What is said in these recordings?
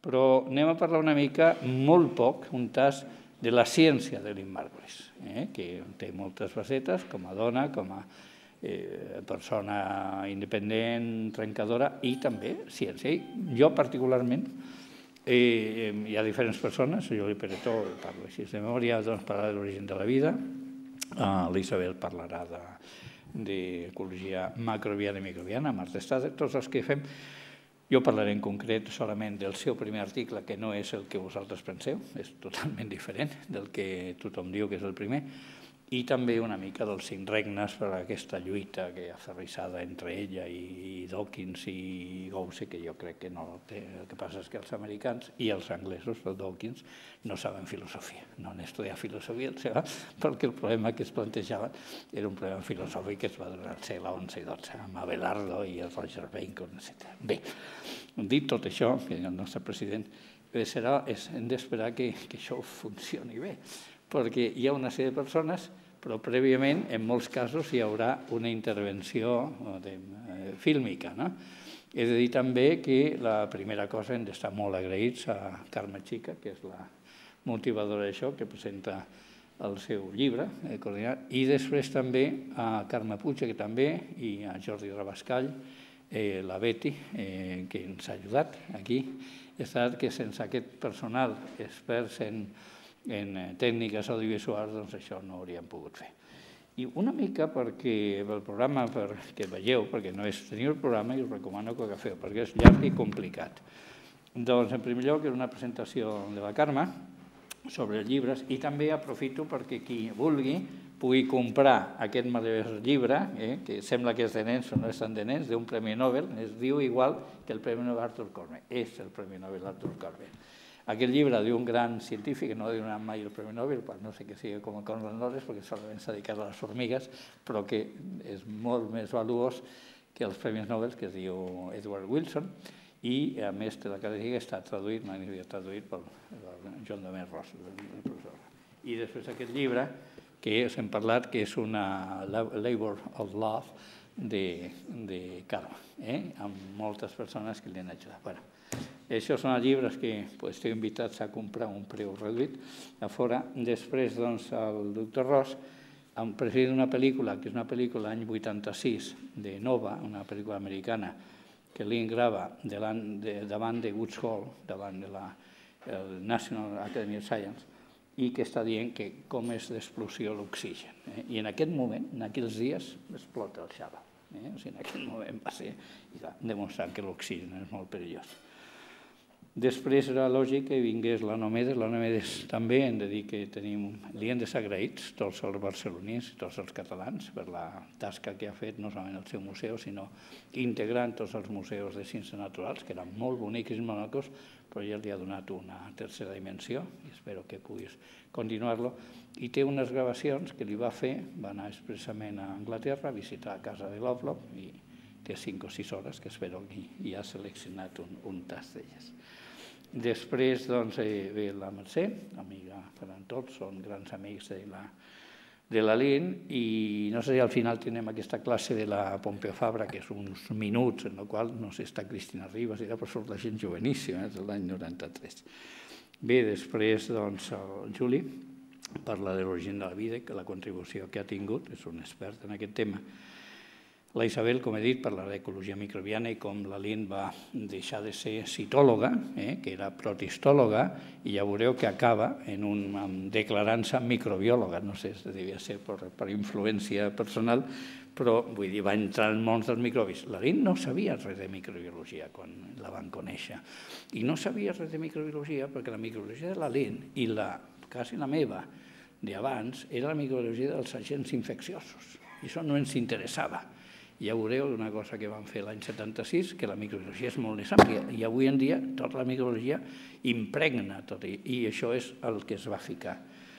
però anem a parlar una mica, molt poc, un tas de la ciència de Lynn Margulis, que té moltes facetes, com a dona, com a persona independent, trencadora, i també ciència. Jo particularment, hi ha diferents persones, Juli Peretó parla així de memòria, doncs parlarà de l'origen de la vida, l'Isabel parlarà d'ecologia macrobiana i microbiana, Marta Estade, tots els que fem. Jo parlaré en concret solament del seu primer article, que no és el que vosaltres penseu, és totalment diferent del que tothom diu que és el primer, i també una mica dels 5 regnes per aquesta lluita aferrissada entre ella i Dawkins i Gowse, que jo crec que no té. El que passa és que els americans i els anglesos, el Dawkins, no saben filosofia, no han estudiat filosofia, perquè el problema que es plantejava era un problema filosòfic que es va donar al segle XI i XII, amb Abelardo i el Roger Bacon, etc. Bé, dit tot això, que el nostre president hem d'esperar que això funcioni bé, perquè hi ha una sèrie de persones, però prèviament, en molts casos, hi haurà una intervenció fílmica. He de dir també que la primera cosa hem d'estar molt agraïts a Carme Chica, que és la motivadora d'això, que presenta el seu llibre, i després també a Carme Puig, que també, i a Jordi Rabascall, la Betty, que ens ha ajudat aquí. És cert que sense aquest personal experts en tècniques audiovisuals, doncs això no ho hauríem pogut fer. I una mica perquè el programa, que veieu, perquè no és tenir el programa, i us recomano que ho agafeu, perquè és llarg i complicat. Doncs, en primer lloc, és una presentació de la Carme sobre llibres, i també aprofito perquè qui vulgui pugui comprar aquest meravellós llibre, que sembla que és de nens, però no és tant de nens, d'un Premi Nobel, es diu igual que el Premi Nobel Arthur Corbett, és el Premi Nobel Arthur Corbett. Aquest llibre d'un gran científic, que no ha donat mai el Premi Nobel, no sé que sigui com a Conrad Lorenz, perquè solament s'ha dedicat a les formigues, però que és molt més valuós que els Premis Nobel, que es diu Edward Wilson, i a més de la cadira està traduït, magníficament traduït per John Domer Ross, el professor. I després aquest llibre, que us hem parlat, que és una Labor of Love de Carme, amb moltes persones que li han ajudat. Això són els llibres que esteu invitats a comprar a un preu reduït a fora. Després, el doctor Ross ha presidit una pel·lícula, que és una pel·lícula l'any 86, de Nova, una pel·lícula americana, que Lynn grava davant de Woods Hole, davant de la National Academy of Science, i que està dient com és l'explosió l'oxigen. I en aquest moment, en aquells dies, explota el xava. En aquell moment va ser demostrant que l'oxigen és molt perillós. Després era lògic que vingués l'Anomedes. L'Anomedes també hem de dir que li hem de ser agraïts tots els barcelonins i tots els catalans per la tasca que ha fet, no solament el seu museu, sinó integrant tots els museus de ciències naturals, que eren molt bonics i monocos, però ja li ha donat una tercera dimensió i espero que puguis continuar-lo. I té unes gravacions que li va fer, va anar expressament a Anglaterra a visitar a casa de Lovelock i té 5 o 6 hores que espero que ja ha seleccionat un tas d'elles. Després ve la Mercè, amiga per a tots, són grans amics de la Lynn, i no sé si al final tenim aquesta classe de la Pompeu Fabra, que és uns minuts, en el qual no sé, està Cristina Ribas, però surt la gent joveníssima, de l'any 93. Bé, després el Juli parla de l'origen de la vida, que la contribució que ha tingut, és un expert en aquest tema. La Isabel, com he dit, parla d'ecologia microbiana i com la Lynn va deixar de ser citòloga, que era protistòloga, i ja veureu que acaba declarant-se microbiòloga. No sé, devia ser per influència personal, però vull dir, va entrar al món dels microbis. La Lynn no sabia res de microbiologia quan la van conèixer. I no sabia res de microbiologia perquè la microbiologia de la Lynn i quasi la meva d'abans era la microbiologia dels agents infecciosos. I això no ens interessava. Ja veureu una cosa que vam fer l'any 76, que la microbiologia és molt més àmplia, i avui en dia tota la microbiologia impregna tot, i això és el que es va ficar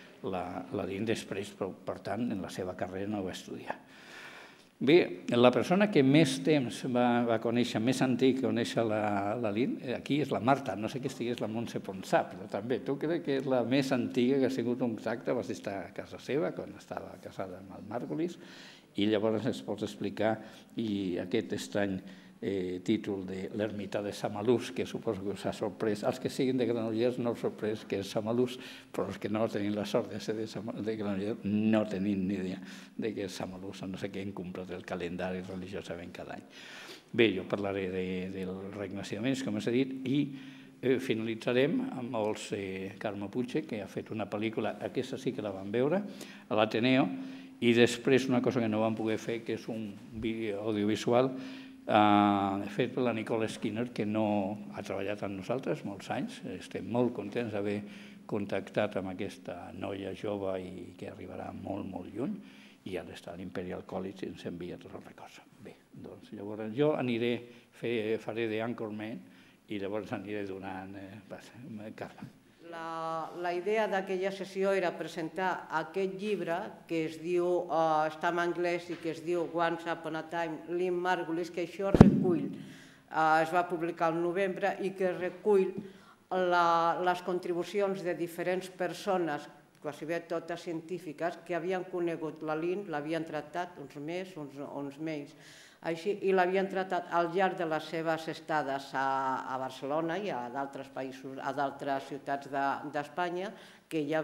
la Lynn després, però per tant en la seva carrera no ho va estudiar. Bé, la persona que més temps va conèixer, més antic que conèixer la Lynn, aquí és la Marta, no sé que estigués la Montse Ponsà, però també tu crec que és la més antiga que ha sigut un contacte, vas estar a casa seva quan estava casada amb el Margulis, i llavors ens pots explicar aquest estrany títol de l'ermità de Samalús, que suposo que us ha sorprès. Els que siguin de Granollers no us sorprès que és Samalús, però els que no tenim la sort de ser de Granollers no tenim ni idea de què és Samalús, no sé què han comprat el calendari religiosament cada any. Bé, jo parlaré del Regne Siamès, com s'ha dit, i finalitzarem amb els Carme Puig, que ha fet una pel·lícula, aquesta sí que la vam veure, a l'Ateneo, i després una cosa que no vam poder fer, que és un vídeo audiovisual fet per la Nicole Skinner, que no ha treballat amb nosaltres molts anys. Estem molt contents d'haver contactat amb aquesta noia jove i que arribarà molt, molt lluny, i ara està a l'Imperial College i ens envia tota la cosa. Bé, doncs llavors jo aniré, faré d'Anchorman i llavors aniré donant Carme. La idea d'aquella sessió era presentar aquest llibre que es diu, està en anglès i que es diu Once Upon a Time, Lynn Margulis, que això recull, es va publicar al novembre i que recull les contribucions de diferents persones, quasi bé totes científiques, que havien conegut la Lynn, l'havien tractat, uns més, uns menys, i l'havien tractat al llarg de les seves estades a Barcelona i a d'altres països, a d'altres ciutats d'Espanya, que ella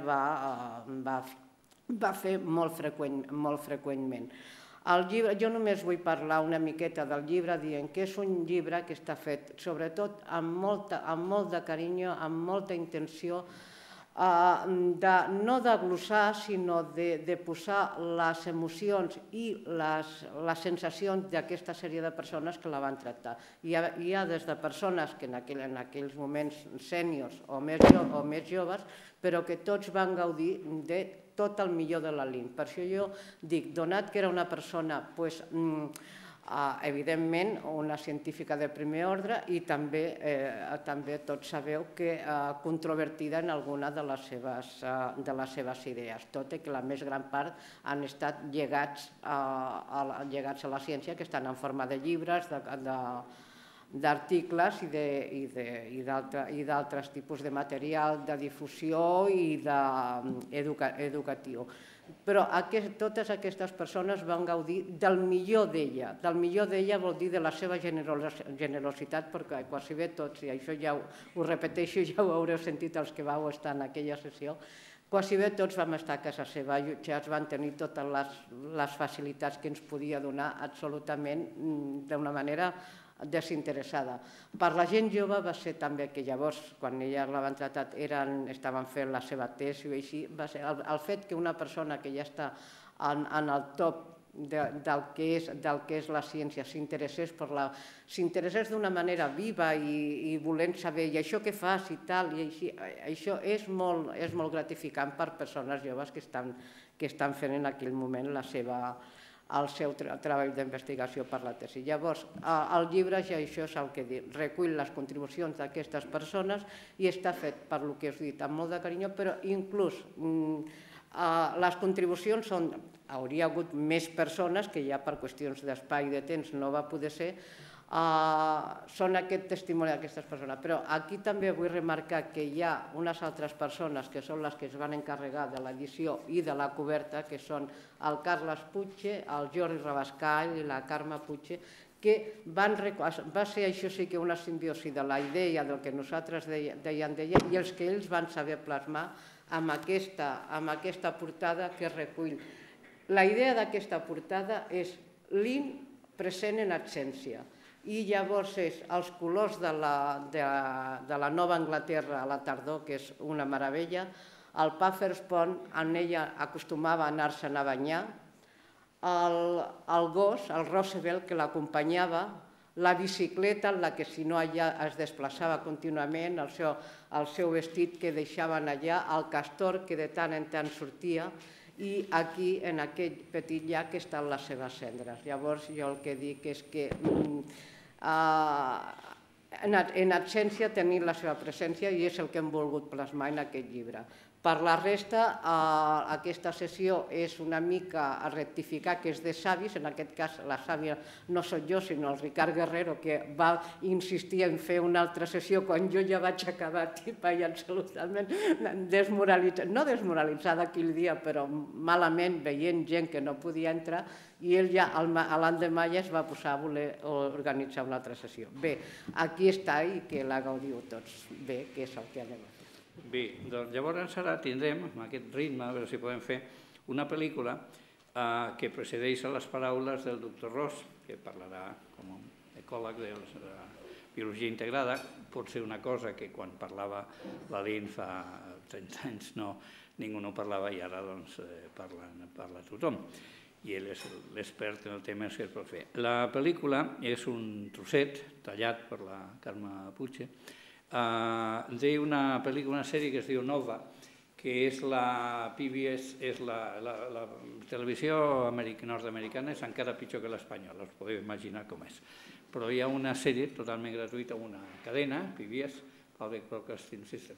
va fer molt freqüentment. Jo només vull parlar una miqueta del llibre dient que és un llibre que està fet sobretot amb molt de carinyo, amb molta intenció, no de glossar, sinó de posar les emocions i les sensacions d'aquesta sèrie de persones que la van tractar. Hi ha des de persones que en aquells moments sèniors o més joves, però que tots van gaudir de tot el millor de la Lynn. Per això jo dic, donat que era una persona evidentment una científica de primer ordre i també tots sabeu que controvertida en alguna de les seves idees, tot i que la més gran part han estat llegats a la ciència, que estan en forma de llibres, d'articles i d'altres tipus de material de difusió i educatiu. Però totes aquestes persones van gaudir del millor d'ella. Del millor d'ella vol dir de la seva generositat, perquè quasi bé tots, i això ja ho repeteixo, ja ho haureu sentit els que vau estar en aquella sessió, quasi bé tots vam estar a casa seva, ja van tenir totes les facilitats que ens podia donar absolutament d'una manera desinteressada. Per la gent jove va ser també que llavors, quan ella la van tractar, estaven fent la seva tesi o així, va ser el fet que una persona que ja està en el top del que és la ciència s'interessés d'una manera viva i volent saber i això què fas i tal, i així, això és molt gratificant per persones joves que estan fent en aquell moment el seu treball d'investigació per la tesi. Llavors, el llibre ja això és el que diu, recull les contribucions d'aquestes persones i està fet, per el que us he dit, amb molt de carinyo, però inclús les contribucions són, hauria hagut més persones, que ja per qüestions d'espai i de temps no va poder ser, són aquest testimoni d'aquestes persones. Però aquí també vull remarcar que hi ha unes altres persones que són les que es van encarregar de l'edició i de la coberta, que són el Carles Puig, el Jordi Rabascall i la Carme Puig, que va ser, això sí que una simbiosi de la idea del que nosaltres dèiem d'ella i els que ells van saber plasmar amb aquesta portada que recull. La idea d'aquesta portada és Lynn present en absència. I llavors és els colors de la Nova Anglaterra a la tardor, que és una meravella, el Puffer's Pond, on ella acostumava a anar-se'n a banyar, el gos, el Roosevelt, que l'acompanyava, la bicicleta en la que si no allà es desplaçava contínuament, el seu vestit que deixaven allà, el castor que de tant en tant sortia, i aquí, en aquell petit llac, estan les seves cendres. Llavors, jo el que dic és que en absència tenir la seva presència i és el que hem volgut plasmar en aquest llibre. Per la resta, aquesta sessió és una mica a rectificar que és de savis, en aquest cas la sàvia no soc jo, sinó el Ricard Guerrero, que va insistir en fer una altra sessió quan jo ja vaig acabar tipa i absolutament desmoralitzada, no desmoralitzada aquell dia, però malament veient gent que no podia entrar, I ell ja l'endemà ja es va posar a voler organitzar una altra sessió. Bé, aquí està i que la gaudiu tots. Bé, que és el que anem a fer. Bé, doncs llavors ara tindrem, amb aquest ritme, a veure si podem fer una pel·lícula que precedeix a les paraules del doctor Ross, que parlarà com a ecòleg de biologia integrada. Pot ser una cosa que quan parlava l'Aline fa 30 anys ningú no parlava i ara parla tothom. I ell és l'expert en el tema que es pot fer. La pel·lícula és un trosset tallat per la Carme Puig d'una pel·lícula, una sèrie que es diu Nova, que és la PBS, és la televisió nord-americana, és encara pitjor que l'espanyola, us podeu imaginar com és. Però hi ha una sèrie totalment gratuïta, una cadena, PBS, Public Broadcasting System,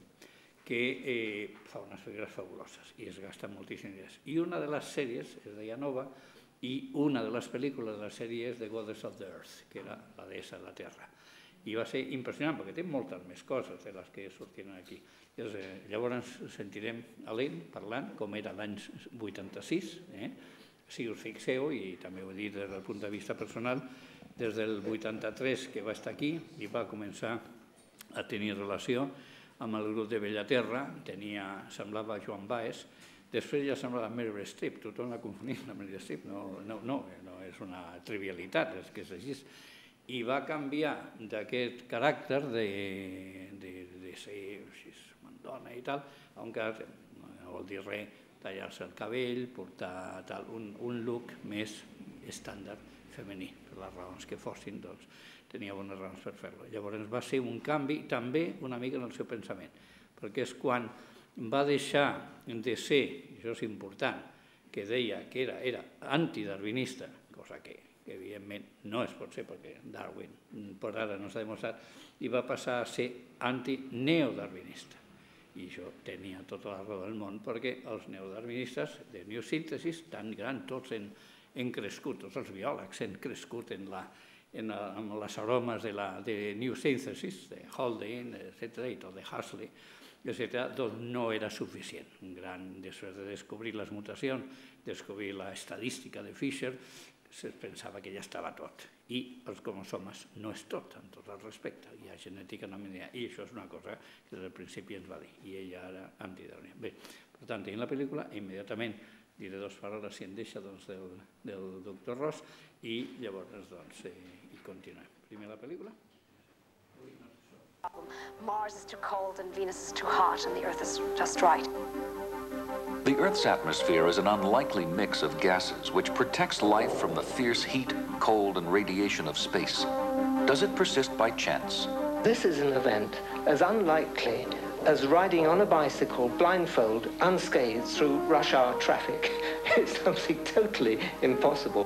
que fa unes pel·lícules fabuloses i es gasta moltíssim diners. I una de les sèries es deia Nova i una de les pel·lícules de la sèrie és The Goddess of the Earth, que era la deessa de la Terra. I va ser impressionant, perquè té moltes més coses de les que sortiran aquí. Llavors sentirem Aline parlant com era l'any 86, si us fixeu, i també ho he dit des del punt de vista personal, des del 83 que va estar aquí i va començar a tenir relació amb el grup de Bellaterra, semblava Joan Baez, després ja semblava Meryl Streep, tothom la confonia amb Meryl Streep, no és una trivialitat, és que és així. I va canviar d'aquest caràcter de ser mandona i tal, a un caràcter, no vol dir res, tallar-se el cabell, portar un look més estàndard femení, per les raons que fossin, doncs tenia bones raons per fer-lo. Llavors va ser un canvi també una mica en el seu pensament, perquè és quan va deixar de ser, i això és important, que deia que era antidarwinista, cosa que evidentment no es pot ser perquè Darwin per ara no s'ha demostrat, i va passar a ser anti-neodarwinista. I això tenia tota la raó del món perquè els neodarwinistes de neosíntesis, tan grans, tots han crescut, tots els biòlegs han crescut amb les aromes de neosíntesis, de Haldane, etc., i tot de Huxley, etc., doncs no era suficient. Després de descobrir les mutacions, descobrir l'estadística de Fisher, se pensava que ja estava tot. I els cromosomes no és tot, amb tot el respecte. Hi ha genètica nominal. I això és una cosa que des del principi ens va dir. I ella era antidarwinista. Bé, per tant, tenim la pel·lícula, immediatament diré dues paraules si en deixa del doctor Ross i llavors hi continuem. Primer la pel·lícula. Mars is too cold and Venus is too hot and the Earth is just right. The Earth's atmosphere is an unlikely mix of gases which protects life from the fierce heat, cold, and radiation of space. Does it persist by chance? This is an event as unlikely as riding on a bicycle blindfold, unscathed through rush hour traffic. It's something totally impossible.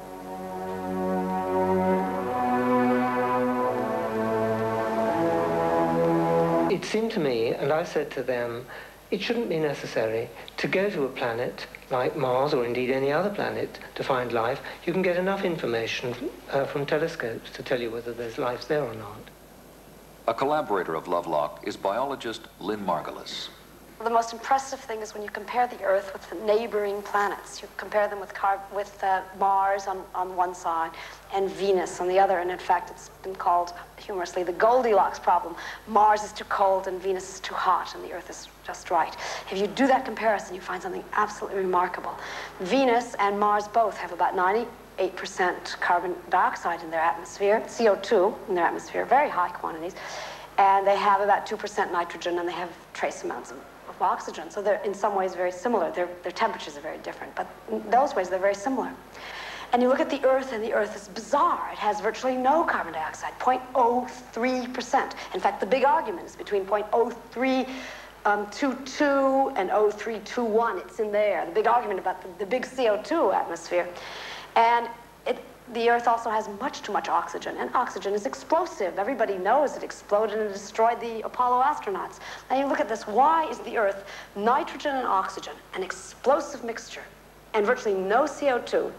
It seemed to me, and I said to them, it shouldn't be necessary to go to a planet like Mars or indeed any other planet to find life. You can get enough information from telescopes to tell you whether there's life there or not. A collaborator of Lovelock is biologist Lynn Margulis. The most impressive thing is when you compare the Earth with the neighboring planets. You compare them with Mars on one side and Venus on the other. And in fact, it's been called humorously the Goldilocks problem. Mars is too cold and Venus is too hot and the Earth is just right. If you do that comparison, you find something absolutely remarkable. Venus and Mars both have about 98% carbon dioxide in their atmosphere, CO2 in their atmosphere, very high quantities. And they have about 2% nitrogen and they have trace amounts of oxygen. So they're in some ways very similar. Their temperatures are very different, but in those ways they're very similar. And you look at the Earth, and the Earth is bizarre. It has virtually no carbon dioxide, 0.03%. In fact, the big argument is between 0.0322 and 0.0321. It's in there. The big argument about the big CO2 atmosphere. And the Earth also has much too much oxygen, and oxygen is explosive. Everybody knows it exploded and destroyed the Apollo astronauts. Now you look at this, why is the Earth nitrogen and oxygen, an explosive mixture, and virtually no CO2?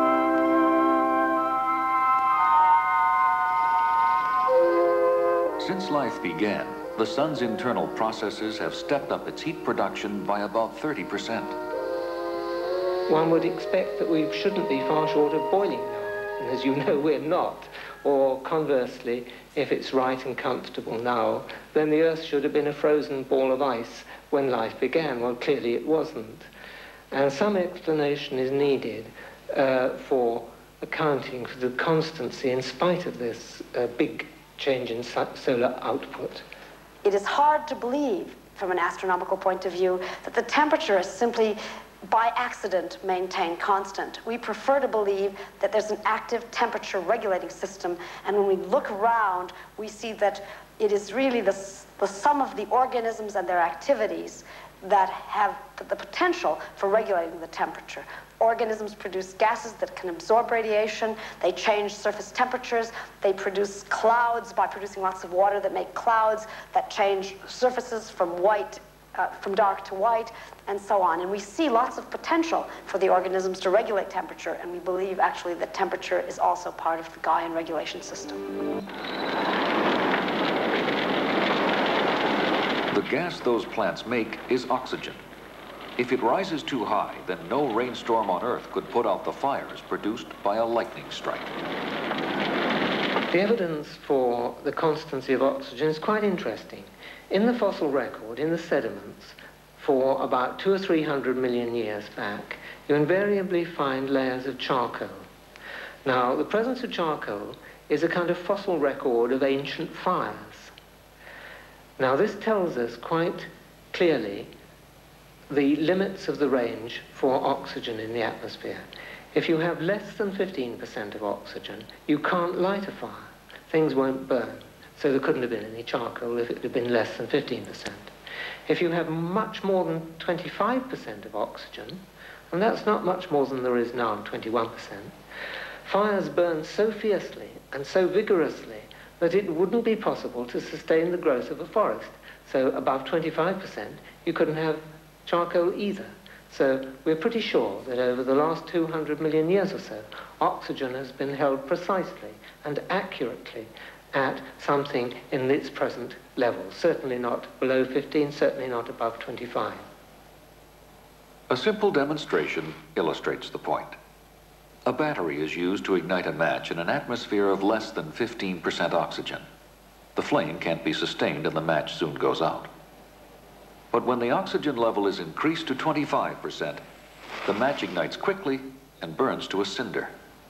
Since life began, the sun's internal processes have stepped up its heat production by about 30%. one would expect that we shouldn't be far short of boiling now. And as you know, we're not. Or conversely, if it's right and comfortable now, then the Earth should have been a frozen ball of ice when life began. Well, clearly it wasn't. And some explanation is needed for accounting for the constancy in spite of this big change in solar output. It is hard to believe, from an astronomical point of view, that the temperature is simply by accident maintained constant. We prefer to believe that there's an active temperature regulating system, and when we look around, we see that it is really the sum of the organisms and their activities that have the potential for regulating the temperature. Organisms produce gases that can absorb radiation, they change surface temperatures, they produce clouds by producing lots of water that make clouds that change surfaces from dark to white, and so on. And we see lots of potential for the organisms to regulate temperature, and we believe actually that temperature is also part of the Gaian regulation system. The gas those plants make is oxygen. If it rises too high, then no rainstorm on Earth could put out the fires produced by a lightning strike. The evidence for the constancy of oxygen is quite interesting. In the fossil record, in the sediments, for about 200 or 300 million years back, you invariably find layers of charcoal. Now, the presence of charcoal is a kind of fossil record of ancient fires. Now, this tells us quite clearly the limits of the range for oxygen in the atmosphere. If you have less than 15% of oxygen, you can't light a fire. Things won't burn. So there couldn't have been any charcoal if it had been less than 15%. If you have much more than 25% of oxygen, and that's not much more than there is now, 21%, fires burn so fiercely and so vigorously that it wouldn't be possible to sustain the growth of a forest. So above 25%, you couldn't have charcoal either. So we're pretty sure that over the last 200 million years or so, oxygen has been held precisely and accurately at something in its present level. Certainly not below 15, certainly not above 25. A simple demonstration illustrates the point. A battery is used to ignite a match in an atmosphere of less than 15% oxygen. The flame can't be sustained and the match soon goes out. But when the oxygen level is increased to 25%, the match ignites quickly and burns to a cinder.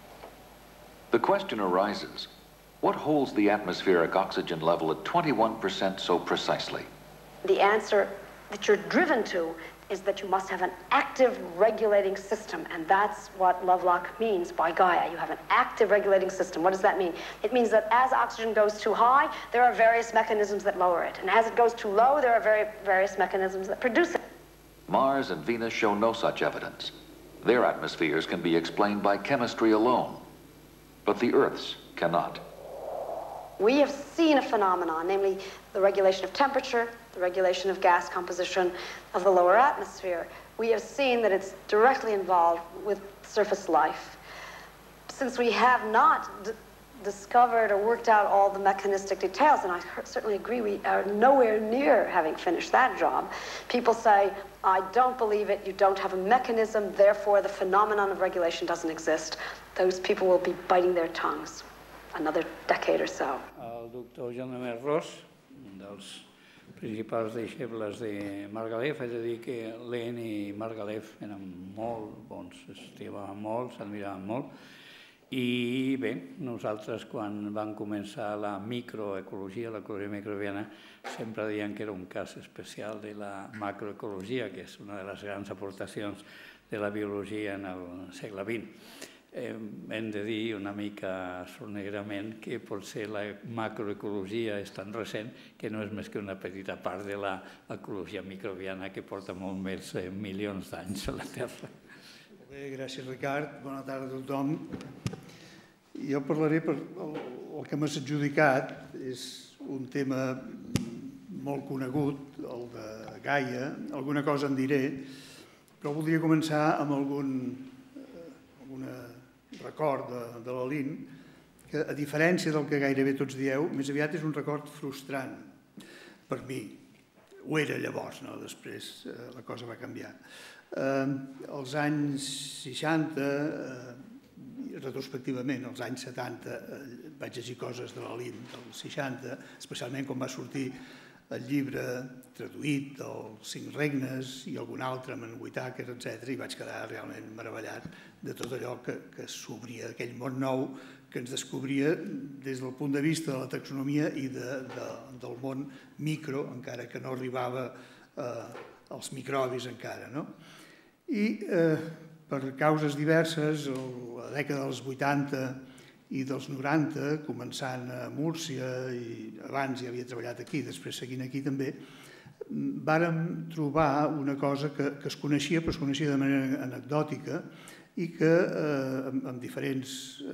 The question arises, what holds the atmospheric oxygen level at 21% so precisely? The answer that you're driven to is that you must have an active regulating system, and that's what Lovelock means by Gaia. You have an active regulating system. What does that mean? It means that as oxygen goes too high, there are various mechanisms that lower it, and as it goes too low, there are various mechanisms that produce it. Mars and Venus show no such evidence. Their atmospheres can be explained by chemistry alone, but the Earth's cannot. We have seen a phenomenon, namely the regulation of temperature, the regulation of gas composition of the lower atmosphere. We have seen that it's directly involved with surface life. Since we have not discovered or worked out all the mechanistic details, and I certainly agree we are nowhere near having finished that job, people say, I don't believe it, you don't have a mechanism, therefore the phenomenon of regulation doesn't exist. Those people will be biting their tongues another decade or so. El doctor Jean-Noël Ros, un dels principals deixebles de Margalef, és a dir que Lehn i Margalef eren molt bons, s'estimaven molt, s'admiraven molt, i bé, nosaltres quan vam començar la microecologia, l'ecologia microbiana, sempre deien que era un cas especial de la macroecologia, que és una de les grans aportacions de la biologia en el segle XX. Hem de dir una mica sornegrament que potser la macroecologia és tan recent que no és més que una petita part de l'ecologia microbiana que porta molt més milions d'anys a la Terra. Bé, gràcies Ricard, bona tarda a tothom. Jo parlaré per el que m'has adjudicat, és un tema molt conegut, el de Gaia, alguna cosa en diré, però voldria començar amb algun record de la Lin, que a diferència del que gairebé tots dieu, més aviat és un record frustrant per mi. ho era llavors, després la cosa va canviar. Als anys 60, retrospectivament, als anys 70, vaig llegir coses de la LIN dels 60, especialment quan va sortir el llibre traduït, els 5 regnes i algun altre, amb en Whitaker, etc., i vaig quedar realment meravellat de tot allò que s'obria, d'aquell món nou que ens descobria des del punt de vista de la taxonomia i del món micro, encara que no arribava als microbis encara. I per causes diverses, a la dècada dels 80 i dels 90, començant a Múrcia, i abans ja havia treballat aquí, després seguint aquí també, vàrem trobar una cosa que es coneixia, però es coneixia de manera anecdòtica, i que amb diferents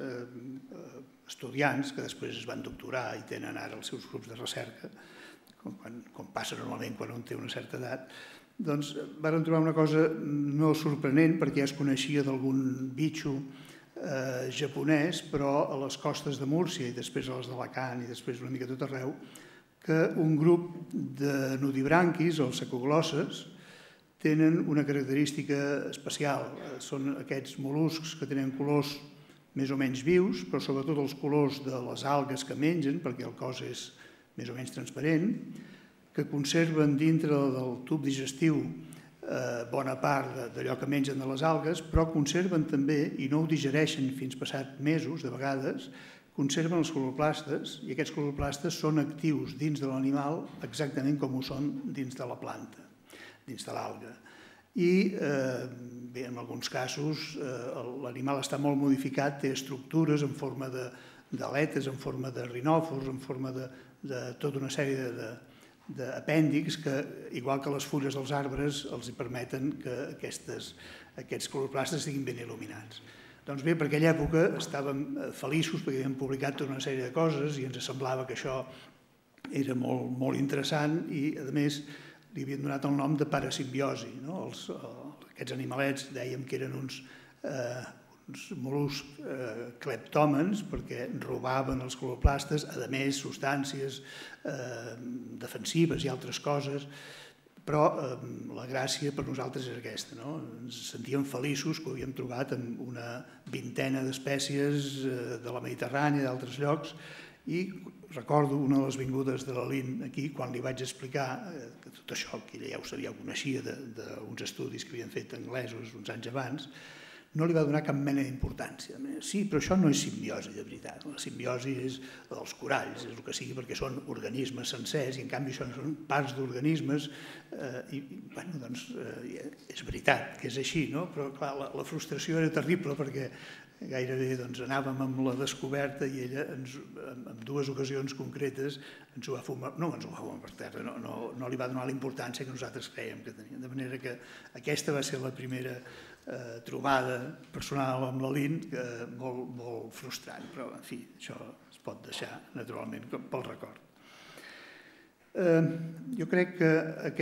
estudiants, que després es van doctorar i tenen ara els seus grups de recerca, com passa normalment quan un té una certa edat, doncs vàrem trobar una cosa no sorprenent, perquè ja es coneixia d'algun bitxo japonès, però a les costes de Múrcia i després a les d'Alacant i després una mica tot arreu, que un grup de nudibranquis, o secoglosses, tenen una característica especial. Són aquests mol·luscs que tenen colors més o menys vius, però sobretot els colors de les algues que mengen, perquè el cos és més o menys transparent, que conserven dintre del tub digestiu bona part d'allò que mengen de les algues, però conserven també, i no ho digereixen fins passat mesos, de vegades, conserven els cloroplastes, i aquests cloroplastes són actius dins de l'animal exactament com ho són dins de la planta, dins de l'alga. I, bé, en alguns casos, l'animal està molt modificat, té estructures en forma d'aletes, en forma de rinòfors, en forma de tota una sèrie d'apèndix que, igual que les fulles dels arbres, els permeten que aquests cloroplastes estiguin ben il·luminats. Doncs bé, per aquella època estàvem feliços perquè havíem publicat tota una sèrie de coses i ens semblava que això era molt interessant i, a més, li havien donat el nom de parasimbiosi. Aquests animalets dèiem que eren uns mol·luscs cleptòmens perquè robaven els cloroplastes, a més, substàncies defensives i altres coses, però la gràcia per nosaltres és aquesta. Ens sentíem feliços que ho havíem trobat en una vintena d'espècies de la Mediterrània i d'altres llocs, i recordo una de les vingudes de la LIN aquí, quan li vaig explicar que tot això, que ella ja ho coneixia d'uns estudis que havien fet anglesos uns anys abans, no li va donar cap mena d'importància. Sí, però això no és simbiosi de veritat. La simbiosi és dels coralls, és el que sigui, perquè són organismes sencers i en canvi això són parts d'organismes i, bueno, doncs és veritat que és així, no? Però clar, la frustració era terrible perquè gairebé anàvem amb la descoberta i ella en dues ocasions concretes ens ho va fumar, no ens ho va fumar per terra, no li va donar la importància que nosaltres crèiem que tenia. De manera que aquesta va ser la primera trobada personal amb la LIN, molt frustrant, però en fi, això es pot deixar naturalment pel record. Jo crec que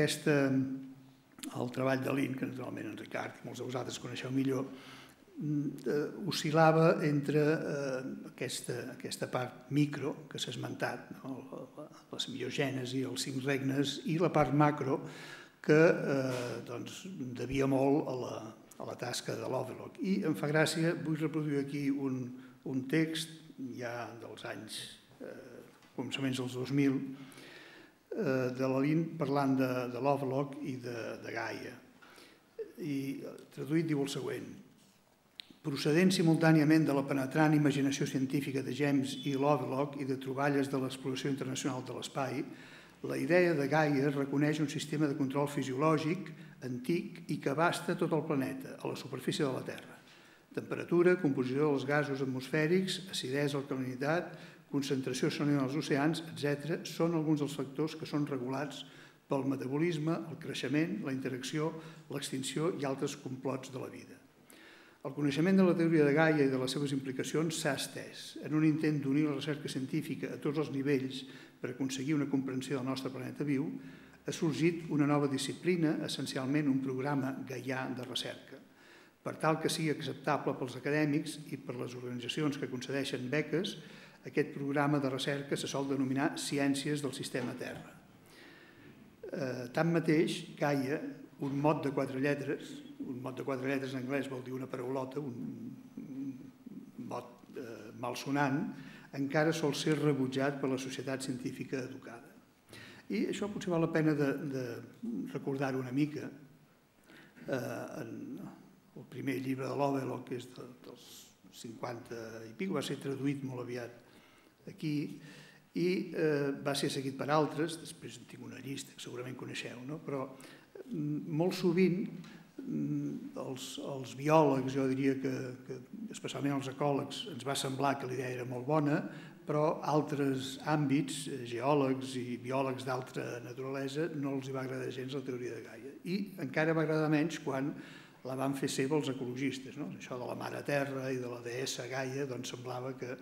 el treball de LIN, que naturalment en Ricard i molts de vosaltres coneixeu millor, oscil·lava entre aquesta part micro que s'ha esmentat, la simbiogènesi, els 5 regnes, i la part macro que devia molt a la tasca de Lovelock. I em fa gràcia, vull reproduir aquí un text ja dels anys, començaments dels 2000, de la LIN parlant de Lovelock i de Gaia. I traduït diu el següent: procedent simultàniament de la penetrant imaginació científica de James i Lovelock i de troballes de l'exploració internacional de l'espai, la idea de Gaia reconeix un sistema de control fisiològic antic i que abasta tot el planeta, a la superfície de la Terra. Temperatura, composició dels gasos atmosfèrics, acidesa, alcalinitat, concentració sonora als oceans, etc., són alguns dels factors que són regulats pel metabolisme, el creixement, la interacció, l'extinció i altres complots de la vida. El coneixement de la teoria de Gaia i de les seves implicacions s'ha estès en un intent d'unir la recerca científica a tots els nivells per aconseguir una comprensió del nostre planeta viu. Ha sorgit una nova disciplina, essencialment un programa gaià de recerca. Per tal que sigui acceptable pels acadèmics i per les organitzacions que concedeixen beques, aquest programa de recerca se sol denominar Ciències del Sistema Terra. Tanmateix, Gaia, un mot de 4 lletres, un mot de 4 lletres en anglès vol dir una paraulota, un mot malsonant, encara sol ser rebutjat per la societat científica educada. I això potser val la pena de recordar-ho una mica. El primer llibre de Lovelock, que és dels 50 i pico, va ser traduït molt aviat aquí i va ser seguit per altres, després en tinc una llista que segurament coneixeu, però molt sovint els biòlegs, jo diria que especialment els ecòlegs, ens va semblar que la idea era molt bona, però altres àmbits, geòlegs i biòlegs d'altra naturalesa, no els va agradar gens la teoria de Gaia. I encara va agradar menys quan la van fer seva els ecologistes. Això de la mare terra i de la deessa Gaia semblava que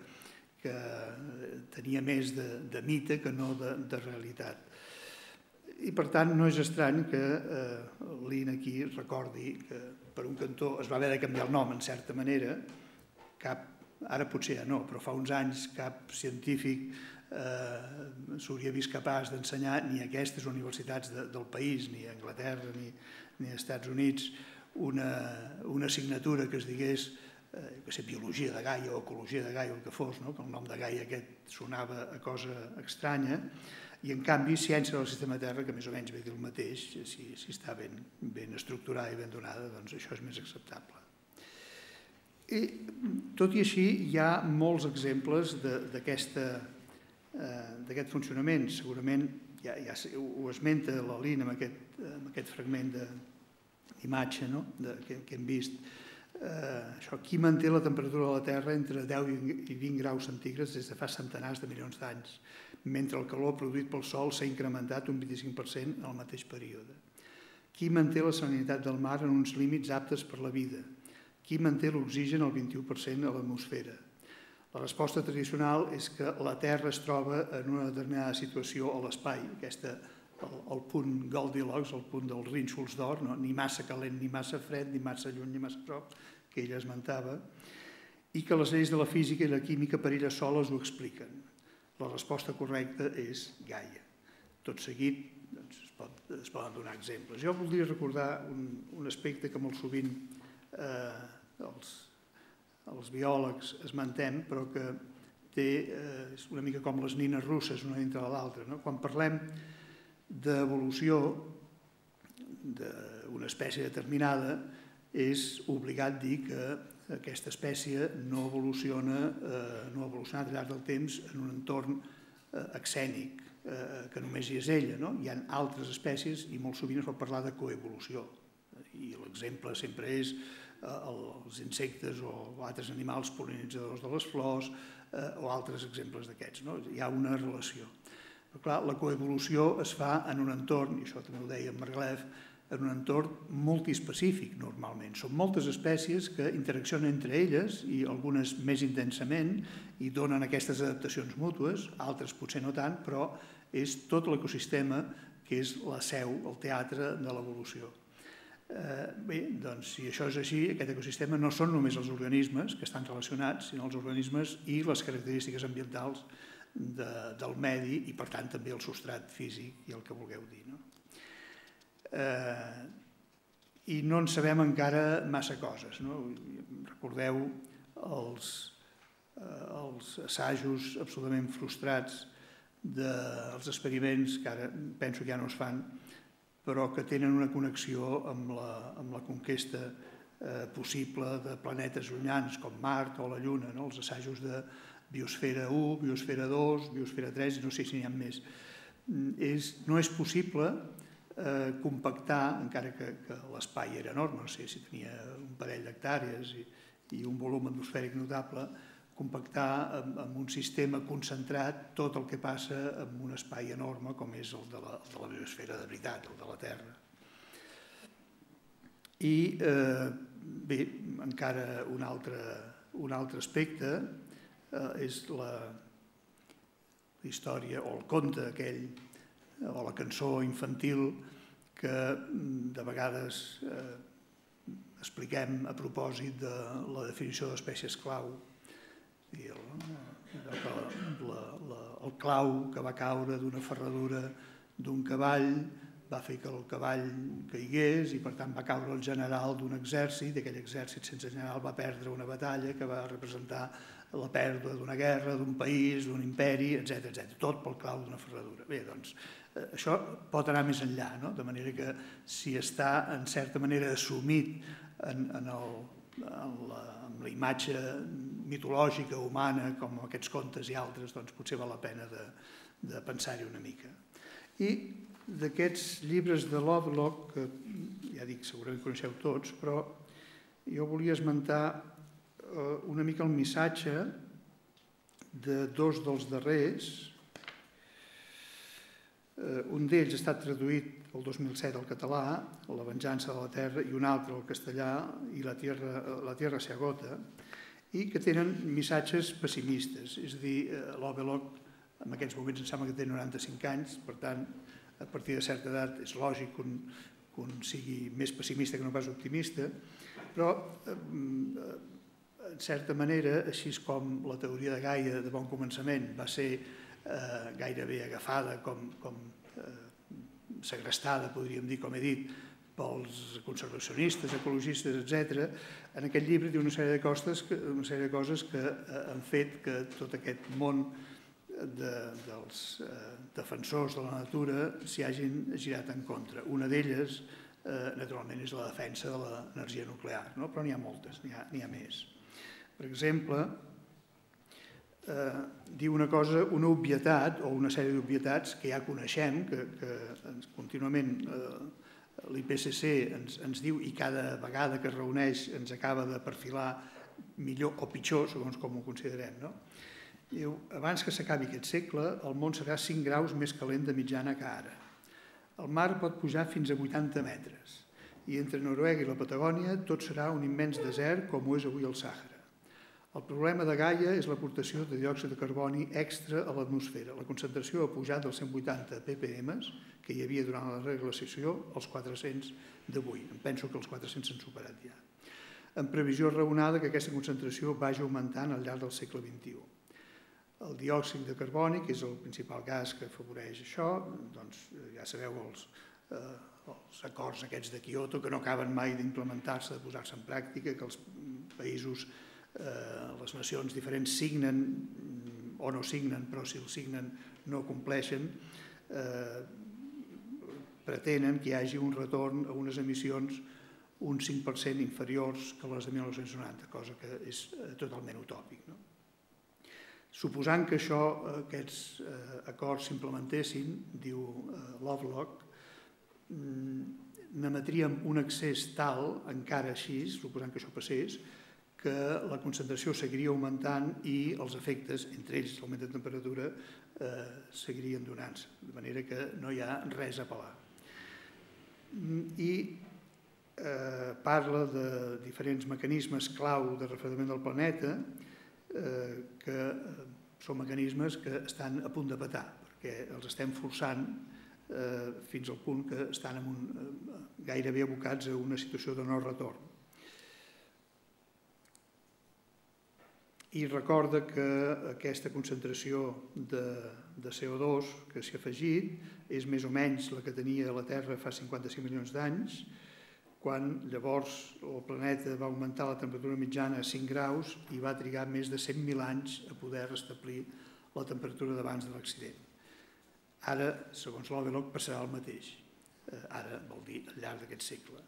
tenia més de mite que no de realitat. I per tant no és estrany que Lynn aquí recordi que per un cantó es va haver de canviar el nom en certa manera, ara potser ja no, però fa uns anys cap científic s'hauria vist capaç d'ensenyar ni a aquestes universitats del país, ni a Anglaterra ni als Estats Units, una assignatura que es digués biologia de Gaia o ecologia de Gaia o el que fos, que el nom de Gaia aquest sonava a cosa estranya, i en canvi ciència del sistema Terra, que més o menys ve dir el mateix, si està ben estructurada i ben donada, doncs això és més acceptable. I tot i així hi ha molts exemples d'aquest funcionament. Segurament ja ho esmenta la Lynn amb aquest fragment d'imatge que hem vist. Qui manté la temperatura de la Terra entre 10 i 20 graus centígrads des de fa centenars de milions d'anys, mentre el calor produït pel Sol s'ha incrementat un 25% en el mateix període? Qui manté la salinitat del mar en uns límits aptes per la vida? Qui manté l'oxigen al 21% a l'atmosfera? La resposta tradicional és que la Terra es troba en una determinada situació a l'espai, el punt Goldilocks, el punt dels rínxols d'or, ni massa calent ni massa fred, ni massa lluny ni massa prop, que ella esmentava, i que les lleis de la física i la química per elles soles ho expliquen. La resposta correcta és Gaia. Tot seguit es poden donar exemples. Jo voldria recordar un aspecte que molt sovint els biòlegs esmentem, però que és una mica com les nines russes una dintre de l'altra. Quan parlem d'evolució d'una espècie determinada, és obligat dir que aquesta espècie no ha evolucionat al llarg del temps en un entorn exènic, que només hi és ella. Hi ha altres espècies i molt sovint es pot parlar de coevolució. I l'exemple sempre és els insectes o altres animals pol·linitzadors de les flors o altres exemples d'aquests. Hi ha una relació. Però clar, la coevolució es fa en un entorn, i això també ho deia en Margalef, en un entorn multiespecífic normalment. Són moltes espècies que interaccionen entre elles i algunes més intensament i donen aquestes adaptacions mútues, altres potser no tant, però és tot l'ecosistema que és la seu, el teatre de l'evolució. Bé, doncs si això és així, aquest ecosistema no són només els organismes que estan relacionats, sinó els organismes i les característiques ambientals del medi i per tant també el substrat físic i el que vulgueu dir. I no en sabem encara massa coses. Recordeu els assajos absolutament frustrats dels experiments que ara penso que ja no es fan, però que tenen una connexió amb la conquesta possible de planetes llunyans com Mart o la Lluna, els assajos de biosfera 1, biosfera 2, biosfera 3, i no sé si n'hi ha més. No és possible compactar, encara que l'espai era enorme, no sé si tenia un parell d'hectàrees i un volum atmosfèric notable, compactar en un sistema concentrat tot el que passa en un espai enorme com és el de la biosfera de veritat, el de la Terra. I bé, encara un altre aspecte és la història o el conte aquell o la cançó infantil que de vegades expliquem a propòsit de la definició d'espècies clau. El clau que va caure d'una ferradura d'un cavall va fer que el cavall caigués i per tant va caure el general d'un exèrcit, i aquell exèrcit sense general va perdre una batalla que va representar la pèrdua d'una guerra, d'un país, d'un imperi, etc. Tot pel clau d'una ferradura. Bé, doncs, això pot anar més enllà, no? De manera que si està en certa manera assumit en la imatge mitològica, humana, com aquests contes i altres, doncs potser val la pena de pensar-hi una mica. I d'aquests llibres de Lovelock, que ja dic, segurament coneixeu tots, però jo volia esmentar una mica el missatge de dos dels darrers. Un d'ells ha estat traduït el 2007 al català, La venjança de la terra, i un altre al castellà, i La tierra se agota, i que tenen missatges pessimistes. És a dir, Lovelock en aquests moments em sembla que té 95 anys, per tant, a partir de certa edat és lògic que un sigui més pessimista que no pas optimista, però en certa manera, així com la teoria de Gaia de bon començament va ser gairebé agafada com segrestada, podríem dir, com he dit, pels conservacionistes, ecologistes, etc., en aquest llibre diu una sèrie de coses que han fet que tot aquest món dels defensors de la natura s'hi hagin girat en contra. Una d'elles, naturalment, és la defensa de l'energia nuclear, però n'hi ha moltes, n'hi ha més. Per exemple, diu una cosa, una obvietat o una sèrie d'obvietats que ja coneixem, que contínuament l'IPCC ens diu i cada vegada que es reuneix ens acaba de perfilar millor o pitjor, segons com ho considerem. Diu, abans que s'acabi aquest segle, el món serà 5 graus més calent de mitjana que ara. El mar pot pujar fins a 80 metres i entre Noruega i la Patagònia tot serà un immens desert com ho és avui el Sàhara. El problema de Gaia és l'aportació de diòxid de carboni extra a l'atmosfera. La concentració ha pujat dels 180 ppm que hi havia durant la reglació als 400 d'avui. Em penso que els 400 s'han superat ja. En previsió raonada que aquesta concentració vagi augmentant al llarg del segle XXI. El diòxid de carboni, que és el principal gas que afavoreix això, doncs ja sabeu els acords aquests de Kyoto, que no acaben mai d'implementar-se, de posar-se en pràctica, que els països, les nacions diferents signen o no signen, però si el signen no compleixen, pretenen que hi hagi un retorn a unes emissions un 5% inferiors que les de 1990, cosa que és totalment utòpic. Suposant que aquests acords s'implementessin, diu Lovelock, n'emetríem un excés tal, encara així, suposant que això passés, que la concentració seguiria augmentant i els efectes, entre ells l'augment de temperatura, seguirien donant-se, de manera que no hi ha res a apel·lar. I parla de diferents mecanismes clau de refredament del planeta, que són mecanismes que estan a punt de petar, perquè els estem forçant fins al punt que estan gairebé abocats a una situació de no retorn. I recorda que aquesta concentració de CO2 que s'hi ha afegit és més o menys la que tenia la Terra fa 55 milions d'anys, quan llavors el planeta va augmentar la temperatura mitjana a 5 graus i va trigar més de 100.000 anys a poder restablir la temperatura d'abans de l'accident. Ara, segons Lovelock, passarà el mateix. Ara vol dir al llarg d'aquest segle.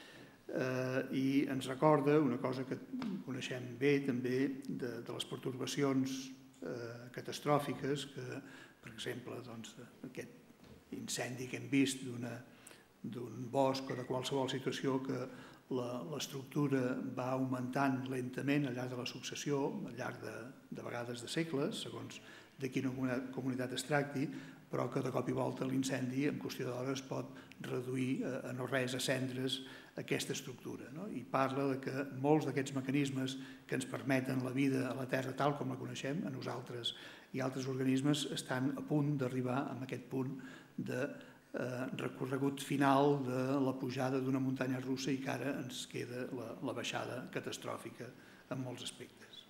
I ens recorda una cosa que coneixem bé també de les pertorbacions catastròfiques que, per exemple, aquest incendi que hem vist d'un bosc o de qualsevol situació que l'estructura va augmentant lentament al llarg de la successió, al llarg de vegades de segles, segons de quina comunitat es tracti, però que de cop i volta l'incendi en qüestió d'hores pot reduir a no res, a cendres, aquesta estructura. I parla que molts d'aquests mecanismes que ens permeten la vida a la Terra tal com la coneixem, a nosaltres i altres organismes, estan a punt d'arribar a aquest punt de recorregut final de la pujada d'una muntanya russa i que ara ens queda la baixada catastròfica en molts aspectes.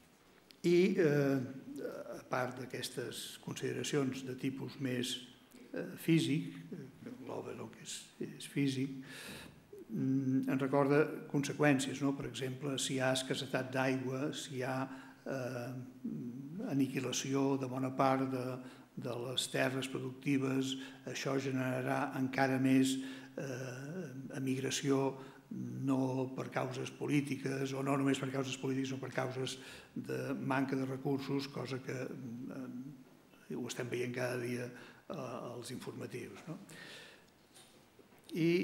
I a part d'aquestes consideracions de tipus més físic, l'Overlook és físic, ens recorda conseqüències, no? Per exemple, si hi ha escassetat d'aigua, si hi ha aniquilació de bona part de les terres productives, això generarà encara més emigració, no per causes polítiques, o no només per causes polítiques, sinó per causes de manca de recursos, cosa que ho estem veient cada dia als informatius. I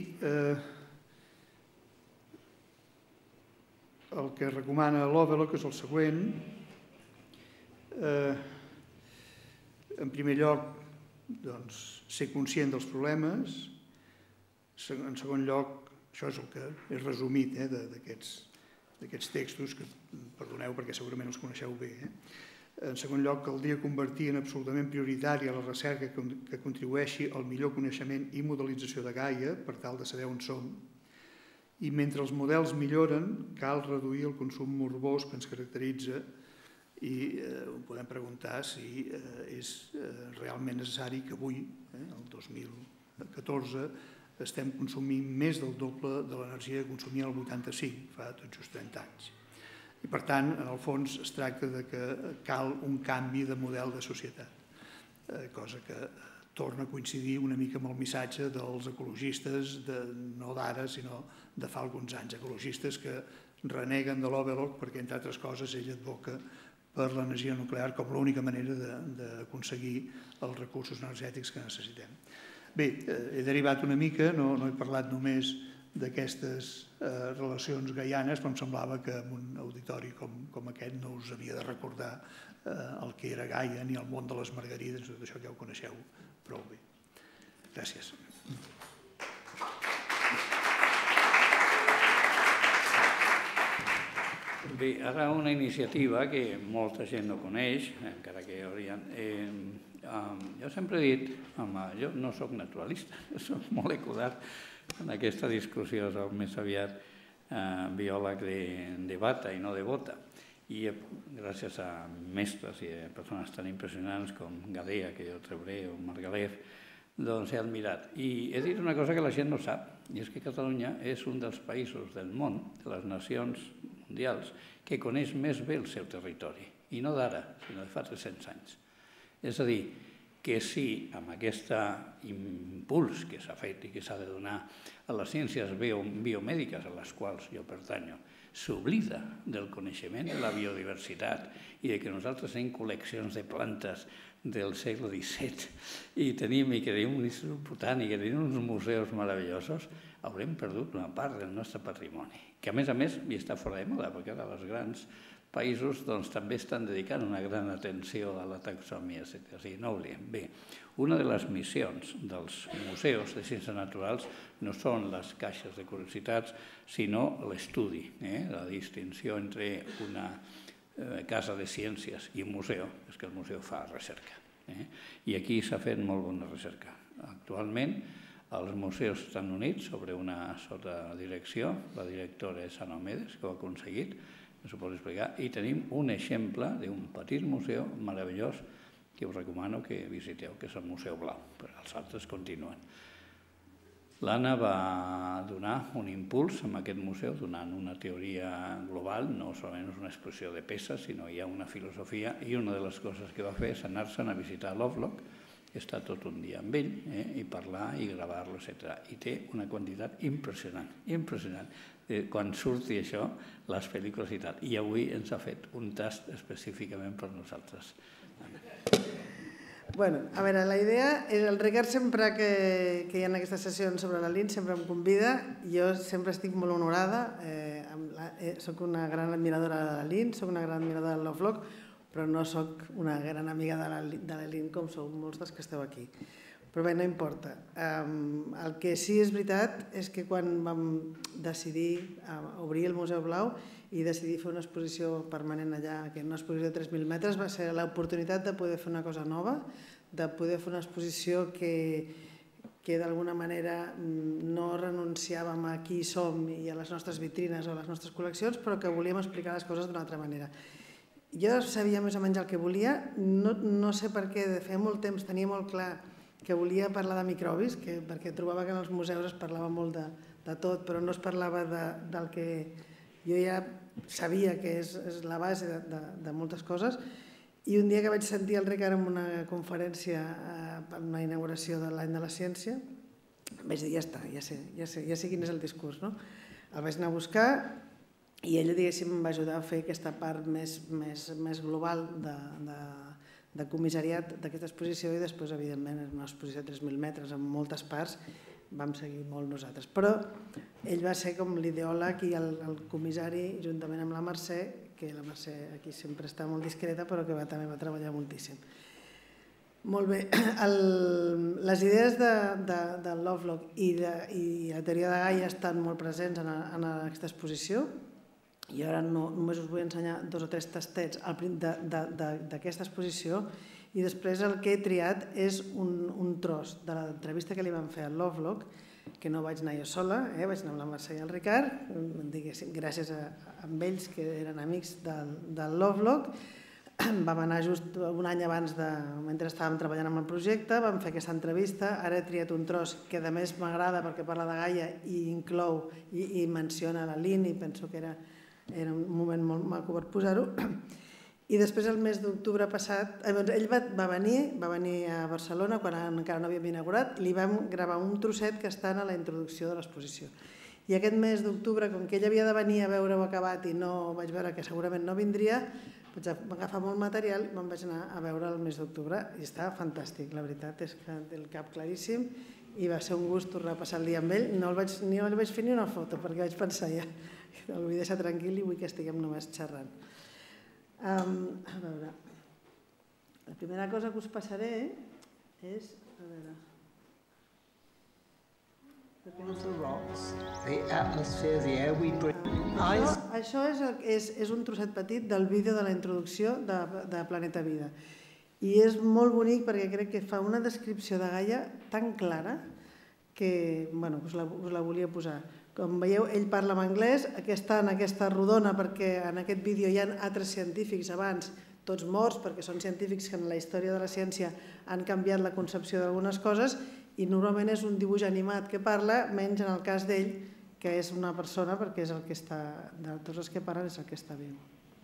el que recomana l'Overlook és el següent. En primer lloc, ser conscient dels problemes. En segon lloc, això és el que és resumit d'aquests textos, que perdoneu perquè segurament els coneixeu bé. En segon lloc, caldria convertir en absolutament prioritària la recerca que contribueixi al millor coneixement i modelització de Gaia per tal de saber on som. I mentre els models milloren, cal reduir el consum morbós que ens caracteritza i podem preguntar si és realment necessari que avui, el 2014, estem consumint més del doble de l'energia que consumia el 85, fa tot just 30 anys. I per tant, en el fons, es tracta que cal un canvi de model de societat, cosa que torna a coincidir una mica amb el missatge dels ecologistes, no d'ara, sinó de fa alguns anys, ecologistes que reneguen de l'Overlook perquè, entre altres coses, ell advoca per l'energia nuclear com l'única manera d'aconseguir els recursos energètics que necessitem. Bé, he derivat una mica, no he parlat només d'aquestes relacions gaianes, però em semblava que en un auditori com aquest no us havia de recordar el que era Gaia ni el món de les margarides, tot això ja ho coneixeu prou bé. Gràcies. Bé, ara una iniciativa que molta gent no coneix, encara que haurien... Jo sempre he dit, jo no soc naturalista, soc molecular. En aquesta discussió soc més aviat biòleg de bata i no de bota. I gràcies a mestres i a persones tan impressionants com Gadea, que jo trauré, o Margalef, doncs he admirat. I he dit una cosa que la gent no sap, i és que Catalunya és un dels països del món, de les nacions mundials, que coneix més bé el seu territori. I no d'ara, sinó de fa 300 anys. És a dir, que si amb aquest impuls que s'ha fet i que s'ha de donar a les ciències biomèdiques a les quals jo pertanyo, s'oblida del coneixement de la biodiversitat i que nosaltres tenim col·leccions de plantes del segle XVII i que tenim un institut botànic, que tenim uns museus meravellosos, haurem perdut una part del nostre patrimoni, que a més ja està fora de moda, perquè ara els grans països també estan dedicant una gran atenció a la taxonomia, etc. O sigui, no ho oblidem. Bé, una de les missions dels museus de ciències naturals no són les caixes de curiositats, sinó l'estudi, la distinció entre una casa de ciències i un museu, és que el museu fa recerca. I aquí s'ha fet molt bona recerca. Actualment, els museus estan units sobre una sola direcció, la directora és Ana Omedes, que ho ha aconseguit, s'ho pot explicar, i tenim un exemple d'un petit museu meravellós que us recomano que visiteu, que és el Museu Blau, però els altres continuen. L'Anna va donar un impuls en aquest museu, donant una teoria global, no solament és una exposició de peces, sinó hi ha una filosofia, i una de les coses que va fer és anar-se'n a visitar l'Overlook, estar tot un dia amb ell i parlar i gravar-lo, etc. I té una quantitat impressionant, impressionant. Quan surti això, les pel·lícules i tal. I avui ens ha fet un tast específicament per nosaltres. Bueno, a veure, la idea és el Ricard sempre que hi ha aquestes sessions sobre la LIN sempre em convida. Jo sempre estic molt honorada. Soc una gran admiradora de la LIN, soc una gran admiradora de l'Overlook, però no soc una gran amiga de la LIN com sou molts dels que esteu aquí. Però bé, no importa. El que sí és veritat és que quan vam decidir obrir el Museu Blau i decidir fer una exposició permanent allà, que era una exposició de 3.000 metres, va ser l'oportunitat de poder fer una cosa nova, de poder fer una exposició que d'alguna manera no renunciàvem a qui som i a les nostres vitrines o a les nostres col·leccions, però que volíem explicar les coses d'una altra manera. Jo sabia més o menys el que volia, no sé per què, de feia molt temps tenia molt clar que volia parlar de microbis, perquè trobava que en els museus es parlava molt de tot, però no es parlava del que jo ja sabia que és la base de moltes coses. I un dia que vaig sentir el Ricard en una conferència per una inauguració de l'any de la ciència, vaig dir, ja està, ja sé quin és el discurs. El vaig anar a buscar i ell, diguéssim, em va ajudar a fer aquesta part més global de comissariat d'aquesta exposició, i després, evidentment, és una exposició de 3.000 metres amb moltes parts, vam seguir molt nosaltres. Però ell va ser com l'ideòleg i el comissari, juntament amb la Mercè, que la Mercè aquí sempre està molt discreta, però que també va treballar moltíssim. Molt bé. Les idees del Lovelock i la teoria de Gaia estan molt presents en aquesta exposició. I ara només us vull ensenyar 2 o 3 tastets d'aquesta exposició, i després el que he triat és un tros de l'entrevista que li van fer al Lovelock, que no vaig anar jo sola, vaig anar amb la Mercè i el Ricard, gràcies a ells que eren amics del Lovelock. Vam anar just un any abans, mentre estàvem treballant amb el projecte, vam fer aquesta entrevista. Ara he triat un tros que a més m'agrada perquè parla de Gaia i inclou i menciona la Lynn, i penso que era un moment molt maco per posar-ho. I després, el mes d'octubre passat, ell va venir a Barcelona quan encara no havíem inaugurat, i li vam gravar un trosset que està a la introducció de l'exposició. I aquest mes d'octubre, com que ell havia de venir a veure-ho acabat i no vaig veure que segurament no vindria, vaig agafar molt material i me'n vaig anar a veure el mes d'octubre, i està fantàstic. La veritat és que té el cap claríssim i va ser un gust tornar a passar el dia amb ell. No li vaig fer ni una foto perquè vaig pensar ja que el vull deixar tranquil i vull que estiguem només xerrant. A veure, la primera cosa que us passaré és... A veure... Això és un trosset petit del vídeo de la introducció de Planeta Vida. I és molt bonic perquè crec que fa una descripció de Gaia tan clara que us la volia posar. Com veieu, ell parla en anglès, està en aquesta rodona perquè en aquest vídeo hi ha altres científics abans, tots morts, perquè són científics que en la història de la ciència han canviat la concepció d'algunes coses, i normalment és un dibuix animat que parla, menys en el cas d'ell, que és una persona, perquè és el que està, de tots els que parlen, és el que està viu.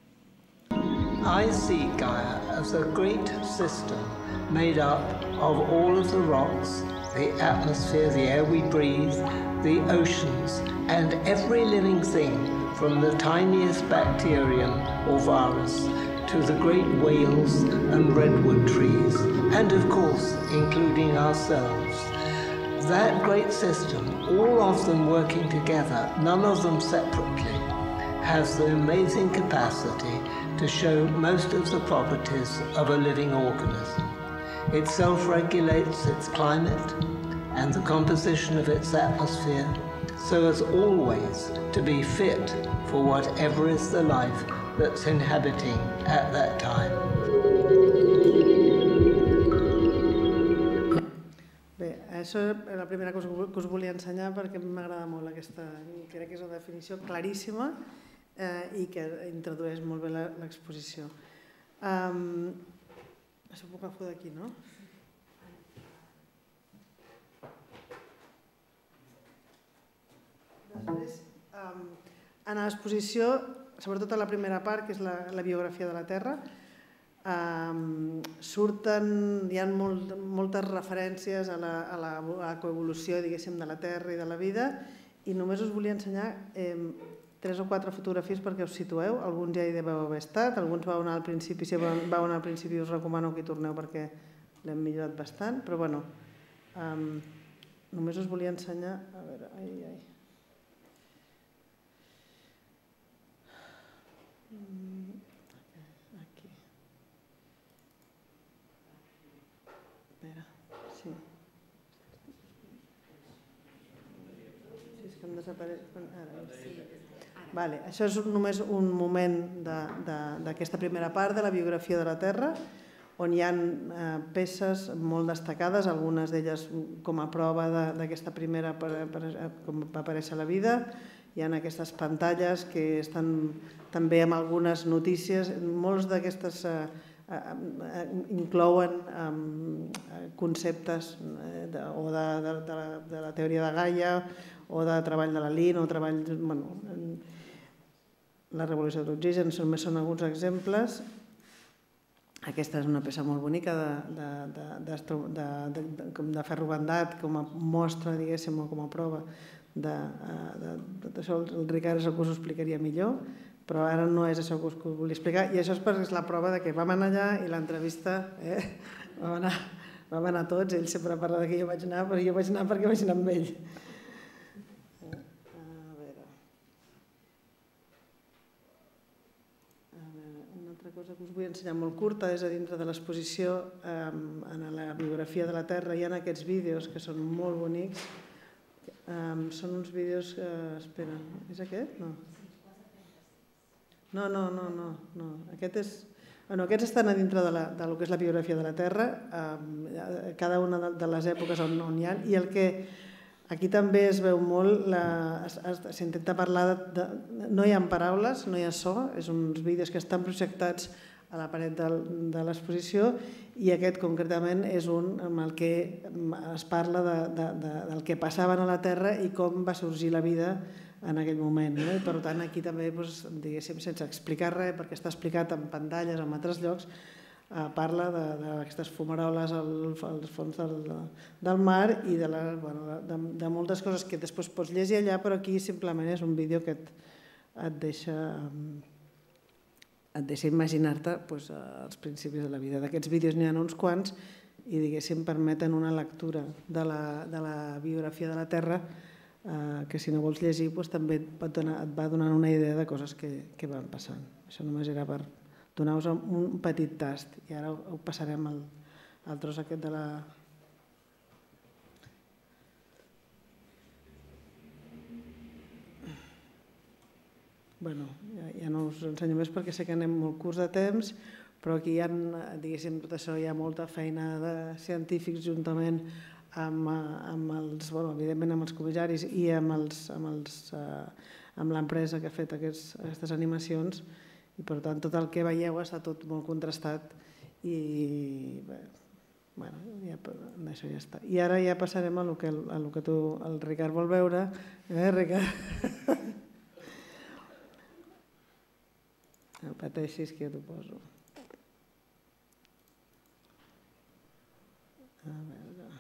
I see Gaia as a great system made up of all of the rocks, the atmosphere, the air we breathe, the oceans, and every living thing, from the tiniest bacterium or virus to the great whales and redwood trees, and of course, including ourselves. That great system, all of them working together, none of them separately, has the amazing capacity to show most of the properties of a living organism. It self-regulates its climate and the composition of its atmosphere, so as always to be fit for whatever is the life that's inhabiting at that time. Bé, això és la primera cosa que us volia ensenyar perquè m'agrada molt aquesta, crec que és una definició claríssima i que introdueix molt bé l'exposició. Això ho puc agafar d'aquí, no? Després, en l'exposició, sobretot a la primera part, que és la biografia de la Terra, hi ha moltes referències a la coevolució, diguéssim, de la Terra i de la vida, i només us volia ensenyar 3 o 4 fotografies perquè us situeu. Alguns ja hi deveu haver estat, alguns vau anar al principi, si vau anar al principi us recomano que hi torneu perquè l'hem millorat bastant, però bueno, només us volia ensenyar... A veure, aquí. Espera, sí. Si és que em desapareix... Vale, això és només un moment d'aquesta primera part de la biografia de la Terra, on hi ha peces molt destacades, algunes d'elles com a prova d'aquesta primera, com va aparèixer la vida. Hi ha aquestes pantalles que estan també amb algunes notícies. Molts d'aquestes inclouen conceptes o de la teoria de Gaia o de treball de la Lean o treball... La revolució de l'oxigen només són alguns exemples. Aquesta és una peça molt bonica de ferro bandat com a mostra, diguéssim, o com a prova d'això. El Ricard és el que us ho explicaria millor, però ara no és això que us volia explicar, i això és la prova de que vam anar allà i l'entrevista vam anar tots, ell sempre parla que jo vaig anar, però jo vaig anar perquè vaig anar amb ell. Una altra cosa que us vull ensenyar molt curta és a dintre de l'exposició, en la biografia de la Terra hi ha aquests vídeos que són molt bonics. Són uns vídeos que... Espera, és aquest? No. No. Aquests estan a dintre del que és la biografia de la Terra, cada una de les èpoques on hi ha, i el que aquí també es veu molt, s'intenta parlar no hi ha paraules, no hi ha so, és uns vídeos que estan projectats a la paret de l'exposició, i aquest concretament és un amb el que es parla del que passaven a la Terra i com va sorgir la vida en aquell moment. Per tant, aquí també, diguéssim, sense explicar res, perquè està explicat en pantalles, en altres llocs, parla d'aquestes fumaroles als fons del mar i de moltes coses que després pots llegir allà, però aquí simplement és un vídeo que et deixa imaginar-te els principis de la vida. D'aquests vídeos n'hi ha uns quants i, diguéssim, permeten una lectura de la biografia de la Terra que, si no vols llegir, també et va donant una idea de coses que van passant. Això només era per donar-vos un petit tast, i ara ho passarem al tros aquest de la... Bueno, ja no us ensenyo més perquè sé que anem molt curts de temps, però aquí hi ha, diguéssim, tot això, hi ha molta feina de científics juntament amb els, evidentment amb els comissaris i amb l'empresa que ha fet aquestes animacions, i per tant tot el que veieu està tot molt contrastat i això ja està. I ara ja passarem a el que el Ricard vol veure. Ricard? No pateixis, que jo t'ho poso. A veure...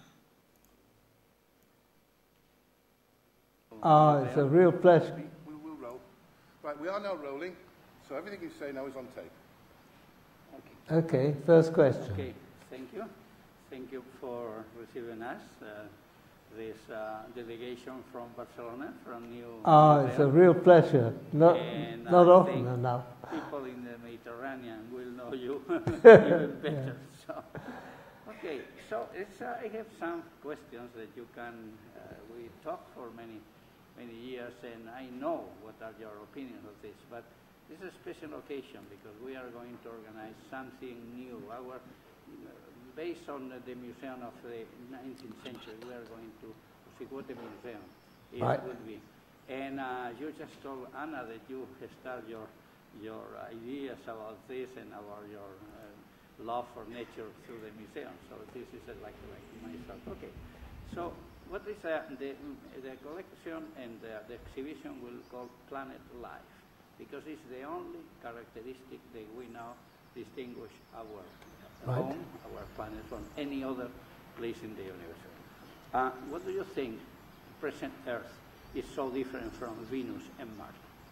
It's a real pleasure. We'll roll. Right, we are now rolling, so everything you say now is on tape. Okay, first question. Okay, thank you. Thank you for receiving us. This delegation from Barcelona, from New It's a real pleasure. Not often enough. People in the Mediterranean will know you even better. Yeah. Okay, so I have some questions that you can. We talked for many years, and I know what are your opinions of this. But this is a special occasion because we are going to organize something new. Based on the museum of the 19th century, we are going to see what the museum would be. And you just told Anna that you start your ideas about this and about your love for nature through the museum. So this is like myself. Okay. So what is the collection and the exhibition will call Planet Life, because it's the only characteristic that we now distinguish our home, our planet, from any other place in the universe. What do you think present Earth is so different from Venus and Mars?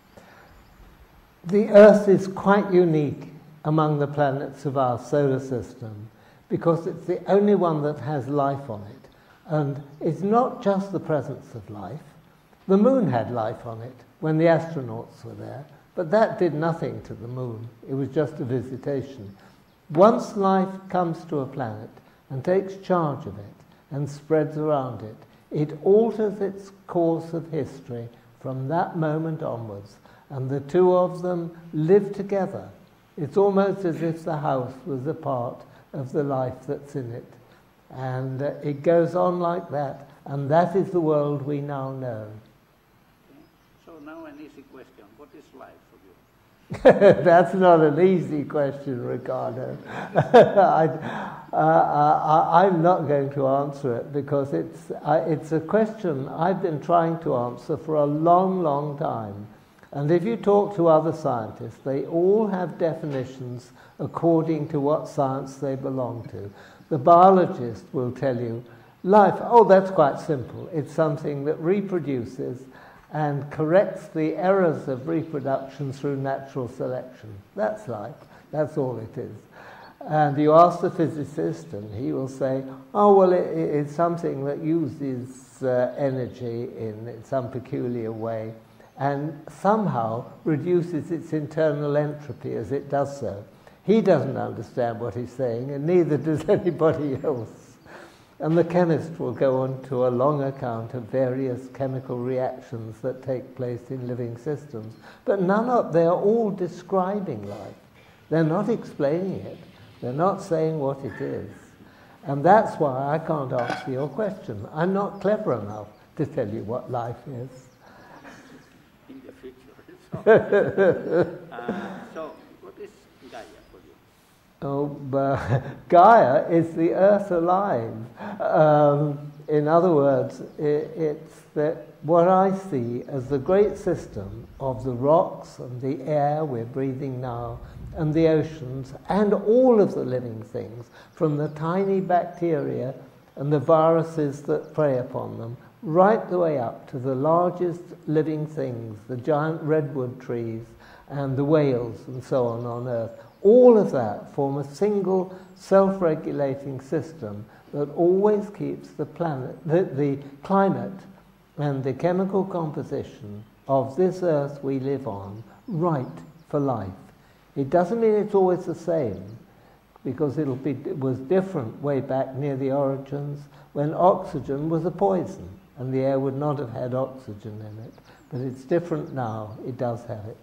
The Earth is quite unique among the planets of our solar system because it's the only one that has life on it. And it's not just the presence of life. The Moon had life on it when the astronauts were there, but that did nothing to the Moon. It was just a visitation. Once life comes to a planet and takes charge of it and spreads around it, it alters its course of history from that moment onwards, and the two of them live together. It's almost as if the house was a part of the life that's in it. And it goes on like that, and that is the world we now know. Okay. So now an easy question. What is life for you? That's not an easy question, Ricardo. I'm not going to answer it because it's a question I've been trying to answer for a long, long time. And if you talk to other scientists, they all have definitions according to what science they belong to. The biologist will tell you, life, oh, that's quite simple. It's something that reproduces and corrects the errors of reproduction through natural selection. That's life. That's all it is. And you ask the physicist, and he will say, oh, well, it's something that uses energy in some peculiar way and somehow reduces its internal entropy as it does so. He doesn't understand what he's saying, and neither does anybody else. And the chemist will go on to a long account of various chemical reactions that take place in living systems. But they're all describing life. They're not explaining it. They're not saying what it is. And that's why I can't answer your question. I'm not clever enough to tell you what life is. In the future. So, what is Gaia for you? Oh, Gaia is the earth alive. In other words, it's what I see as the great system of the rocks and the air we're breathing now, and the oceans, and all of the living things, from the tiny bacteria and the viruses that prey upon them, right the way up to the largest living things, the giant redwood trees and the whales and so on Earth. All of that form a single self-regulating system that always keeps the planet, the climate and the chemical composition of this Earth we live on right for life. It doesn't mean it's always the same, because it was different way back near the origins when oxygen was a poison and the air would not have had oxygen in it. But it's different now. It does have it.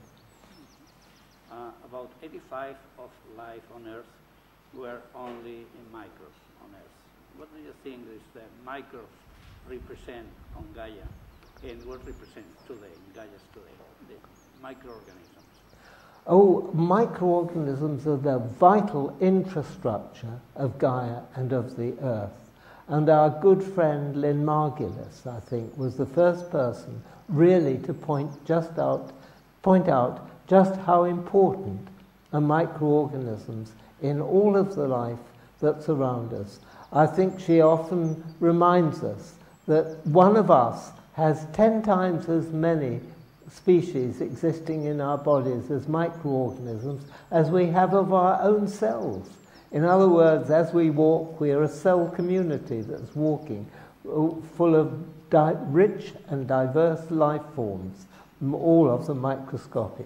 About 85% of life on Earth were only in microbes on Earth. What do you think is the microbes represent on Gaia, and what represent today, Gaia's today, the microorganisms? Oh, microorganisms are the vital infrastructure of Gaia and of the Earth. And our good friend Lynn Margulis, I think, was the first person really to point out just how important are microorganisms in all of the life that's around us. I think she often reminds us that one of us has 10 times as many species existing in our bodies as microorganisms as we have of our own cells. In other words, as we walk, we are a cell community that's walking, full of rich and diverse life forms, all of them microscopic.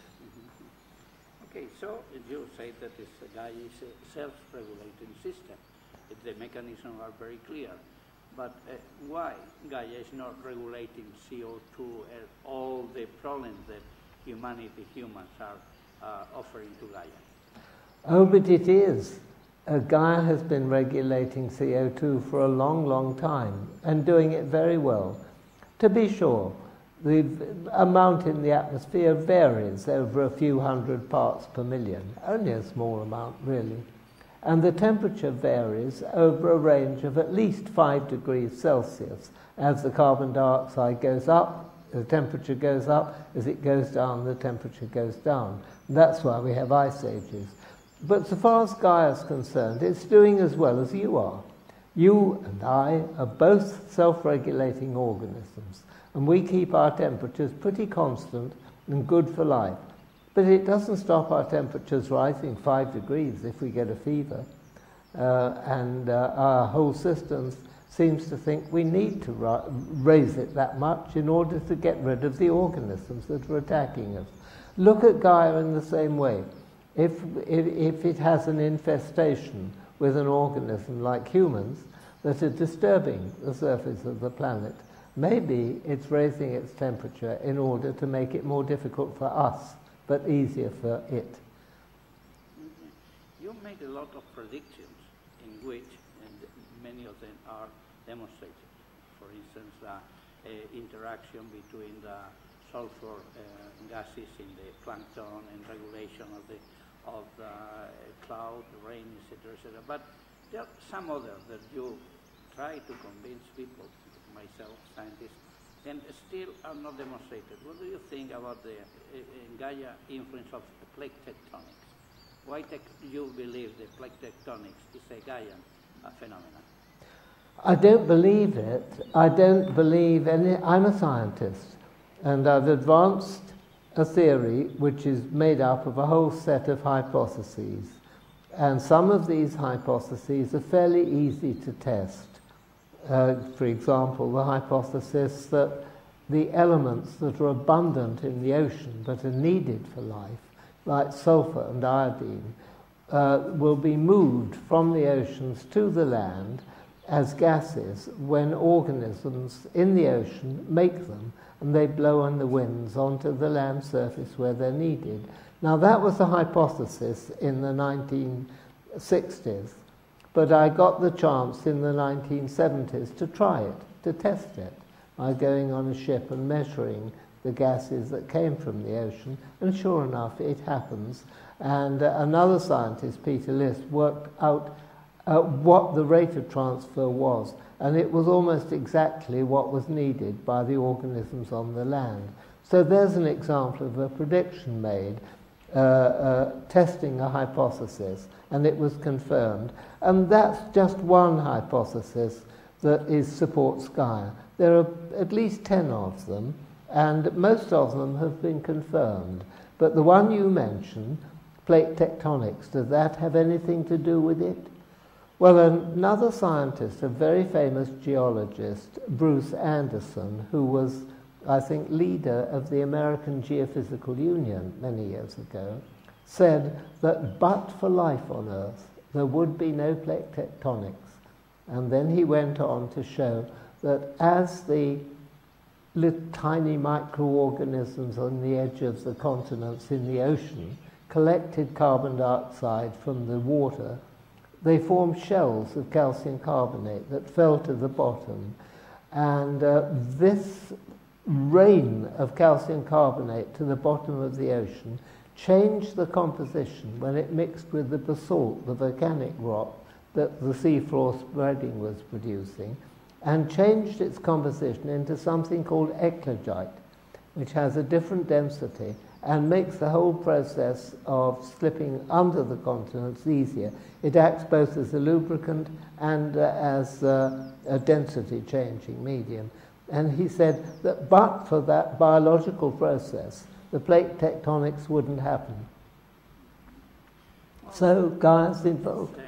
Okay, so you say that Gaia is a self-regulating system. The mechanisms are very clear. But why Gaia is not regulating CO2 and all the problems that humans are offering to Gaia? Oh, but it is. Gaia has been regulating CO2 for a long, long time and doing it very well. To be sure, the amount in the atmosphere varies over a few hundred parts per million, only a small amount really. And the temperature varies over a range of at least 5 degrees Celsius. As the carbon dioxide goes up, the temperature goes up. As it goes down, the temperature goes down. And that's why we have ice ages. But so far as Gaia is concerned, it's doing as well as you are. You and I are both self-regulating organisms, and we keep our temperatures pretty constant and good for life. But it doesn't stop our temperatures rising 5 degrees if we get a fever. And our whole system seems to think we need to raise it that much in order to get rid of the organisms that are attacking us. Look at Gaia in the same way. If it has an infestation with an organism like humans that are disturbing the surface of the planet, maybe it's raising its temperature in order to make it more difficult for us, but easier for it. You made a lot of predictions in which, and many of them are demonstrated. For instance, the interaction between the sulfur gases in the plankton and regulation of the cloud, rain, etc., etc. But there are some others that you try to convince people, myself, scientists, and still are not demonstrated. What do you think about the Gaia influence of plate tectonics? Why do you believe the plate tectonics is a Gaian phenomenon? I don't believe it. I don't believe any. I'm a scientist, and I've advanced a theory which is made up of a whole set of hypotheses. And some of these hypotheses are fairly easy to test. For example, the hypothesis that the elements that are abundant in the ocean but are needed for life, like sulfur and iodine, will be moved from the oceans to the land as gases when organisms in the ocean make them, and they blow on the winds onto the land surface where they're needed. Now, that was a hypothesis in the 1960s, but I got the chance in the 1970s to try it, to test it, by going on a ship and measuring the gases that came from the ocean, and sure enough, it happens. And another scientist, Peter List, worked out what the rate of transfer was, and it was almost exactly what was needed by the organisms on the land. So there's an example of a prediction made, testing a hypothesis, and it was confirmed. And that's just one hypothesis that supports Gaia. There are at least 10 of them, and most of them have been confirmed. But the one you mentioned, plate tectonics, does that have anything to do with it? Well, another scientist, a very famous geologist, Bruce Anderson, who was, I think, leader of the American Geophysical Union many years ago, said that but for life on Earth, there would be no plate tectonics. And then he went on to show that as the little tiny microorganisms on the edge of the continents in the ocean collected carbon dioxide from the water, they formed shells of calcium carbonate that fell to the bottom. And this rain of calcium carbonate to the bottom of the ocean changed the composition when it mixed with the basalt, the volcanic rock that the seafloor spreading was producing, and changed its composition into something called eclogite, which has a different density and makes the whole process of slipping under the continents easier. It acts both as a lubricant and as a density-changing medium. And he said that but for that biological process, the plate tectonics wouldn't happen. So, Gaia's involved.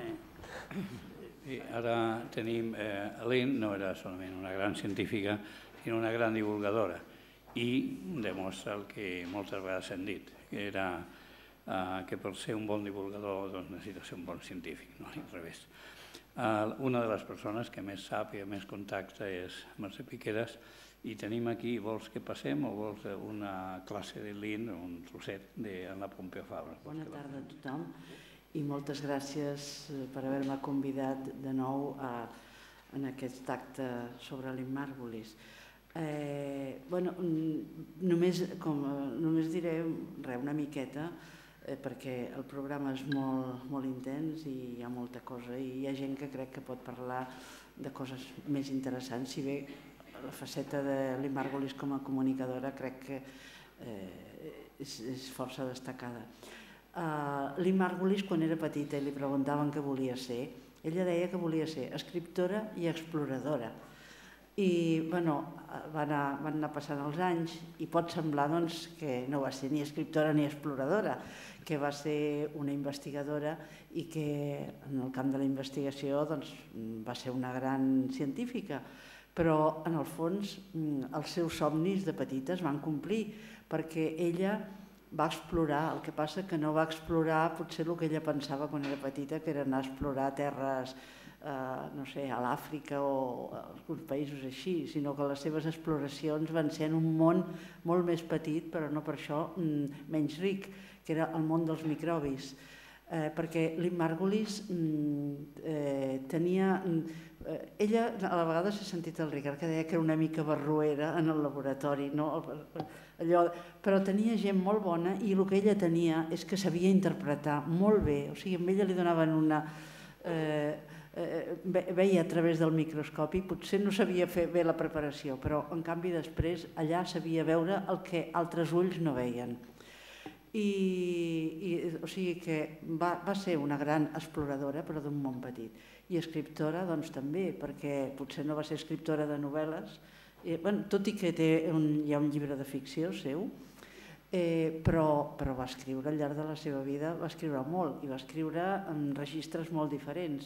Ara tenim, Lynn no era solament una gran científica, sinó una gran divulgadora, i demostra el que moltes vegades hem dit, que era que per ser un bon divulgador doncs necessita ser un bon científic, no al revés. Una de les persones que més sap i més contacta és Mercè Piqueras, i tenim aquí, vols que passem o vols una classe de Lynn o un trosset de la Pompeu Fabra? Bona tarda a tothom i moltes gràcies per haver-me convidat de nou en aquest acte sobre Lynn Margulis. Només diré una miqueta perquè el programa és molt intens i hi ha molta cosa i hi ha gent que crec que pot parlar de coses més interessants, si bé la faceta de Lynn Margulis com a comunicadora crec que és força destacada. Lynn Margulis, quan era petita i li preguntaven què volia ser, ella deia que volia ser escriptora i exploradora. I van anar passant els anys i pot semblar que no va ser ni escriptora ni exploradora, que va ser una investigadora i que en el camp de la investigació va ser una gran científica, però en el fons els seus somnis de petita es van complir perquè ella va explorar, el que passa que no va explorar potser el que ella pensava quan era petita, que era anar a explorar terres no sé, a l'Àfrica o alguns països així, sinó que les seves exploracions van ser en un món molt més petit, però no per això menys ric, que era el món dels microbis. perquè Lynn Margulis tenia... Ella a la vegada s'ha sentit el Ricard que deia que era una mica barroera en el laboratori, però tenia gent molt bona i el que ella tenia és que sabia interpretar molt bé, o sigui, a ella li donaven una... veia a través del microscopi, potser no sabia fer bé la preparació, però en canvi després allà sabia veure el que altres ulls no veien. O sigui que va ser una gran exploradora, però d'un món petit. I escriptora, doncs també, perquè potser no va ser escriptora de novel·les, tot i que hi ha un llibre de ficció seu, però va escriure al llarg de la seva vida, va escriure molt, i va escriure en registres molt diferents.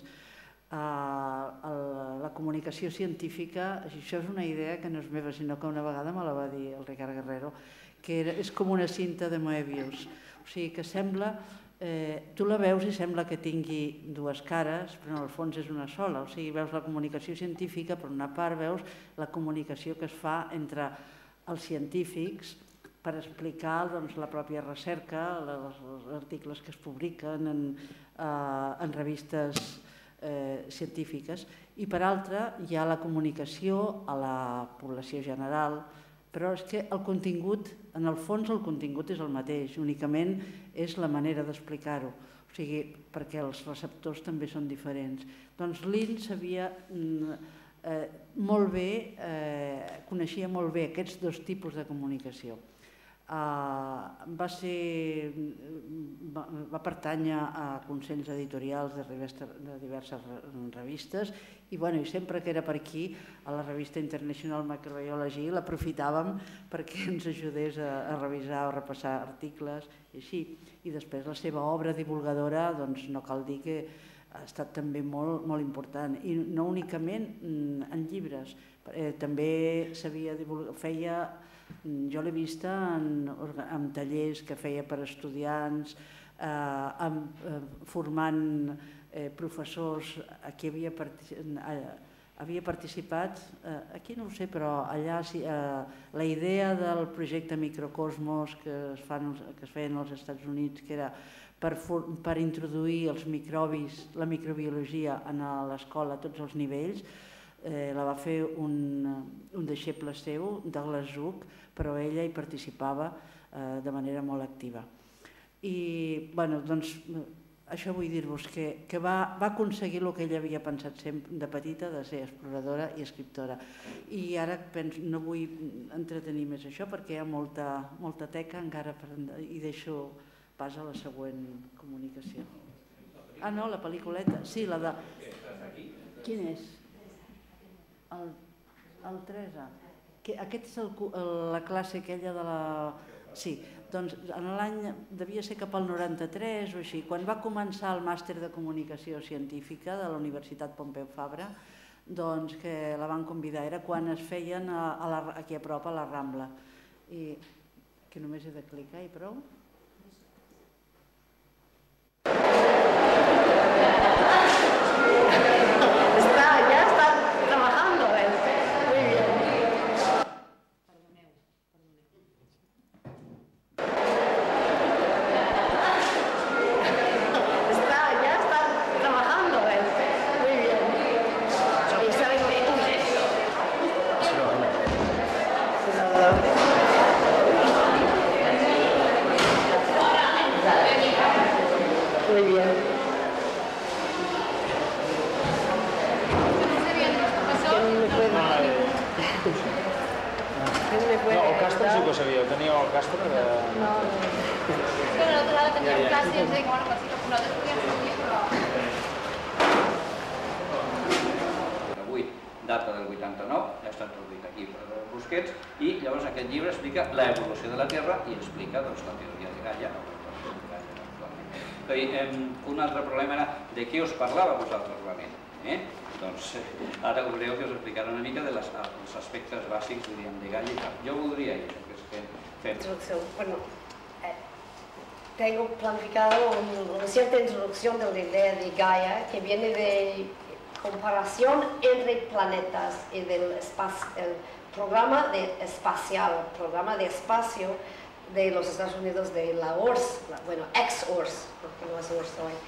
La comunicació científica, això és una idea que no és meva, sinó que una vegada me la va dir el Ricard Guerrero, que és com una cinta de Moebius, o sigui que sembla... Tu la veus i sembla que tingui dues cares, però en el fons és una sola. O sigui, veus la comunicació científica, per una part veus la comunicació que es fa entre els científics per explicar la pròpia recerca, els articles que es publiquen en revistes científiques, i per altra hi ha la comunicació a la població general, però és que el contingut, en el fons el contingut és el mateix, únicament és la manera d'explicar-ho, o sigui, perquè els receptors també són diferents. Doncs Lynn sabia molt bé, coneixia molt bé aquests dos tipus de comunicació. Va pertànyer a consells editorials de diverses revistes i sempre que era per aquí, a la revista International Microbiology, l'aprofitàvem perquè ens ajudés a revisar o repassar articles i així. I després la seva obra divulgadora, doncs no cal dir que ha estat també molt important, i no únicament en llibres, també feia... Jo l'he vista en tallers que feia per estudiants, formant professors. Aquí havia participat, aquí no ho sé, però allà la idea del projecte Microcosmos que es feien als Estats Units, que era per introduir els microbis, la microbiologia a l'escola a tots els nivells, la va fer un deixeble seu, Douglas Zook, però ella hi participava de manera molt activa. I, doncs, això vull dir-vos que va aconseguir el que ella havia pensat sempre de petita, de ser exploradora i escriptora. I ara no vull entretenir més això perquè hi ha molta teca encara i deixo pas a la següent comunicació. Ah, no, la pel·lículeta. Sí, la de... Quin és? El 3A. Aquest és la classe aquella de la... Sí, doncs en l'any, devia ser cap al 93 o així, quan va començar el màster de comunicació científica de la Universitat Pompeu Fabra, doncs que la van convidar, era quan es feien aquí a prop a la Rambla. I que només he de clicar i prou. Data del 89, ha estat traduït aquí per Busquets, i llavors aquest llibre explica l'evolució de la Terra i explica la teoria de Gaia. Un altre problema era de què us parlava vosaltres realment. Doncs ara veureu que us explicaré una mica dels aspectos bàsics de Gaia i tal. Jo voldria això, que és que fem... Bueno, tengo planificado una cierta introducción de la idea de Gaia que viene de comparación entre planetas y del espacio, el programa de espacio de los Estados Unidos, de la URSS, bueno, ex-URSS, porque no es URSS hoy.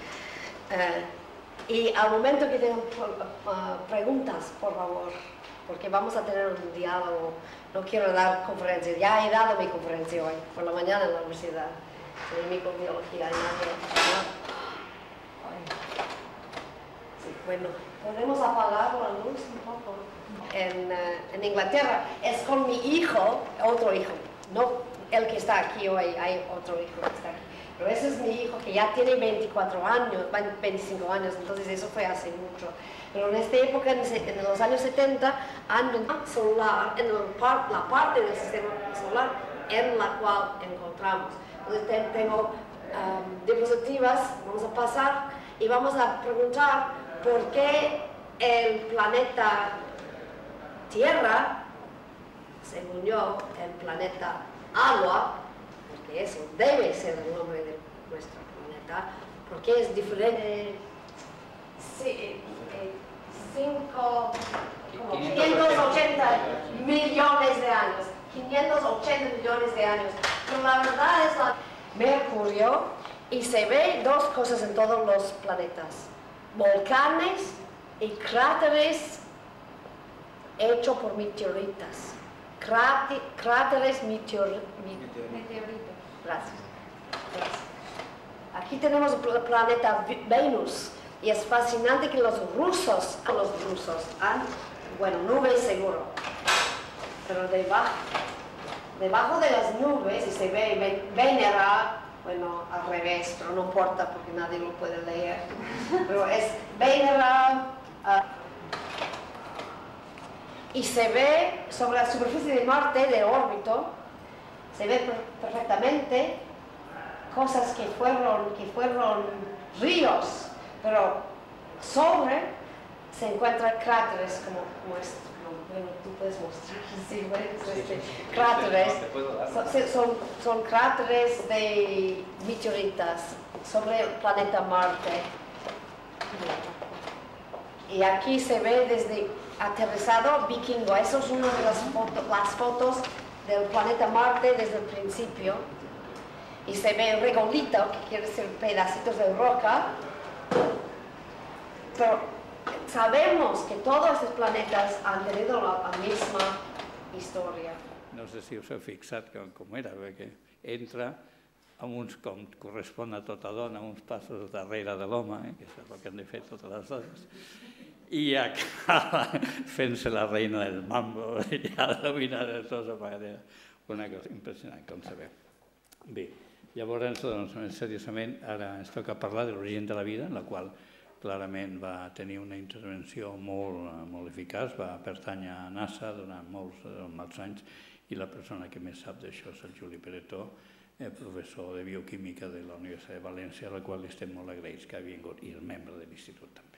Y al momento que tengan preguntas, por favor, porque vamos a tener un diálogo, no quiero dar conferencias, ya he dado mi conferencia hoy, por la mañana en la universidad, de microbiología. Sí, bueno, podemos apagar la luz un poco. En Inglaterra es con mi hijo, otro hijo, no el que está aquí hoy, hay otro hijo que está aquí. Pero ese es mi hijo que ya tiene 24 años, 25 años, entonces eso fue hace mucho. Pero en esta época, en los años 70, han venido solar, en la parte del sistema solar en la cual encontramos. Entonces tengo diapositivas, vamos a pasar y vamos a preguntar por qué el planeta Tierra, según yo, el planeta Agua, porque eso debe ser el nombre de nuestro planeta, porque es diferente. 580 millones de años, 580 millones de años, pero la verdad es Mercurio, y se ve dos cosas en todos los planetas, volcanes y cráteres hechos por meteoritas. Cráteres meteoritos. Gracias. Aquí tenemos el planeta Venus y es fascinante que los rusos han, bueno, nubes seguro, pero debajo de las nubes, y se ve Venera, bueno, al revés, pero no importa porque nadie lo puede leer, pero es Venera. Y se ve sobre la superficie de Marte, de órbita, se ve perfectamente cosas que fueron ríos, pero sobre se encuentran cráteres como este. Bueno, tú puedes mostrar, sí, bueno, cráteres, son cráteres de meteoritas sobre el planeta Marte. Y aquí se ve desde aterrizado Vikingo. Eso es una de las fotos del planeta Marte desde el principio. Y se ve regolito, que quiere decir pedacitos de roca. Pero sabemos que todos estos planetas han tenido la misma historia. No sé si us heu fixat com era, perquè entra amb uns, com correspon a tota dona, uns passos darrere de l'home, que és el que han de fer totes les dones, i acaba fent-se la reina del mambo, ja dominant de tota manera. Una cosa impressionant, com sabeu. Bé, llavors, més seriosament, ara ens toca parlar de l'origen de la vida, en la qual clarament va tenir una intervenció molt eficaç, va pertànyer a NASA durant molts anys, i la persona que més sap d'això és el Juli Peretó, professor de bioquímica de la Universitat de València, a la qual estem molt agraïts que ha vingut, i és membre de l'institut també.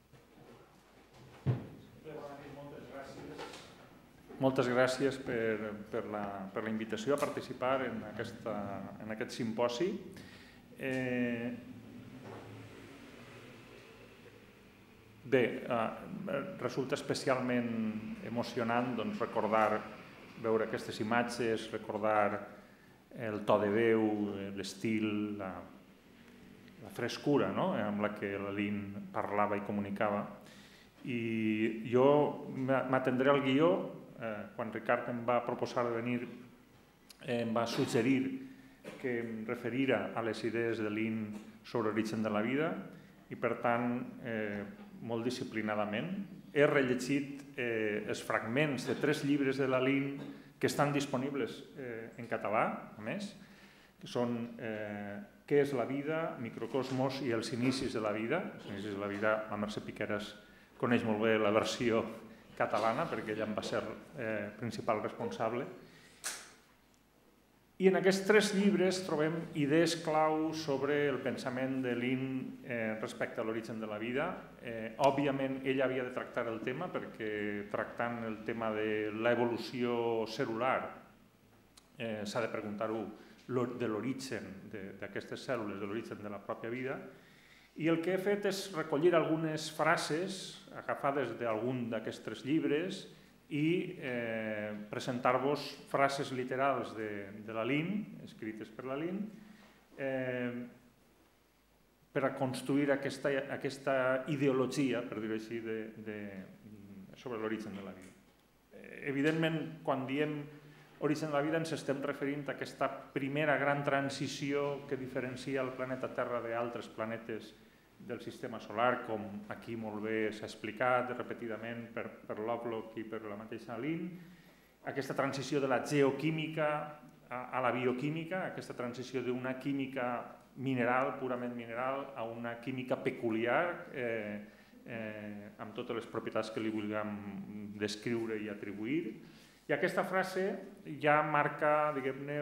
Moltes gràcies per la invitació a participar en aquest simposi. Bé, resulta especialment emocionant recordar, veure aquestes imatges, recordar el to de veu, l'estil, la frescura amb la que la Lynn parlava i comunicava. I jo m'atendré al guió. Quan Ricard em va proposar de venir, em va suggerir que em referira a les idees de Lynn sobre l'origen de la vida i, per tant, molt disciplinadament, he rellegit els fragments de 3 llibres de la Lynn que estan disponibles en català, a més, que són Què és la vida?, Microcosmos i els inicis de la vida. Els inicis de la vida, la Mercè Piqueras coneix molt bé la versió catalana, perquè ella en va ser principal responsable. I en aquests 3 llibres trobem idees clau sobre el pensament de Lynn respecte a l'origen de la vida. Òbviament, ella havia de tractar el tema, perquè tractant el tema de l'evolució cel·lular s'ha de preguntar-ho de l'origen d'aquestes cèl·lules, de l'origen de la pròpia vida. I el que he fet és recollir algunes frases agafades d'algun d'aquests 3 llibres i presentar-vos frases literals de Lalín, escrites per Lalín, per a construir aquesta ideologia, per dir-ho així, sobre l'origen de la vida. Evidentment, quan diem origen de la vida ens estem referint a aquesta primera gran transició que diferencia el planeta Terra d'altres planetes del sistema solar, com aquí molt bé s'ha explicat repetidament per Lovelock i per la mateixa Lynn, aquesta transició de la geoquímica a la bioquímica, aquesta transició d'una química mineral, purament mineral, a una química peculiar, amb totes les propietats que li vulguem descriure i atribuir. I aquesta frase ja marca, diguem-ne,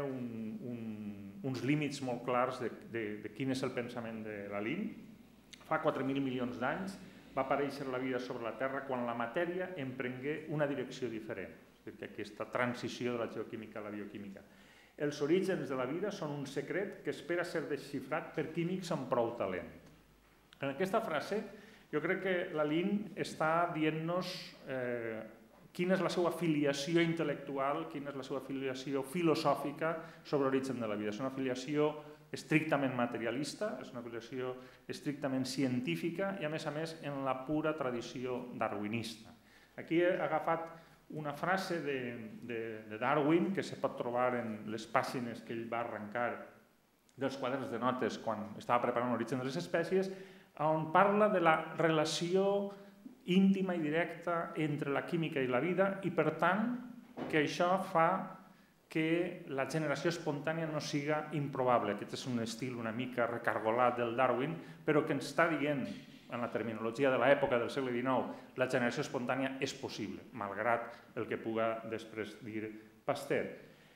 uns límits molt clars de quin és el pensament de Lalín. Fa 4.000 milions d'anys va aparèixer la vida sobre la Terra quan la matèria emprengué una direcció diferent, és a dir, aquesta transició de la geoquímica a la bioquímica. Els orígens de la vida són un secret que espera ser desxifrat per químics amb prou talent. En aquesta frase jo crec que Lalín està dient-nos quina és la seva filiació intel·lectual, quina és la seva filiació filosòfica sobre l'origen de la vida. És una filiació estrictament materialista, és una filiació estrictament científica i, a més, en la pura tradició darwinista. Aquí he agafat una frase de Darwin que se pot trobar en les pàgines que ell va arrencar dels quaderns de notes quan estava preparant l'origen de les espècies, on parla de la relació íntima i directa entre la química i la vida i, per tant, que això fa que la generació espontània no siga improbable. Aquest és un estil una mica recargolat del Darwin, però que ens està dient, en la terminologia de l'època del segle XIX, la generació espontània és possible, malgrat el que puga després dir Pasteur.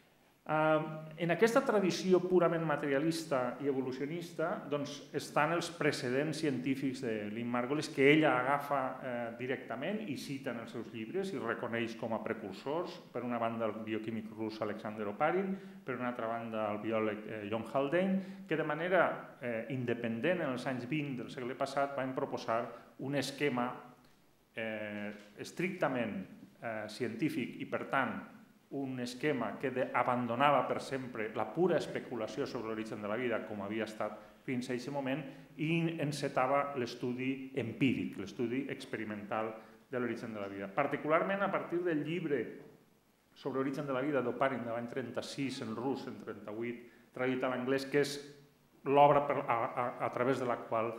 En aquesta tradició purament materialista i evolucionista estan els precedents científics de Lynn Margulis que ella agafa directament i cita en els seus llibres i reconeix com a precursors, per una banda el bioquímic rus Alexander Oparin, per una altra banda el biòleg John Haldane, que de manera independent en els anys 20 del segle passat van proposar un esquema estrictament científic i, per tant, un esquema que abandonava per sempre la pura especulació sobre l'origen de la vida, com havia estat fins a aquest moment, i encetava l'estudi empíric, l'estudi experimental de l'origen de la vida. Particularment a partir del llibre sobre l'origen de la vida d'Oparin de l'any 36 en rus, en 38, traduït a l'anglès, que és l'obra a través de la qual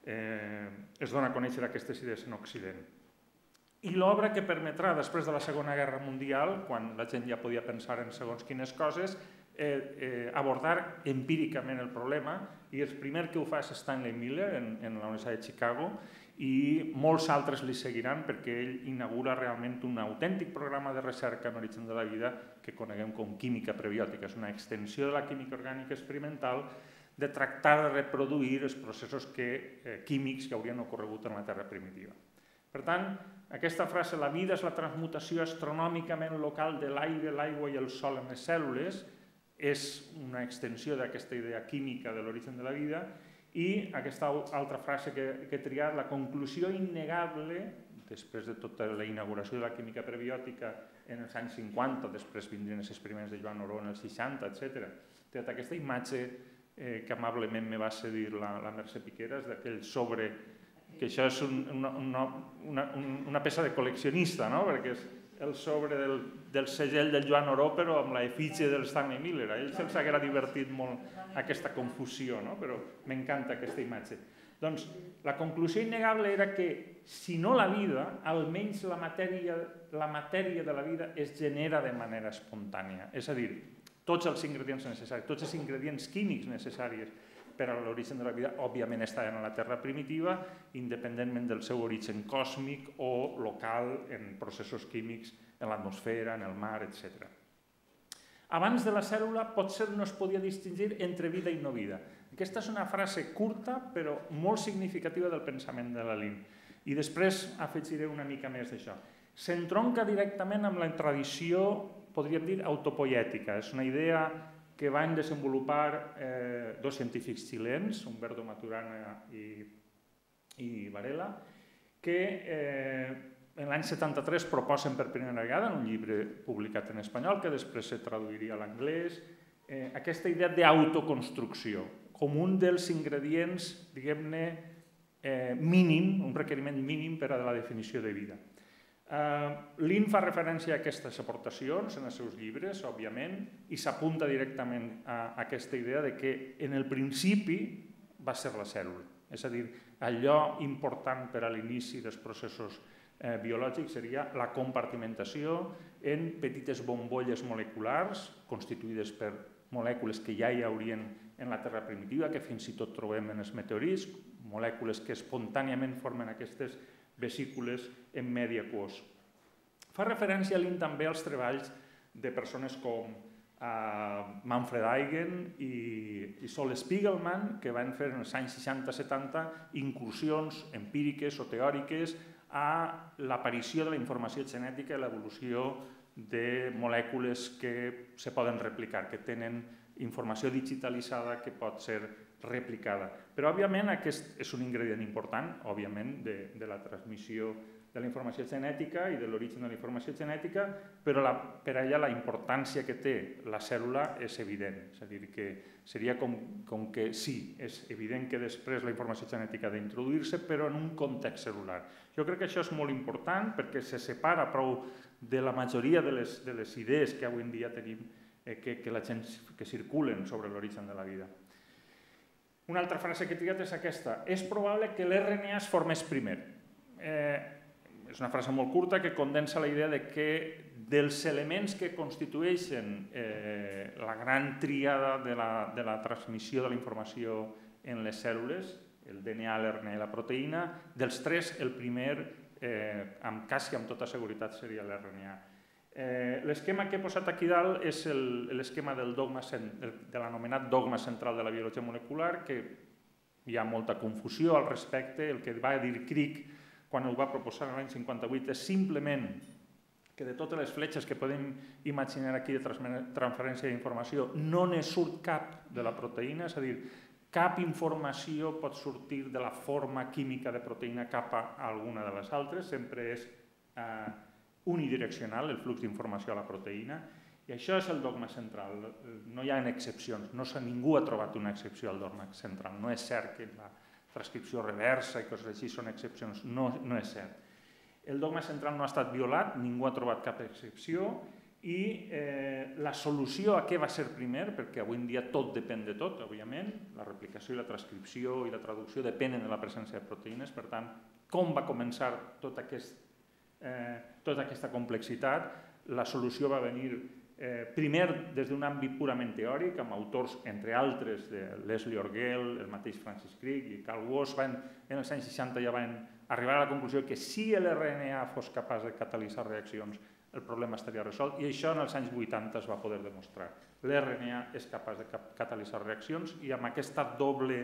es dona a conèixer aquestes idees en Occident. I l'obra que permetrà, després de la Segona Guerra Mundial, quan la gent ja podia pensar en segons quines coses, abordar empíricament el problema, i el primer que ho fa és Stanley Miller en la Universitat de Chicago, i molts altres li seguiran perquè ell inaugura realment un autèntic programa de recerca en l'origen de la vida que coneguem com química prebiòtica. És una extensió de la química orgànica experimental de tractar de reproduir els processos químics que haurien ocorregut en la Terra primitiva. Per tant, aquesta frase, la vida és la transmutació astronòmicament local de l'aire, l'aigua i el sol en les cèl·lules, és una extensió d'aquesta idea química de l'origen de la vida, i aquesta altra frase que he triat, la conclusió innegable, després de tota la inauguració de la química prebiòtica en els anys 50, després vindrien els experiments de Joan Oró en els 60, etc. Té aquesta imatge que amablement me va cedir la Mercè Piqueras, d'aquell sobre, que això és una peça de col·leccionista, perquè és el sobre del segell del Joan Oró, però amb l'efígie del Stanley Miller. A ell se'ls haguera divertit molt aquesta confusió, però m'encanta aquesta imatge. Doncs la conclusió innegable era que, si no la vida, almenys la matèria de la vida es genera de manera espontània. És a dir, tots els ingredients necessaris, tots els ingredients químics necessaris per a l'origen de la vida, òbviament estaven a la Terra primitiva, independentment del seu origen còsmic o local en processos químics en l'atmosfera, en el mar, etc. Abans de la cèl·lula potser no es podia distingir entre vida i no vida. Aquesta és una frase curta però molt significativa del pensament de Lalín. I després afegiré una mica més d'això. S'entronca directament amb la tradició, podríem dir, autopoiètica. És una idea que van desenvolupar dos científics xilens, Humberto Maturana i Varela, que en l'any 73 proposen per primera vegada en un llibre publicat en espanyol, que després se traduiria a l'anglès, aquesta idea d'autoconstrucció com un dels ingredients, diguem-ne, mínim, un requeriment mínim per a la definició de vida. Lin fa referència a aquestes aportacions en els seus llibres, òbviament, i s'apunta directament a aquesta idea de que en el principi va ser la cèl·lula. És a dir, allò important per a l'inici dels processos biològics seria la compartimentació en petites bombolles moleculars constituïdes per molècules que ja hi haurien en la Terra primitiva, que fins i tot trobem en els meteorits, molècules que espontàniament formen aquestes vesícules en medi aquós. Fa referència Lin també als treballs de persones com Manfred Eigen i Sol Spiegelman, que van fer en els anys 60-70 incursions empíriques o teòriques a l'aparició de la informació genètica i l'evolució de molècules que se poden replicar, que tenen informació digitalitzada que pot ser replicada. Però, òbviament, aquest és un ingredient important, òbviament, de la transmissió de la informació genètica i de l'origen de la informació genètica, però per allà la importància que té la cèl·lula és evident. És a dir, que seria com que sí, és evident que després la informació genètica ha d'introduir-se, però en un context cel·lular. Jo crec que això és molt important perquè se separa prou de la majoria de les idees que avui en dia tenim que circulen sobre l'origen de la vida. Una altra frase que he triat és aquesta. És probable que l'RNA es formés primer. És una frase molt curta que condensa la idea de que dels elements que constitueixen la gran tríada de la transmissió de la informació en les cèl·lules, el DNA, l'RNA i la proteïna, dels tres, el primer, quasi amb tota seguretat, seria l'RNA. L'esquema que he posat aquí dalt és l'esquema de l'anomenat dogma central de la biologia molecular, que hi ha molta confusió al respecte. El que va dir Crick quan ho va proposar l'any 58 és simplement que de totes les fletxes que podem imaginar aquí de transferència d'informació no ne surt cap de la proteïna, és a dir, cap informació pot sortir de la forma química de proteïna cap a alguna de les altres, sempre és unidireccional el flux d'informació a la proteïna, i això és el dogma central. No hi ha excepcions, ningú ha trobat una excepció al dogma central. No és cert que la transcripció reversa i coses així són excepcions, no és cert. El dogma central no ha estat violat, ningú ha trobat cap excepció, i la solució a què va ser primer, perquè avui en dia tot depèn de tot, òbviament, la replicació i la transcripció i la traducció depenen de la presència de proteïnes, per tant, com va començar tota aquesta complexitat? La solució va venir primer des d'un àmbit purament teòric, amb autors, entre altres, de Leslie Orgel, el mateix Francis Crick i Carl Woese, en els anys 60 ja van arribar a la conclusió que si l'RNA fos capaç de catalitzar reaccions, el problema estaria resolt, i això en els anys 80 es va poder demostrar. L'RNA és capaç de catalitzar reaccions i amb aquesta doble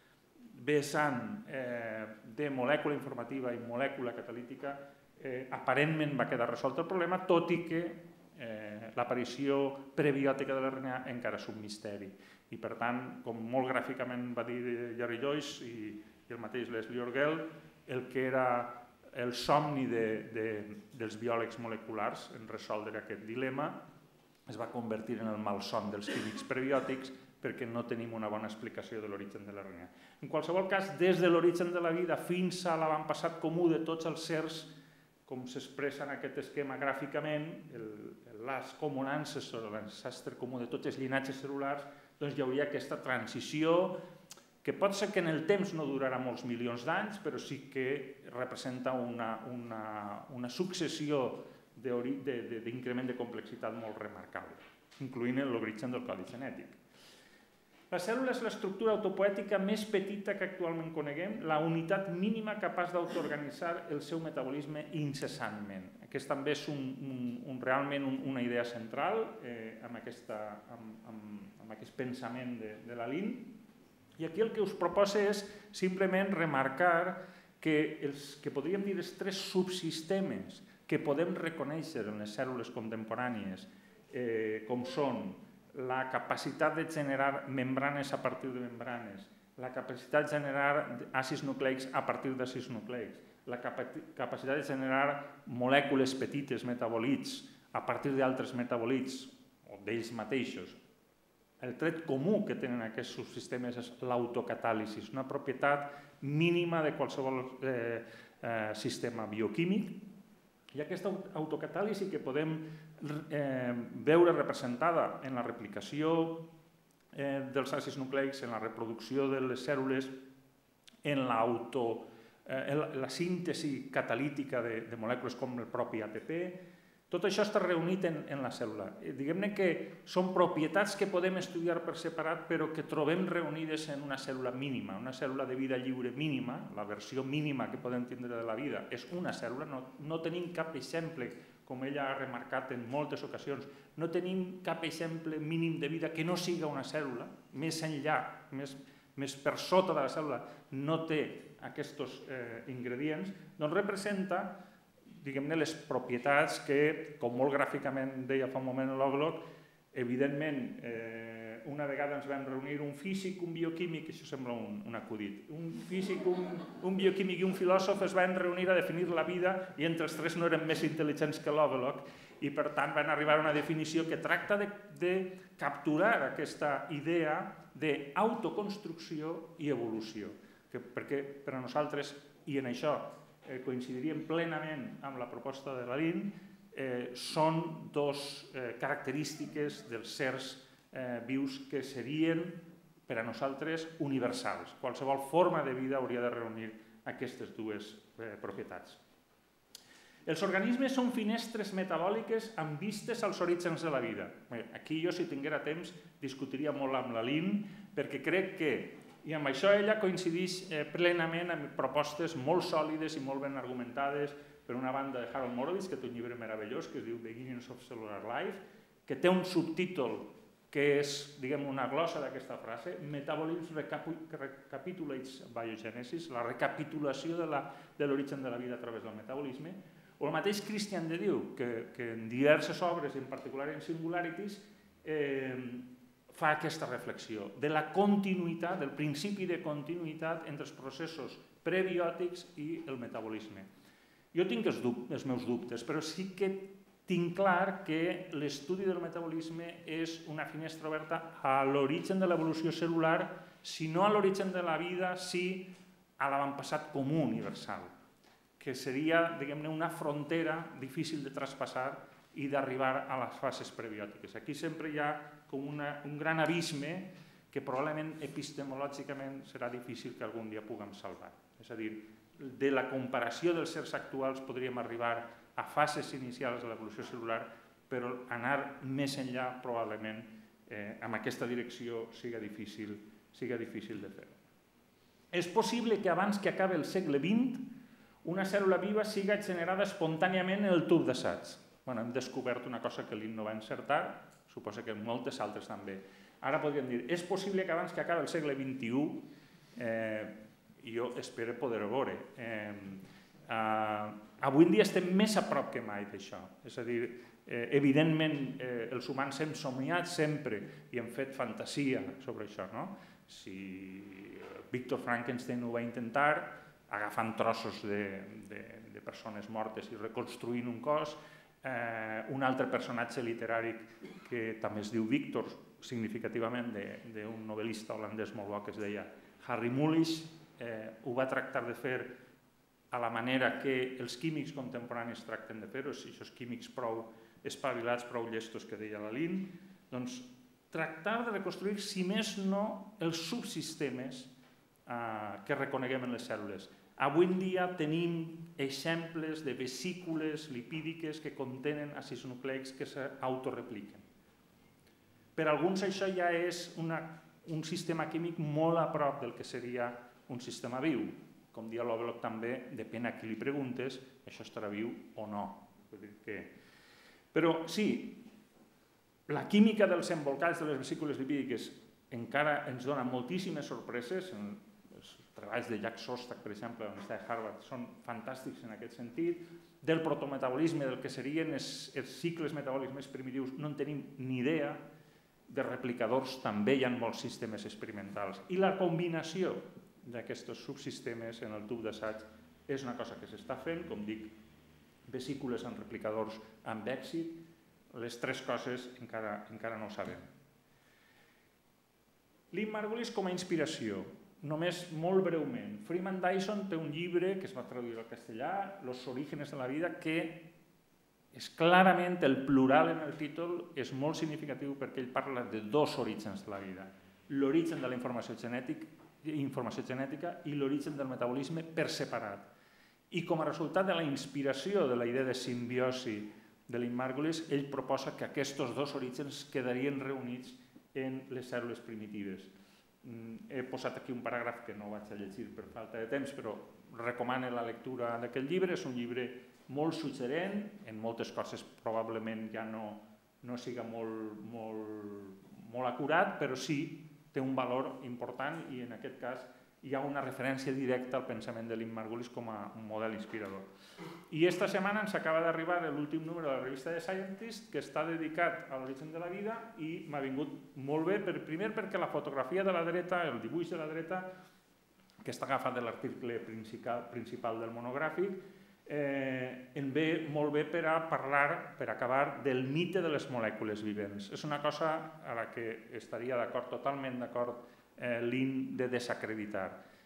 vessant de molècula informativa i molècula catalítica aparentment va quedar resolt el problema, tot i que l'aparició prebiòtica de l'RNA encara és un misteri. I per tant, com molt gràficament va dir Jerry Joyce i el mateix Leslie Orgel, el que era el somni dels biòlegs moleculars en resoldre aquest dilema es va convertir en el malson dels químics prebiòtics perquè no tenim una bona explicació de l'origen de l'RNA. En qualsevol cas, des de l'origen de la vida fins a l'avantpassat comú de tots els certs, com s'expressa en aquest esquema gràficament, les comunances o l'ancestre comú de tots els llinatges cel·lulars, doncs hi hauria aquesta transició que pot ser que en el temps no durarà molts milions d'anys, però sí que representa una successió d'increment de complexitat molt remarcable, incloent l'origen del codi genètic. La cèl·lula és l'estructura autopoètica més petita que actualment coneguem, la unitat mínima capaç d'autoorganitzar el seu metabolisme incessantment. Aquest també és realment una idea central amb aquest pensament de la Lin. I aquí el que us proposa és simplement remarcar que els que podríem dir els tres subsistemes que podem reconèixer en les cèl·lules contemporànies, com són la capacitat de generar membranes a partir de membranes, la capacitat de generar àcids nucleics a partir d'àcids nucleics, la capacitat de generar molècules petites, metabolits, a partir d'altres metabolits o d'ells mateixos. El tret comú que tenen aquests subsistemes és l'autocatàlisi, una propietat mínima de qualsevol sistema bioquímic. I aquesta autocatàlisi que podem veure representada en la replicació dels àcids nucleics, en la reproducció de les cèl·lules, en la síntesi catalítica de molècules com el propi ATP, tot això està reunit en la cèl·lula. Diguem-ne que són propietats que podem estudiar per separat, però que trobem reunides en una cèl·lula mínima, una cèl·lula de vida lliure mínima. La versió mínima que podem tindre de la vida és una cèl·lula, no tenim cap exemple, com ella ha remarcat en moltes ocasions, no tenim cap exemple mínim de vida que no siga una cèl·lula, més enllà, més per sota de la cèl·lula, no té aquests ingredients, doncs representa, diguem-ne, les propietats que, com molt gràficament deia fa un moment l'Oglok, evidentment, una vegada ens vam reunir un físic, un bioquímic, això sembla un acudit, un físic, un bioquímic i un filòsof es van reunir a definir la vida i entre els tres no eren més intel·ligents que l'Oglok i per tant van arribar a una definició que tracta de capturar aquesta idea d'autoconstrucció i evolució, perquè per a nosaltres, i en això coincidiríem plenament amb la proposta de l'Aline, són dues característiques dels certs vius que serien per a nosaltres universals. Qualsevol forma de vida hauria de reunir aquestes dues propietats. Els organismes són finestres metabòliques amb vistes als orígens de la vida. Aquí jo, si tinguera temps, discutiria molt amb l'Aline, perquè crec que, i amb això ella coincideix plenament amb propostes molt sòlides i molt ben argumentades, per una banda de Harold Morovitz, que té un llibre meravellós que es diu Beginnings of Cellular Life, que té un subtítol que és, diguem, una glossa d'aquesta frase, Metabolism Recapitulates Biogenesis, la recapitulació de l'origen de la vida a través del metabolisme, o el mateix Christian de Dieu, que en diverses obres, en particular en Singularities, fa aquesta reflexió de la continuïtat, del principi de continuïtat entre els processos prebiòtics i el metabolisme. Jo tinc els meus dubtes, però sí que tinc clar que l'estudi del metabolisme és una finestra oberta a l'origen de l'evolució cel·lular, si no a l'origen de la vida, sí a l'avantpassat comú universal, que seria, diguem-ne, una frontera difícil de traspassar i d'arribar a les fases prebiòtiques. Aquí sempre hi ha com un gran abisme que probablement epistemològicament serà difícil que algun dia puguem salvar. És a dir, de la comparació dels certs actuals podríem arribar a fases inicials de l'evolució cel·lular, però anar més enllà probablement amb aquesta direcció siga difícil de fer. És possible que abans que acabi el segle XX una cèl·lula viva siga generada espontàniament en el tub d'assaig. Hem descobert una cosa que l'IN no va encertar, suposo que moltes altres també. Ara podríem dir, és possible que abans que acabi el segle XXI, jo espero poder-ho veure. Avui en dia estem més a prop que mai d'això. És a dir, evidentment, els humans hem somiat sempre i hem fet fantasia sobre això. Si Victor Frankenstein ho va intentar, agafant trossos de persones mortes i reconstruint un cos, un altre personatge literari que també es diu Victor, significativament d'un novel·lista holandès molt bo que es deia Harry Mulisch, ho va tractar de fer a la manera que els químics contemporanis tracten de fer-ho, si aquests químics prou espavilats, prou llestos que deia l'Aline, doncs tractar de reconstruir, si més no, els subsistemes que reconeguem en les cèl·lules. Avui en dia tenim exemples de vesícules lipídiques que contenen àcids nucleics que s'autorepliquen. Per alguns això ja és un sistema químic molt a prop del que seria un sistema viu. Com dia l'Oglok també, depèn a qui li preguntes, això estarà viu o no. Però sí, la química dels embolcalls de les vesícules lipídiques encara ens dona moltíssimes sorpreses. Els treballs de Jack Szostak, per exemple, a la Universitat de Harvard, són fantàstics en aquest sentit. Del protometabolisme, del que serien els cicles metabòlics més primitius, no en tenim ni idea. De replicadors també hi ha molts sistemes experimentals. I la combinació d'aquests subsistemes en el tub d'assaig és una cosa que s'està fent, com dic, vesícules amb replicadors amb èxit, les tres coses encara no ho sabem. Lynn Margulis com a inspiració, només molt breument. Freeman Dyson té un llibre que es va traduir al castellà, Los orígenes de la vida, que és clarament el plural en el títol, és molt significatiu perquè ell parla de dos orígens de la vida. L'origen de la informació genètica i l'origen del metabolisme per separat. I com a resultat de la inspiració de la idea de simbiosi de Lynn Margulis, ell proposa que aquests dos orígens quedarien reunits en les cèl·lules primitives. He posat aquí un paràgraf que no vaig a llegir per falta de temps, però recomano la lectura d'aquest llibre. És un llibre molt suggerent, en moltes coses probablement ja no siga molt acurat, però sí té un valor important i en aquest cas hi ha una referència directa al pensament de Lynn Margulis com a un model inspirador. I esta setmana ens acaba d'arribar l'últim número de la revista The Scientist, que està dedicat a l'origen de la vida i m'ha vingut molt bé, primer perquè la fotografia de la dreta, el dibuix de la dreta, que està agafat de l'article principal del monogràfic, em ve molt bé per a parlar, per acabar, del mite de les molècules vivents. És una cosa a la que estaria totalment d'acord Lynn de desacreditar.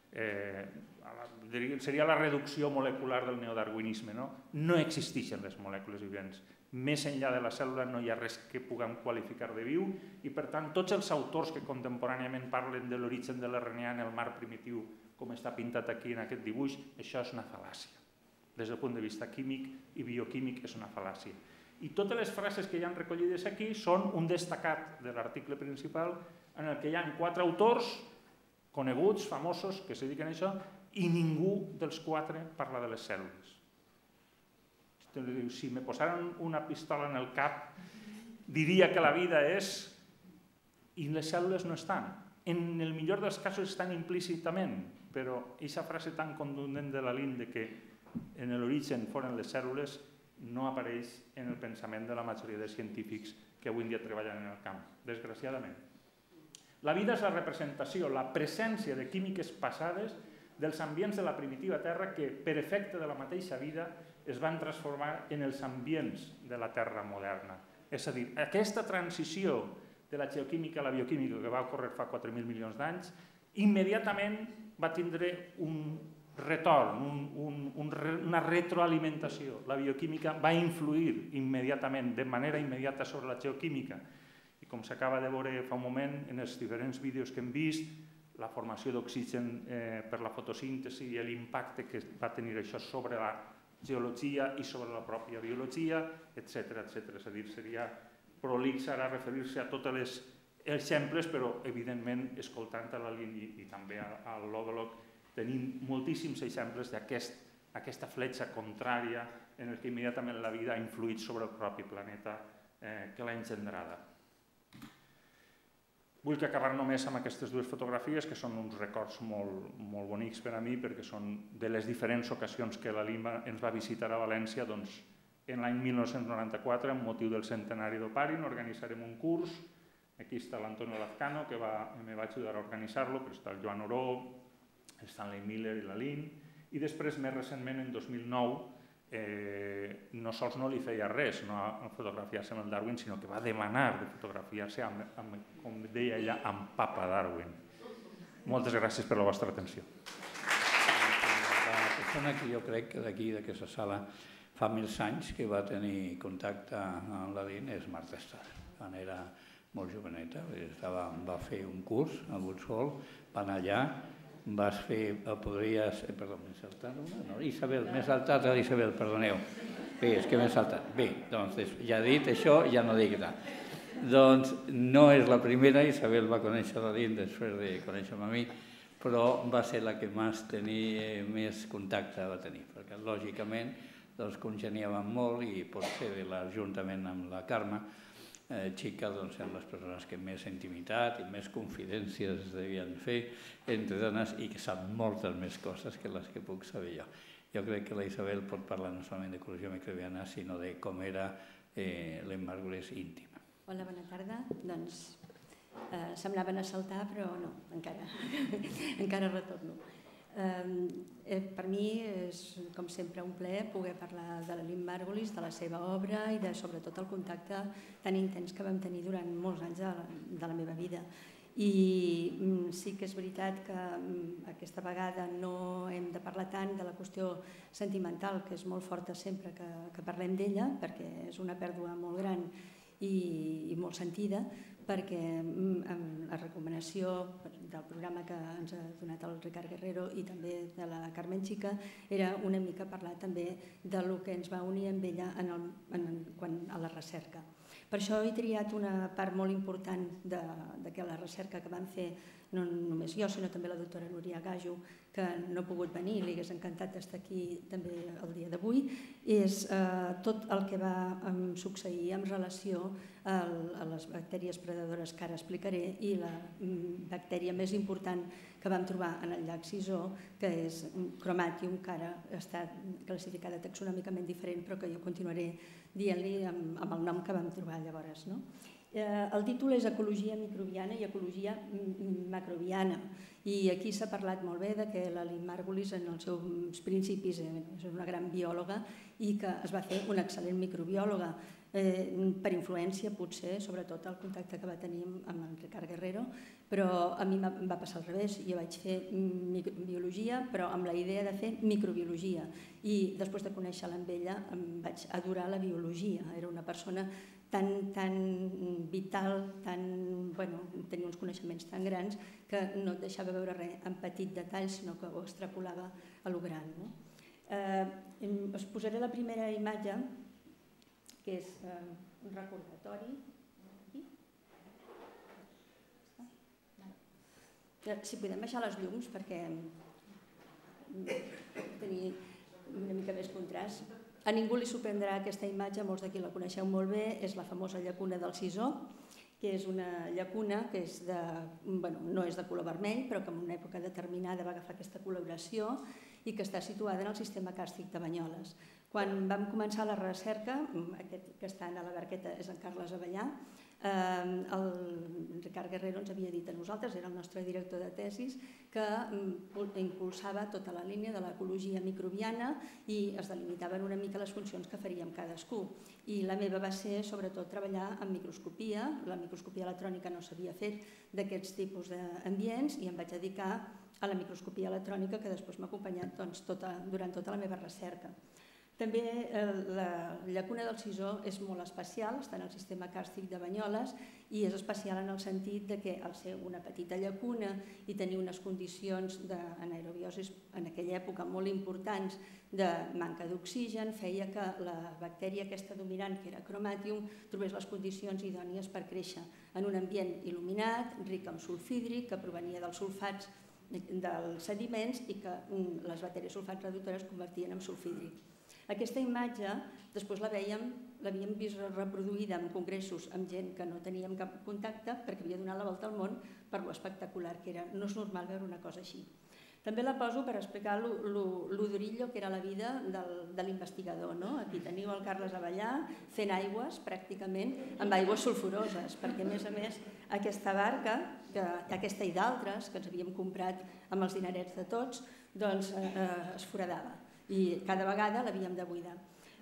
Seria la reducció molecular del neodarwinisme. No existeixen les molècules vivents. Més enllà de la cèl·lula no hi ha res que puguem qualificar de viu i, per tant, tots els autors que contemporàniament parlen de l'origen de l'RNA en el mar primitiu, com està pintat aquí en aquest dibuix, això és una fal·làcia. Des del punt de vista químic i bioquímic és una fal·làcia. I totes les frases que hi ha recollides aquí són un destacat de l'article principal en el que hi ha 4 autors coneguts, famosos, que se dediquen a això, i ningú dels 4 parla de les cèl·lules. Si me posaran una pistola en el cap, diria que la vida és... i les cèl·lules no estan. En el millor dels casos estan implícitament, però aquesta frase tan contundent de la Lynn de que en l'origen foren les cèl·lules no apareix en el pensament de la majoria de científics que avui en dia treballen en el camp, desgraciadament. La vida és la representació, la presència de químiques passades dels ambients de la primitiva Terra que, per efecte de la mateixa vida, es van transformar en els ambients de la Terra moderna. És a dir, aquesta transició de la geoquímica a la bioquímica que va ocórrer fa 4.000 milions d'anys, immediatament va tindre un retorn, una retroalimentació. La bioquímica va influir immediatament, de manera immediata sobre la geoquímica. I com s'acaba de veure fa un moment, en els diferents vídeos que hem vist, la formació d'oxigen per la fotosíntesi i l'impacte que va tenir això sobre la geologia i sobre la pròpia biologia, etc. És a dir, seria prolix ara referir-se a tots els exemples, però evidentment, escoltant a la Lynn i també a l'Ovelog, tenim moltíssims exemples d'aquesta fletxa contrària en què immediatament la vida ha influït sobre el propi planeta que l'ha engendrada. Vull acabar només amb aquestes 2 fotografies, que són uns records molt bonics per a mi, perquè són de les diferents ocasions que la Lynn ens va visitar a València. Doncs, en l'any 1994, amb motiu del centenari d'Oparin, organitzarem un curs. Aquí està l'Antonio Lazcano, que me va ajudar a organitzar-lo, però està el Joan Oró, el Stanley Miller i la Lynn. I després, més recentment, en 2009, no sols no li feia res no fotografiar-se amb el Darwin, sinó que va demanar de fotografiar-se amb, com deia ella, amb Papa Darwin. Moltes gràcies per la vostra atenció. La persona que jo crec que d'aquí, d'aquesta sala, fa 1000 anys que va tenir contacte amb la Lynn és Marta Starr. Quan era molt joveneta, va fer un curs a Woods Hole, va anar allà, vas fer, podries... Perdó, m'he saltat una? No, Isabel, m'he saltat a l'Isabel, perdoneu. Bé, és que m'he saltat. Bé, doncs ja he dit això, ja no dic tant. Doncs no és la primera, Isabel va conèixer la Lynn després de conèixer-me a mi, però va ser la que més contacte va tenir, perquè lògicament congeniàvem molt i potser de l'Ajuntament amb la Carme, xica són les persones que més intimitat i més confidències devien fer entre dones i que sap moltes més coses que les que puc saber jo. Jo crec que la Isabel pot parlar no solament d'ecologia microbiana, sinó de com era Lynn Margulis íntima. Hola, bona tarda. Doncs semblava anar a saltar, però no, encara retorno. Per mi és, com sempre, un plaer poder parlar de la Lynn Margulis, de la seva obra i de, sobretot, el contacte tan intens que vam tenir durant molts anys de la meva vida. I sí que és veritat que aquesta vegada no hem de parlar tant de la qüestió sentimental, que és molt forta sempre que parlem d'ella, perquè és una pèrdua molt gran i molt sentida, perquè la recomanació del programa que ens ha donat el Ricard Guerrero i també de la Carmen Chica era una mica parlar també del que ens va unir amb ella a la recerca. Per això he triat una part molt important de la recerca que vam fer no només jo, sinó també la doctora Núria Gajo, que no ha pogut venir, li hagués encantat estar aquí també el dia d'avui, és tot el que va succeir en relació a les bactèries predadores que ara explicaré i la bactèria més important que vam trobar en el llac Cisó, que és Chromatium, que ara està classificada taxonòmicament diferent, però que jo continuaré dient-li amb el nom que vam trobar llavors. El títol és Ecologia microbiana i ecologia macrobiana, i aquí s'ha parlat molt bé que la Lynn Margulis en els seus principis és una gran biòloga i que es va fer una excel·lent microbiòloga, per influència potser, sobretot el contacte que va tenir amb el Ricard Guerrero, però a mi em va passar al revés. Jo vaig fer biologia, però amb la idea de fer microbiologia, i després de conèixer-la amb ella em vaig adorar la biologia. Era una persona tan vital, tenia uns coneixements tan grans que no et deixava veure res en petit detall, sinó que ho extrapolava a lo gran. Us posaré la primera imatge, que és un recordatori. Si podem baixar les llums perquè tenir una mica més contrast. A ningú li sorprendrà aquesta imatge, molts d'aquí la coneixeu molt bé, és la famosa llacuna del Cisó, que és una llacuna que no és de color vermell, però que en una època determinada va agafar aquesta coloració i que està situada en el sistema càrstic de Banyoles. Quan vam començar la recerca, aquest que està a la barqueta és en Carles Avellà, el Ricard Guerrero ens havia dit a nosaltres, era el nostre director de tesis, que impulsava tota la línia de l'ecologia microbiana i es delimitaven una mica les funcions que faríem cadascú. I la meva va ser, sobretot, treballar en microscopia. La microscopia electrònica no s'havia fet d'aquests tipus d'ambients i em vaig dedicar a la microscopia electrònica, que després m'ha acompanyat durant tota la meva recerca. També la llacuna del Cisó és molt especial, està en el sistema càrstic de Banyoles i és especial en el sentit que al ser una petita llacuna i tenir unes condicions d'anaerobiosi en aquella època molt importants de manca d'oxigen, feia que la bactèria aquesta dominant, que era Chromatium, trobés les condicions idònies per créixer en un ambient il·luminat, ric en sulfhídric, que provenia dels sulfats dels sediments i que les bactèries sulfats reductores convertien en sulfhídric. Aquesta imatge després l'havíem vist reproduïda en congressos amb gent que no teníem cap contacte perquè havia donat la volta al món per lo espectacular que era. No és normal veure una cosa així. També la poso per explicar lo durillo que era la vida de l'investigador. Aquí teniu el Carles Avellà fent aigües pràcticament amb aigües sulfuroses, perquè a més aquesta barca, aquesta i d'altres que ens havíem comprat amb els dinerets de tots, doncs es foradava i cada vegada l'havíem de buidar.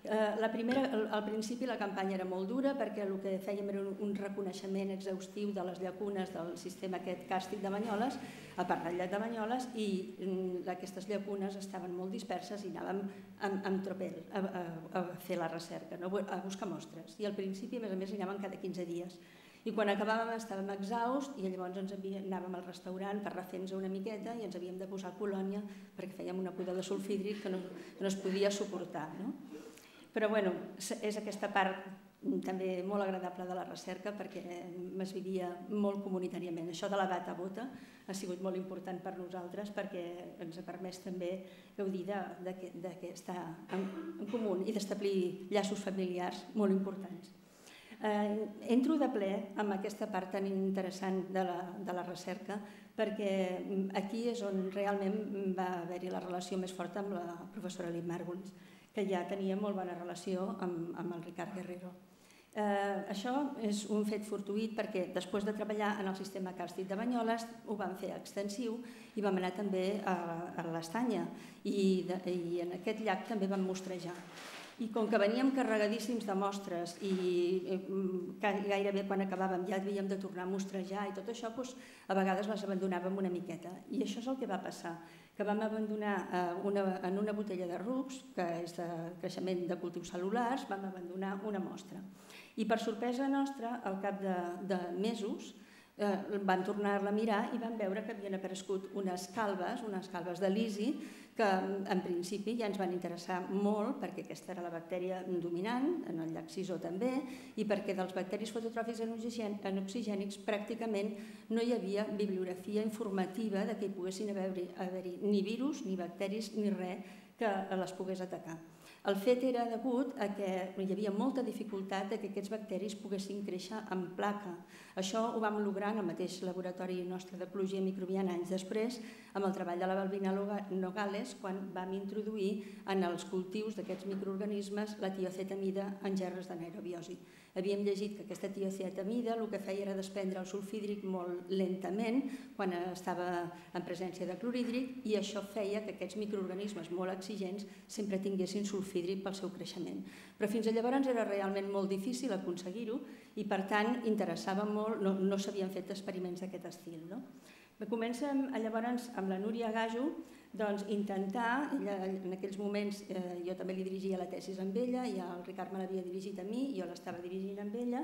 Al principi la campanya era molt dura perquè el que fèiem era un reconeixement exhaustiu de les llacunes del sistema aquest càrstic de Banyoles, a part del llac de Banyoles, i aquestes llacunes estaven molt disperses i anàvem amb tropel a fer la recerca, a buscar mostres. I al principi, a més, anàvem cada 15 dies. I quan acabàvem estàvem exhausts i llavors anàvem al restaurant per refer-nos una miqueta i ens havíem de posar colònia perquè fèiem una pudor de sulfhídric que no es podia suportar. Però bueno, és aquesta part també molt agradable de la recerca perquè es vivia molt comunitàriament. Això de la bata a bota ha sigut molt important per nosaltres perquè ens ha permès també gaudir d'estar en comú i d'establir llaços familiars molt importants. Entro de ple amb aquesta part tan interessant de la recerca perquè aquí és on realment va haver-hi la relació més forta amb la professora Lynn Margulis, que ja tenia molt bona relació amb el Ricard Guerrero. Això és un fet fortuït perquè després de treballar en el sistema càrstic de Banyoles ho vam fer extensiu i vam anar també a l'Estanya i en aquest llac també vam mostrejar. I com que veníem carregadíssims de mostres i gairebé quan acabàvem ja havíem de tornar a mostrejar i tot això, a vegades les abandonàvem una miqueta. I això és el que va passar, que vam abandonar en una botella de rucs, que és de creixement de cultius cel·lulars, vam abandonar una mostra. I per sorpresa nostra, al cap de mesos, van tornar-la a mirar i van veure que havien aparegut unes calves de lisi, que en principi ja ens van interessar molt perquè aquesta era la bactèria dominant, en el llac Sisó també, i perquè dels bacteris fototròfics anoxigènics pràcticament no hi havia bibliografia informativa de que hi poguessin haver-hi ni virus, ni bacteris, ni res que les pogués atacar. El fet era degut a que hi havia molta dificultat que aquests bacteris poguessin créixer en placa. Això ho vam lograr en el mateix laboratori nostre d'ecologia microbiana anys després, amb el treball de la Balbina Nogales, quan vam introduir en els cultius d'aquests microorganismes la tiocetamida en gerres d'anaerobiosi. Havíem llegit que aquesta tiocetamida el que feia era desprendre el sulfhídric molt lentament quan estava en presència de clorhídric i això feia que aquests microorganismes molt exigents sempre tinguessin sulfhídric pel seu creixement. Però fins a llavors era realment molt difícil aconseguir-ho i per tant interessava molt, no s'havien fet experiments d'aquest estil. Comencem llavors amb la Núria Gajo intentar, en aquells moments jo també li dirigia la tesis amb ella, i el Ricard me l'havia dirigit a mi, jo l'estava dirigint amb ella,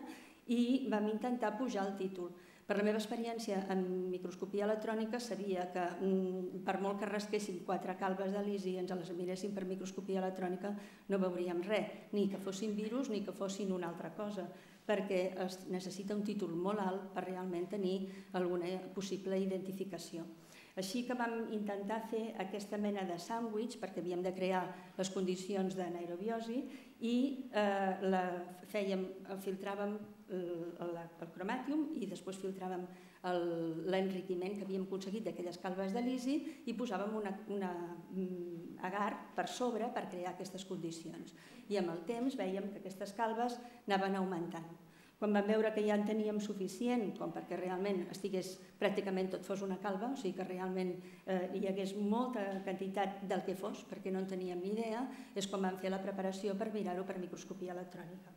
i vam intentar pujar el títol. Per la meva experiència en microscopia electrònica sabia que per molt que rasquéssim 4 calves de lisi i ens les miréssim per microscopia electrònica no veuríem res, ni que fossin virus ni que fossin una altra cosa, perquè es necessita un títol molt alt per realment tenir alguna possible identificació. Així que vam intentar fer aquesta mena de sàndwich perquè havíem de crear les condicions d'anaerobiosi i filtràvem el cromàtium i després filtràvem l'enriquiment que havíem aconseguit d'aquelles calves de lisi i posàvem un agar per sobre per crear aquestes condicions. I amb el temps vèiem que aquestes calves anaven augmentant. Quan vam veure que ja en teníem suficient com perquè realment estigués pràcticament tot fos una calva, o sigui que realment hi hagués molta quantitat del que fos, perquè no en teníem ni idea, és quan vam fer la preparació per mirar-ho per microscopia electrònica.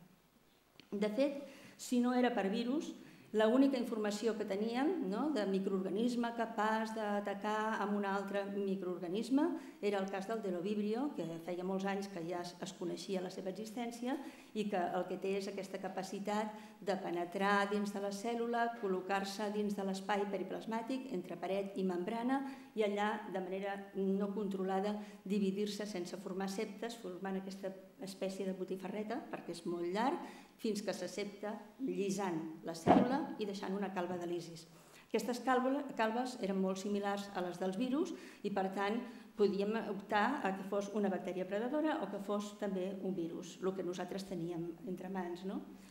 De fet, si no era per virus, l'única informació que teníem de microorganisme capaç d'atacar amb un altre microorganisme era el cas del Delovibrio, que feia molts anys que ja es coneixia la seva existència i que el que té és aquesta capacitat de penetrar dins de la cèl·lula, col·locar-se dins de l'espai periplasmàtic entre paret i membrana i allà, de manera no controlada, dividir-se sense formar septes, formant aquesta espècie de botifarreta, perquè és molt llarg, fins que s'accepta llisant la cèl·lula i deixant una calva de lisis. Aquestes calves eren molt similars a les dels virus i, per tant, podíem optar a que fos una bactèria predadora o que fos també un virus, el que nosaltres teníem entre mans.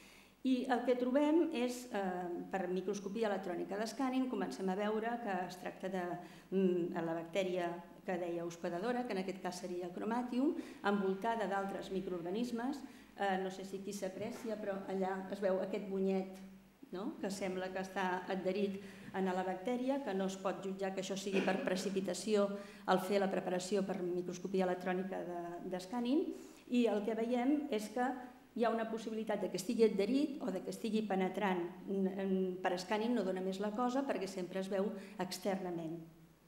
I el que trobem és, per microscopia electrònica d'escàning, comencem a veure que es tracta de la bactèria que deia hospedadora, que en aquest cas seria Chromatium, envoltada d'altres microorganismes. No sé si aquí s'aprecia, però allà es veu aquest bunyet que sembla que està adherit a la bactèria, que no es pot jutjar que això sigui per precipitació al fer la preparació per microscopia electrònica d'escàning, i el que veiem és que hi ha una possibilitat que estigui adherit o que estigui penetrant per escàning, no dona més la cosa perquè sempre es veu externament.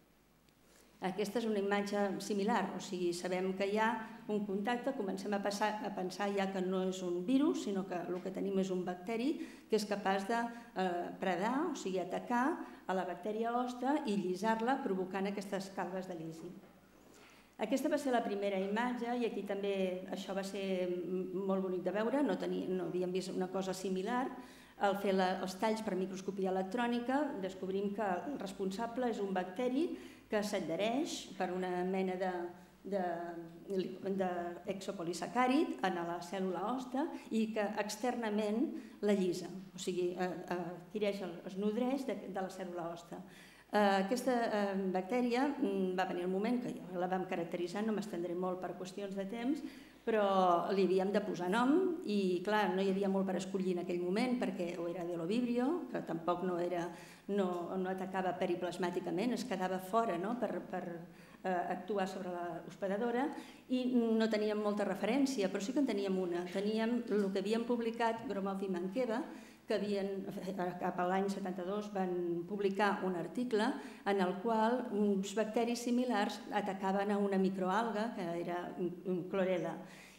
Aquesta és una imatge similar, o sigui, sabem que hi ha un contacte, comencem a pensar ja que no és un virus, sinó que el que tenim és un bacteri que és capaç de predar, o sigui, atacar a la bactèria hoste i llisar-la, provocant aquestes calves de lisi. Aquesta va ser la primera imatge i aquí també això va ser molt bonic de veure, no havíem vist una cosa similar. Al fer els talls per microscopia electrònica descobrim que el responsable és un bacteri que s'adhereix per una mena d'exopolisacàrid a la cèl·lula hoste i que externament la llisa, o sigui, es nodreix de la cèl·lula hoste. Aquesta bactèria va venir el moment que la vam caracteritzar, no m'estendré molt per qüestions de temps, però li havíem de posar nom i, clar, no hi havia molt per escollir en aquell moment perquè o era Delovibrio, que tampoc no atacava periplasmàticament, es quedava fora per actuar sobre l'hospedadora i no teníem molta referència, però sí que en teníem una. Teníem el que havien publicat Gromov i Manqueva, que cap a l'any 72 van publicar un article en el qual uns bacteris similars atacaven a una microalga, que era clorella.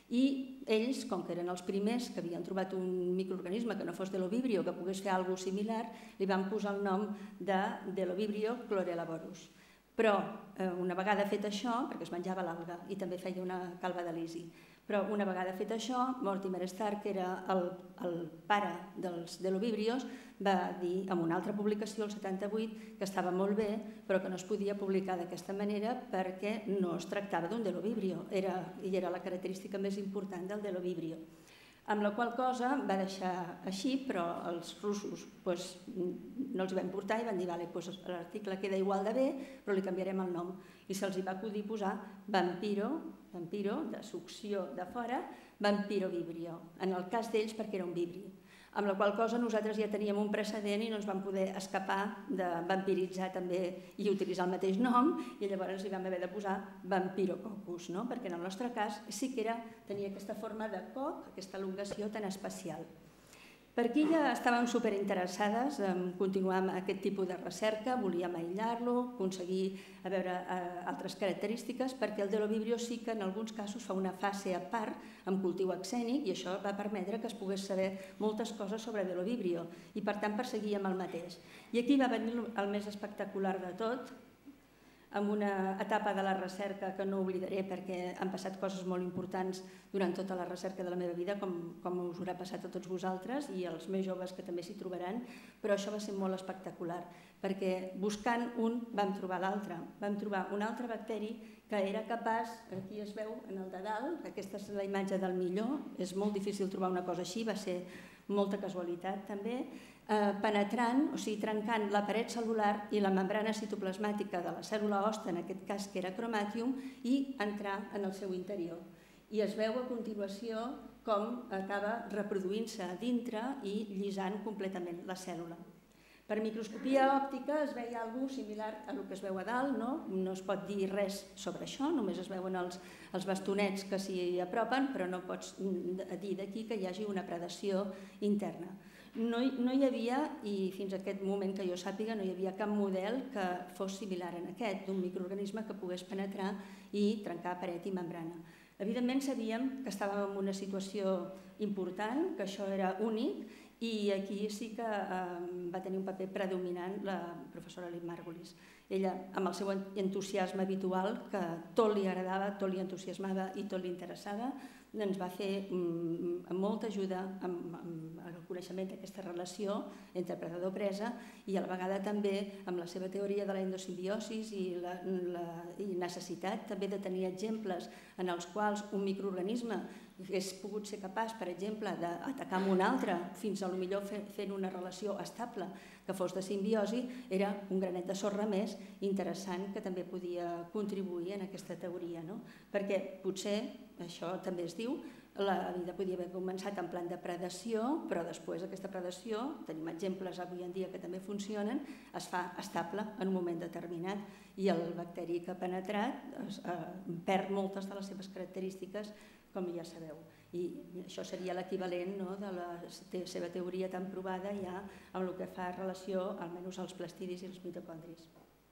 I ells, com que eren els primers que havien trobat un microorganisme que no fos Delovibrio, que pogués fer alguna cosa similar, li van posar el nom de Delovibrio chlorella-borus. Però una vegada fet això, perquè es menjava l'alga i també feia una calva de lisi, però una vegada fet això, Mortimer Stark, que era el pare dels Delovibrios, va dir en una altra publicació, el 78, que estava molt bé, però que no es podia publicar d'aquesta manera perquè no es tractava d'un Delovibrio, i era la característica més important del Delovibrio. Amb la qual cosa va deixar així, però els russos no els hi van portar i van dir l'article queda igual de bé, però li canviarem el nom. I se'ls va acudir posar vampiro, de succió de fora, vampirovibrio, en el cas d'ells perquè era un vibri. Amb la qual cosa nosaltres ja teníem un precedent i no ens vam poder escapar de vampiritzar també i utilitzar el mateix nom i llavors hi vam haver de posar vampirococcus, perquè en el nostre cas sí que tenia aquesta forma de coc, aquesta elongació tan especial. Per aquí ja estàvem superinteressades en continuar amb aquest tipus de recerca, volíem aïllar-lo, aconseguir altres característiques, perquè el Delovibrio sí que en alguns casos fa una fase a part amb cultiu excènic i això va permetre que es pogués saber moltes coses sobre Delovibrio i per tant perseguíem el mateix. I aquí va venir el més espectacular de tot, amb una etapa de la recerca que no oblidaré perquè han passat coses molt importants durant tota la recerca de la meva vida, com us haurà passat a tots vosaltres i als més joves que també s'hi trobaran, però això va ser molt espectacular, perquè buscant un vam trobar l'altre. Vam trobar un altre bacteri que era capaç, aquí es veu en el de dalt, aquesta és la imatge del millor, és molt difícil trobar una cosa així, va ser molta casualitat també, penetrant, o sigui, trencant la paret cel·lular i la membrana citoplasmàtica de la cèl·lula hoste, en aquest cas que era cromàtium, i entrar en el seu interior. I es veu a continuació com acaba reproduint-se a dintre i llisant completament la cèl·lula. Per microscopia òptica es veia alguna cosa similar a el que es veu a dalt, no es pot dir res sobre això, només es veuen els bastonets que s'hi apropen, però no pots dir d'aquí que hi hagi una predació interna. No hi havia, i fins a aquest moment que jo sàpiga, no hi havia cap model que fos similar a aquest, d'un microorganisme que pogués penetrar i trencar paret i membrana. Evidentment sabíem que estàvem en una situació important, que això era únic, i aquí sí que va tenir un paper predominant la professora Lynn Margulis. Ella, amb el seu entusiasme habitual, que tot li agradava, tot li entusiasmava i tot li interessava, ens va fer molta ajuda amb el coneixement d'aquesta relació entre predador-presa i a la vegada també amb la seva teoria de la endosimbiosis i la necessitat també de tenir exemples en els quals un microorganisme hagués pogut ser capaç, per exemple, d'atacar amb un altre fins a millor fent una relació estable que fos de simbiosi, era un granet de sorra més interessant que també podia contribuir en aquesta teoria, perquè potser, això també es diu, la vida podia haver començat en plan de predació, però després aquesta predació, tenim exemples avui en dia que també funcionen, es fa estable en un moment determinat i el bacteri que ha penetrat perd moltes de les seves característiques, com ja sabeu. I això seria l'equivalent de la seva teoria tan provada ja amb el que fa relació almenys als plastidis i els mitocondris.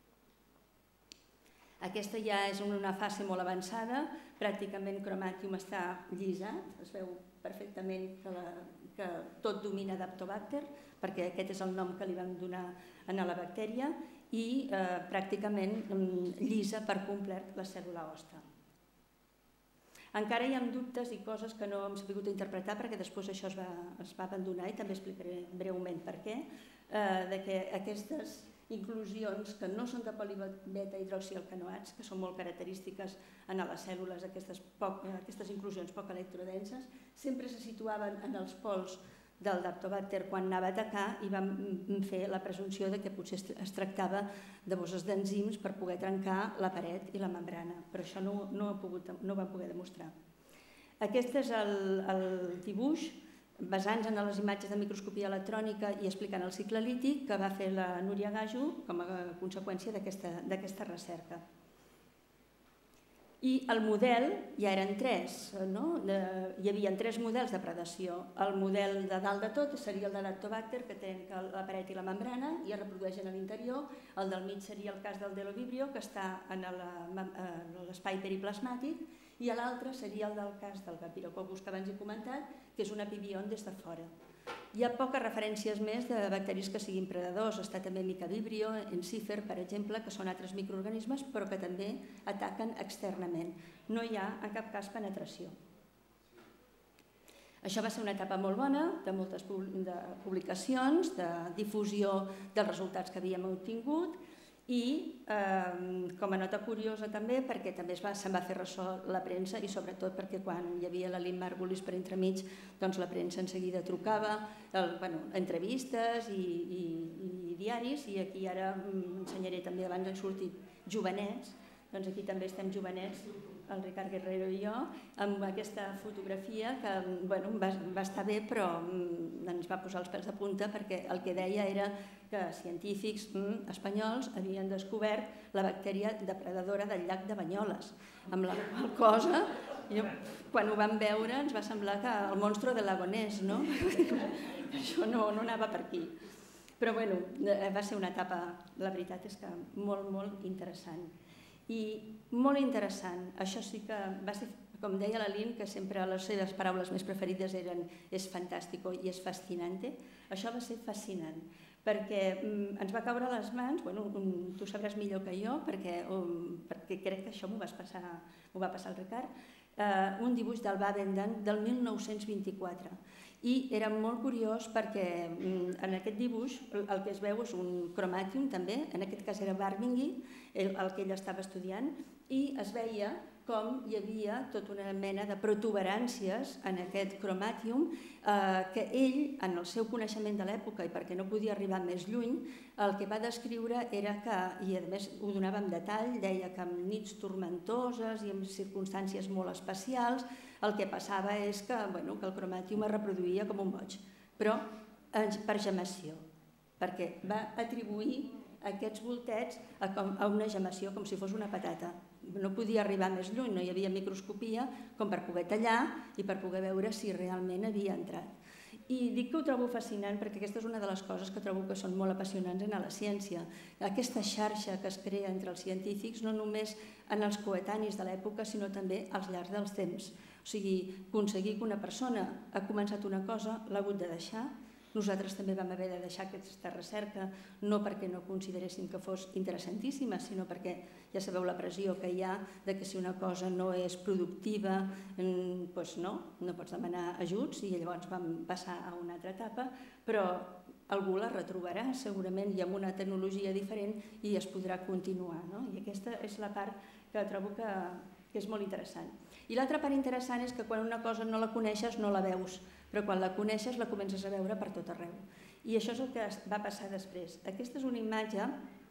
Aquesta ja és una fase molt avançada, pràcticament Chromatium està llisat, es veu perfectament que tot domina Daptobacter, perquè aquest és el nom que li vam donar a la bactèria, i pràcticament llisa per complet la cèl·lula hoste. Encara hi ha dubtes i coses que no hem sabut interpretar perquè després això es va abandonar i també explicaré breument per què, que aquestes inclusions que no són de polibeta-hidroxialcanoats, que són molt característiques en les cèl·lules, aquestes inclusions poc electrodenses, sempre se situaven en els pols del Daptobacter quan anava a atacar i vam fer la presumpció que potser es tractava de bosses d'enzims per poder trencar la paret i la membrana, però això no ho vam poder demostrar. Aquest és el dibuix basant-se en les imatges de microscopia electrònica i explicant el cicle lític que va fer la Núria Gajo com a conseqüència d'aquesta recerca. I el model ja eren tres, hi havia tres models de predació. El model de dalt de tot seria el de Dactobacter, que trenca la paret i la membrana i es reprodueix a l'interior. El del mig seria el cas del Delovibrio, que està en l'espai periplasmàtic, i l'altre seria el del cas del Papyrococcus, que abans he comentat, que és un epibiont des de fora. Hi ha poques referències més de bacteris que siguin predadors. Està també Micavibrio, Encifer, per exemple, que són altres microorganismes, però que també ataquen externament. No hi ha, en cap cas, penetració. Això va ser una etapa molt bona, de moltes publicacions, de difusió dels resultats que havíem obtingut, i com a nota curiosa també, perquè també se'n va fer ressò la premsa i sobretot perquè quan hi havia la Lynn Margulis per entremig, doncs la premsa en seguida trucava, entrevistes i diaris, i aquí ara ensenyaré també, abans han sortit jovenets, doncs aquí també estem jovenets, el Ricard Guerrero i jo, amb aquesta fotografia que va estar bé però ens va posar els pèls de punta perquè el que deia era que científics espanyols havien descobert la bactèria depredadora del llac de Banyoles, amb la qual cosa, quan ho vam veure ens va semblar que el monstro de l'Agonès, no? Això no anava per aquí. Però bueno, va ser una etapa, la veritat és que molt, molt interessant. I molt interessant, això sí que va ser, com deia la Lynn, que sempre les seves paraules més preferides eren és fantàstico i és fascinante, això va ser fascinant, perquè ens va caure a les mans, tu sabràs millor que jo, perquè crec que això m'ho va passar el Ricard, un dibuix del Babendang del 1924. I era molt curiós perquè en aquest dibuix el que es veu és un cromàtium també, en aquest cas era Barbingui, el que ell estava estudiant, i es veia com hi havia tota una mena de protuberàncies en aquest cromàtium que ell, en el seu coneixement de l'època i perquè no podia arribar més lluny, el que va descriure era que, i a més ho donava en detall, deia que en nits tormentoses i en circumstàncies molt especials el que passava és que el cromàtium es reproduïa com un boig, però per gemació, perquè va atribuir aquests voltets a una gemació com si fos una patata. No podia arribar més lluny, no hi havia microscopia com per poder tallar i per poder veure si realment havia entrat. I dic que ho trobo fascinant perquè aquesta és una de les coses que trobo que són molt apassionants en la ciència. Aquesta xarxa que es crea entre els científics, no només en els coetanis de l'època, sinó també als llargs dels temps. O sigui, aconseguir que una persona ha començat una cosa, l'ha hagut de deixar. Nosaltres també vam haver de deixar aquesta recerca, no perquè no consideréssim que fos interessantíssima, sinó perquè ja sabeu la pressió que hi ha de que si una cosa no és productiva, doncs no pots demanar ajuts, i llavors vam passar a una altra etapa, però algú la retrobarà segurament i amb una tecnologia diferent i es podrà continuar. I aquesta és la part que trobo que és molt interessant. I l'altra part interessant és que quan una cosa no la coneixes no la veus, però quan la coneixes la comences a veure per tot arreu. I això és el que va passar després. Aquesta és una imatge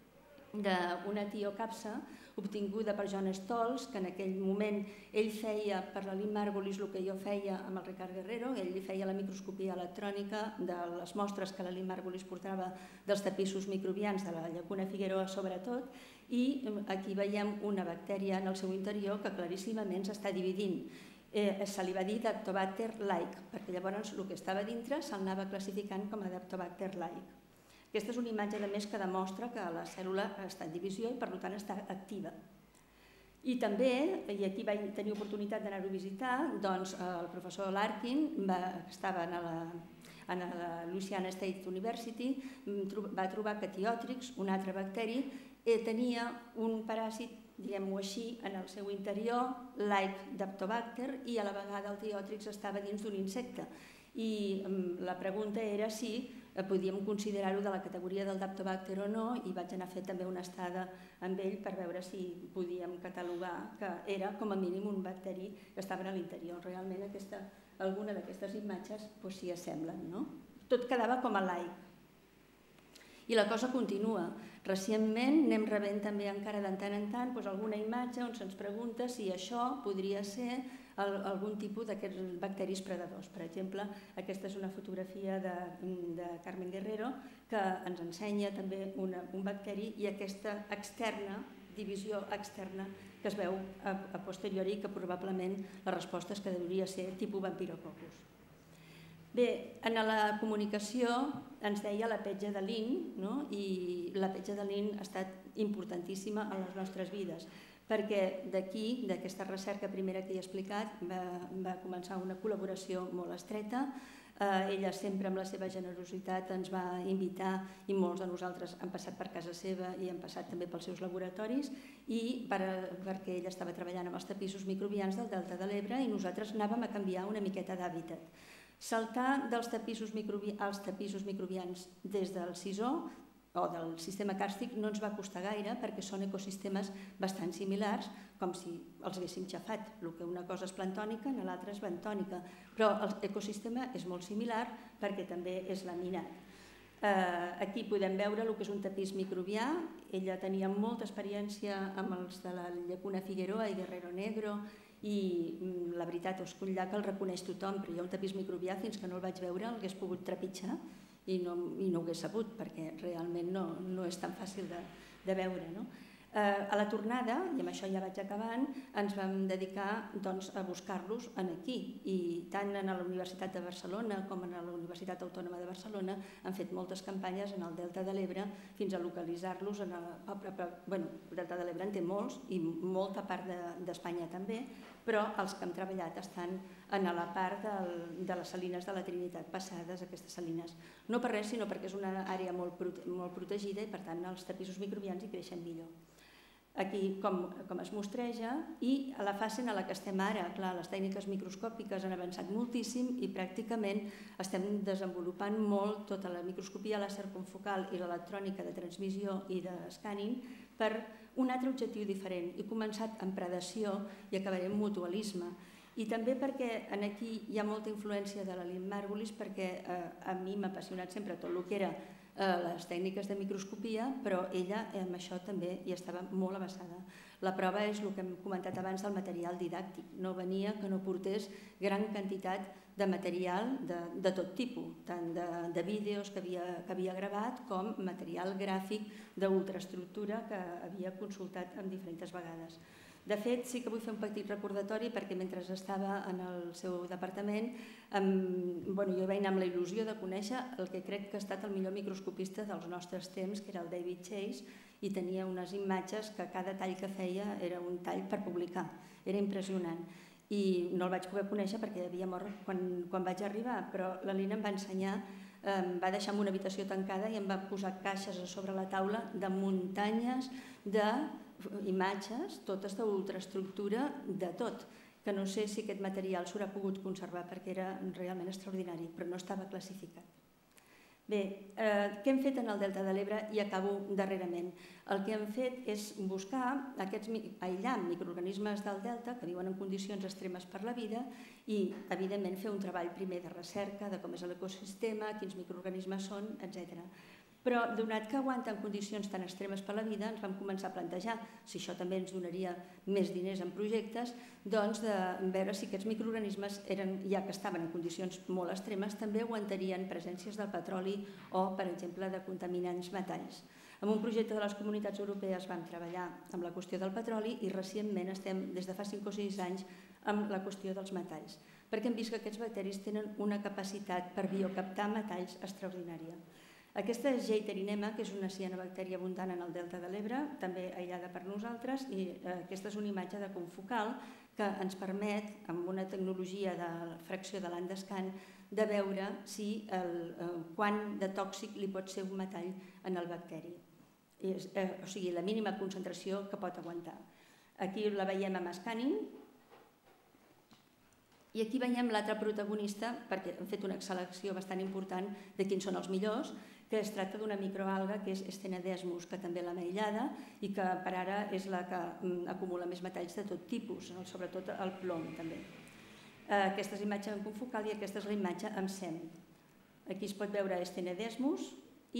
d'una tiocapsa obtinguda per John Stolz, que en aquell moment ell feia per la Lynn Margulis el que jo feia amb el Ricard Guerrero, ell feia la microscopia electrònica de les mostres que la Lynn Margulis portava dels tapissos microbians de la Llacuna Figueroa sobretot, i aquí veiem una bactèria en el seu interior que claríssimament s'està dividint. Se li va dir Dactobacter-like, perquè llavors el que estava dintre se'l anava classificant com a Dactobacter-like. Aquesta és una imatge, a més, que demostra que la cèl·lula està en divisió i, per tant, està activa. I també, i aquí vaig tenir oportunitat d'anar-ho a visitar, doncs el professor Larkin, que estava a la Louisiana State University, va trobar que Thiotrix, un altre bacteri, tenia un paràsit, diguem-ho així, en el seu interior, like Dactobacter, i a la vegada el Thiotrix estava dins d'un insecte. I la pregunta era si podíem considerar-ho de la categoria del Dactobacter o no, i vaig anar a fer també una estada amb ell per veure si podíem catalogar que era com a mínim un bacteri que estava a l'interior. Realment alguna d'aquestes imatges s'hi assemblen, no? Tot quedava com a like. I la cosa continua. Recentment anem rebent també encara de tant en tant alguna imatge on se'ns pregunta si això podria ser algun tipus d'aquests bacteris predadors. Per exemple, aquesta és una fotografia de Carmen Guerrero que ens ensenya també un bacteri i aquesta divisió externa que es veu a posteriori que probablement la resposta és que hauria de ser tipus Vampirococcus. Bé, en la comunicació ens deia la petja de Lynn, i la petja de Lynn ha estat importantíssima en les nostres vides, perquè d'aquí, d'aquesta recerca primera que he explicat, va començar una col·laboració molt estreta. Ella sempre amb la seva generositat ens va invitar i molts de nosaltres han passat per casa seva i han passat també pels seus laboratoris i perquè ella estava treballant amb els tapissos microbians del Delta de l'Ebre i nosaltres anàvem a canviar una miqueta d'hàbitat. Saltar dels tapissos microbians des del sisó o del sistema càrstic no ens va costar gaire perquè són ecosistemes bastant similars, com si els haguéssim xafat. El que una cosa és plantònica, l'altra és bentònica, però l'ecosistema és molt similar perquè també és laminat. Aquí podem veure el que és un tapís microbià. Ella tenia molta experiència amb els de la Llacuna Figueroa i Guerrero Negro i la veritat és que un llac el reconeix tothom, però jo el tapís microbià fins que no el vaig veure el hagués pogut trepitjar i no ho hagués sabut perquè realment no és tan fàcil de veure. A la tornada, i amb això ja vaig acabant, ens vam dedicar a buscar-los aquí i tant en la Universitat de Barcelona com en la Universitat Autònoma de Barcelona han fet moltes campanyes en el Delta de l'Ebre fins a localitzar-los. El Delta de l'Ebre en té molts i molta part d'Espanya també, però els que hem treballat estan en la part de les salines de la Trinitat passades, aquestes salines. No per res, sinó perquè és una àrea molt protegida i per tant els tapissos microbians hi creixen millor. Aquí com es mostreja i a la fase en la que estem ara, clar, les tècniques microscòpiques han avançat moltíssim i pràcticament estem desenvolupant molt tota la microscopia làser confocal i l'electrònica de transmissió i d'escàning per un altre objectiu diferent. He començat amb predació i acabaré amb mutualisme. I també perquè aquí hi ha molta influència de la Lynn Margulis perquè a mi m'ha apassionat sempre tot el que era les tècniques de microscopia, però ella amb això també hi estava molt avesada. La prova és el que hem comentat abans del material didàctic. No venia que no portés gran quantitat de material de tot tipus, tant de vídeos que havia gravat com material gràfic d'ultraestructura que havia consultat en diferents vegades. De fet, sí que vull fer un petit recordatori perquè mentre estava en el seu departament jo vaig anar amb la il·lusió de conèixer el que crec que ha estat el millor microscopista dels nostres temps, que era el David Chase, i tenia unes imatges que cada tall que feia era un tall per publicar. Era impressionant. I no el vaig poder conèixer perquè havia mort quan vaig arribar, però la Lina em va ensenyar, em va deixar en una habitació tancada i em va posar caixes a sobre la taula de muntanyes d'imatges, totes d'ultraestructura, de tot, que no sé si aquest material s'haurà pogut conservar perquè era realment extraordinari, però no estava classificat. Bé, què hem fet en el Delta de l'Ebre i acabo darrerament? El que hem fet és buscar, aïllar microorganismes del Delta que viuen en condicions extremes per la vida i, evidentment, fer un treball primer de recerca de com és l'ecosistema, quins microorganismes són, etc. Però, donat que aguanten condicions tan extremes per la vida, ens vam començar a plantejar si això també ens donaria més diners en projectes, doncs de veure si aquests microorganismes, ja que estaven en condicions molt extremes, també aguantarien presències del petroli o, per exemple, de contaminants metalls. En un projecte de les comunitats europees vam treballar amb la qüestió del petroli i recentment estem, des de fa 5 o 6 anys, amb la qüestió dels metalls, perquè hem vist que aquests bacteris tenen una capacitat per biocaptar metalls extraordinària. Aquesta és Geiterinema, que és una cianobactèria abundant en el Delta de l'Ebre, també aïllada per nosaltres, i aquesta és una imatge de confocal que ens permet, amb una tecnologia de fracció de Landescan, de veure quant de tòxic li pot ser un metall en el bacteri. O sigui, la mínima concentració que pot aguantar. Aquí la veiem amb escàning, i aquí veiem l'altre protagonista, perquè hem fet una selecció bastant important de quins són els millors, que es tracta d'una microalga que és Stenedesmus, que també l'hem aïllada i que per ara és la que acumula més metalls de tot tipus, sobretot el plom també. Aquesta és l'imatge en confocal i aquesta és la imatge amb SEM. Aquí es pot veure Stenedesmus i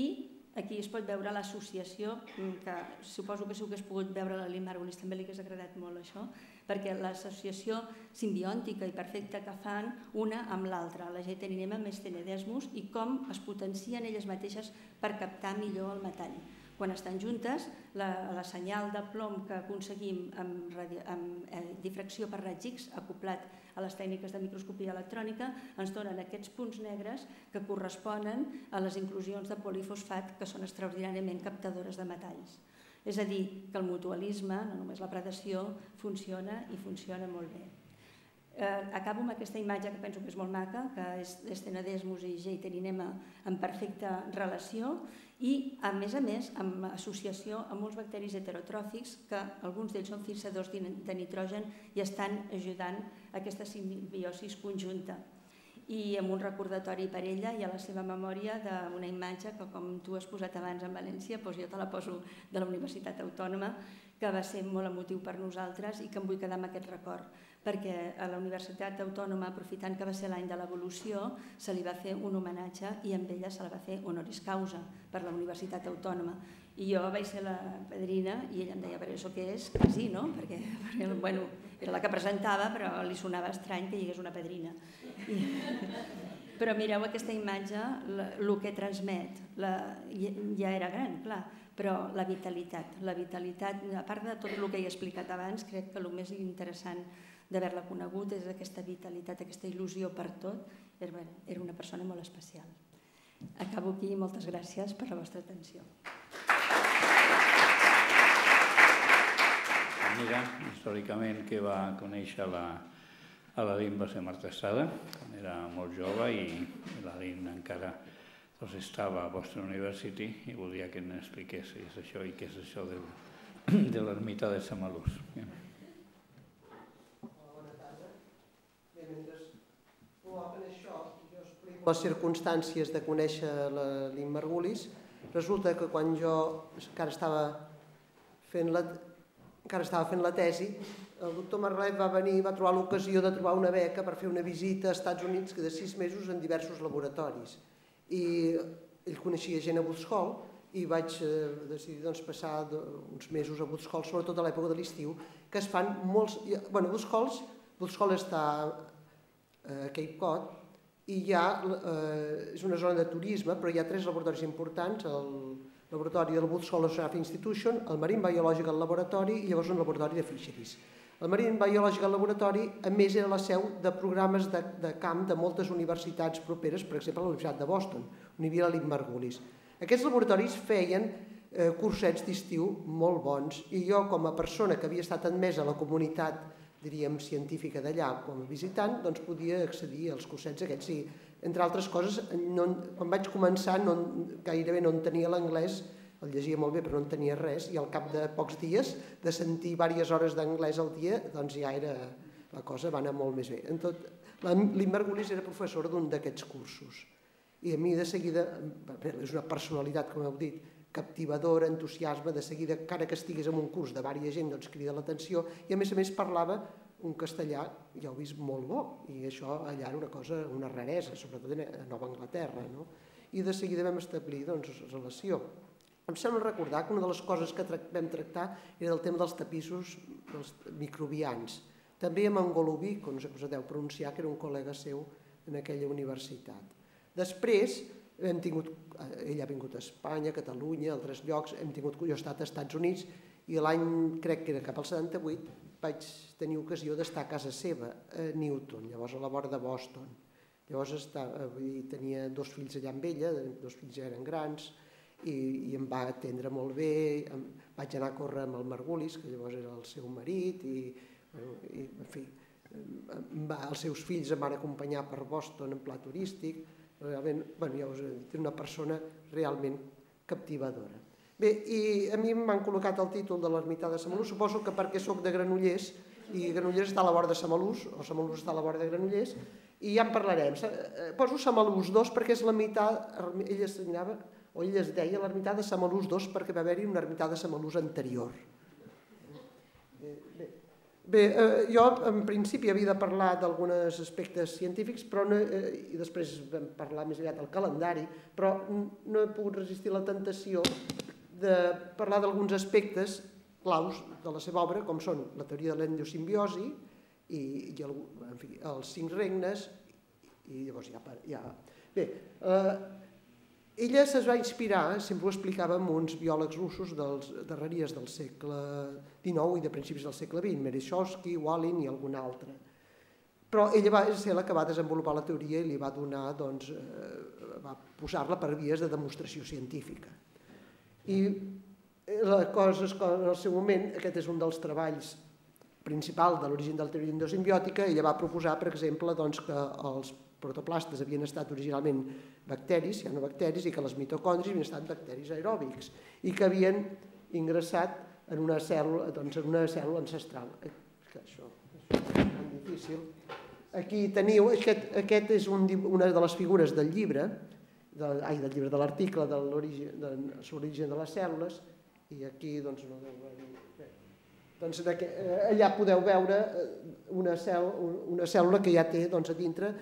aquí es pot veure l'associació, que suposo que si ho hagués pogut veure a la Lynn Margulis també li hagués agradat molt això, perquè l'associació simbiòntica i perfecta que fan una amb l'altra, la Geiterinema més Tenedesmus, i com es potencien elles mateixes per captar millor el metall. Quan estan juntes, la senyal de plom que aconseguim amb difracció per raigs X acoplat a les tècniques de microscopia electrònica ens donen aquests punts negres que corresponen a les inclusions de polifosfat que són extraordinàriament captadores de metalls. És a dir, que el mutualisme, no només la predació, funciona i funciona molt bé. Acabo amb aquesta imatge que penso que és molt maca, que és Tenedesmus i Geiterinema en perfecta relació i, a més, amb associació amb molts bacteris heterotròfics que alguns d'ells són fixadors de nitrogen i estan ajudant a aquesta simbiosi conjunta. I amb un recordatori per ella i a la seva memòria d'una imatge que, com tu has posat abans en València, jo te la poso de la Universitat Autònoma, que va ser molt emotiu per nosaltres i que em vull quedar amb aquest record, perquè a la Universitat Autònoma, aprofitant que va ser l'any de l'evolució, se li va fer un homenatge i amb ella se la va fer honoris causa per la Universitat Autònoma. I jo vaig ser la padrina i ella em deia, però això què és? Que sí, no? Perquè era la que presentava, però li sonava estrany que hi hagués una padrina. Però mireu aquesta imatge, el que transmet, ja era gran, clar, però la vitalitat, a part de tot el que he explicat abans, crec que el més interessant d'haver-la conegut és aquesta vitalitat, aquesta il·lusió per tot. Era una persona molt especial. Acabo aquí i moltes gràcies per la vostra atenció. Mira, històricament que va conèixer a la Lynn va ser Marta Estrada, quan era molt jove i la Lynn encara estava a Boston University i volia que n'expliquessis això i què és això de l'ermita de Samalús. Bona tarda. Bé, mentre col·loquen això, jo explico les circumstàncies de conèixer la Lynn Margulis. Resulta que quan jo encara estava fent la tesi, el doctor Marlet va venir i va trobar l'ocasió de trobar una beca per fer una visita als Estats Units de 6 mesos en diversos laboratoris. I ell coneixia gent a Woods Hole i vaig decidir passar uns mesos a Woods Hole, sobretot a l'època de l'estiu, que es fan molts... Bueno, Woods Hole està a Cape Cod i és una zona de turisme, però hi ha 3 laboratoris importants, el laboratori del Woods Hole Oceanographic Institution, el Marine Biological Laboratory i llavors un laboratori de Fisheries. El Marine Biological Laboratory, a més, era la seu de programes de camp de moltes universitats properes, per exemple, la Universitat de Boston, on hi havia la Lynn Margulis. Aquests laboratoris feien cursets d'estiu molt bons i jo, com a persona que havia estat admesa a la comunitat, diríem, científica d'allà com a visitant, doncs podia accedir als cursets aquests. I, entre altres coses, quan vaig començar gairebé no entenia l'anglès, el llegia molt bé però no entenia res i al cap de pocs dies de sentir diverses hores d'anglès al dia doncs ja la cosa va anar molt més bé. La Lynn Margulis era professora d'un d'aquests cursos i a mi de seguida, és una personalitat com heu dit, captivadora, entusiasme, de seguida encara que estigués en un curs de diversa gent doncs crida l'atenció i a més parlava un castellà, ja ho he vist, molt bo i això allà era una cosa, una raresa, sobretot a Nova Anglaterra, i de seguida vam establir relació. Em sembla recordar que una de les coses que vam tractar era el tema dels tapissos dels microbians. També amb en Golubic, no sé com es deu pronunciar, que era un col·lega seu en aquella universitat. Després, ell ha vingut a Espanya, a Catalunya, a altres llocs, jo he estat als Estats Units i l'any, crec que era cap al 78, vaig tenir ocasió d'estar a casa seva, a Newton, llavors a la vora de Boston. Llavors tenia 2 fills allà amb ella, 2 fills ja eren grans, i em va atendre molt bé, vaig anar a córrer amb el Margulis, que llavors era el seu marit, i en fi, els seus fills em van acompanyar per Boston en pla turístic, realment, ja us he dit, una persona realment captivadora. Bé, i a mi m'han col·locat el títol de l'ermità de Samalús, suposo que perquè soc de Granollers, i Granollers està a la vora de Samalús, o Samalús està a la vora de Granollers, i ja en parlarem. Poso Samalús 2 perquè és l'ermità, ell assenyava, o ell es deia l'ermità de Samalús II perquè va haver-hi una ermità de Samalús anterior. Bé, Bé, jo en principi havia de parlar d'alguns aspectes científics, i després vam parlar més aviat del calendari, però no he pogut resistir la tentació de parlar d'alguns aspectes claus de la seva obra, com són la teoria de l'endosimbiosi i els 5 regnes, i llavors ja... Bé, ella es va inspirar, sempre ho explicava, en uns biòlegs russos dels darreries del segle XIX i de principis del segle XX, Mereshkovsky, Walin i algun altre. Però ella va ser la que va desenvolupar la teoria i li va donar, doncs, va posar-la per vies de demostració científica. I la cosa és que en el seu moment, aquest és un dels treballs principals de l'origen de la teoria endosimbiòtica, ella va proposar, per exemple, que els protoplastes havien estat originalment bacteris, cianobacteris, i que les mitocondris havien estat bacteris aeròbics i que havien ingressat en una cèl·lula ancestral. Això és tan difícil. Aquí teniu, aquest és una de les figures del llibre, de l'article de l'origen de les cèl·lules, i aquí doncs no deu haver-hi. Allà podeu veure una cèl·lula que ja té a dintre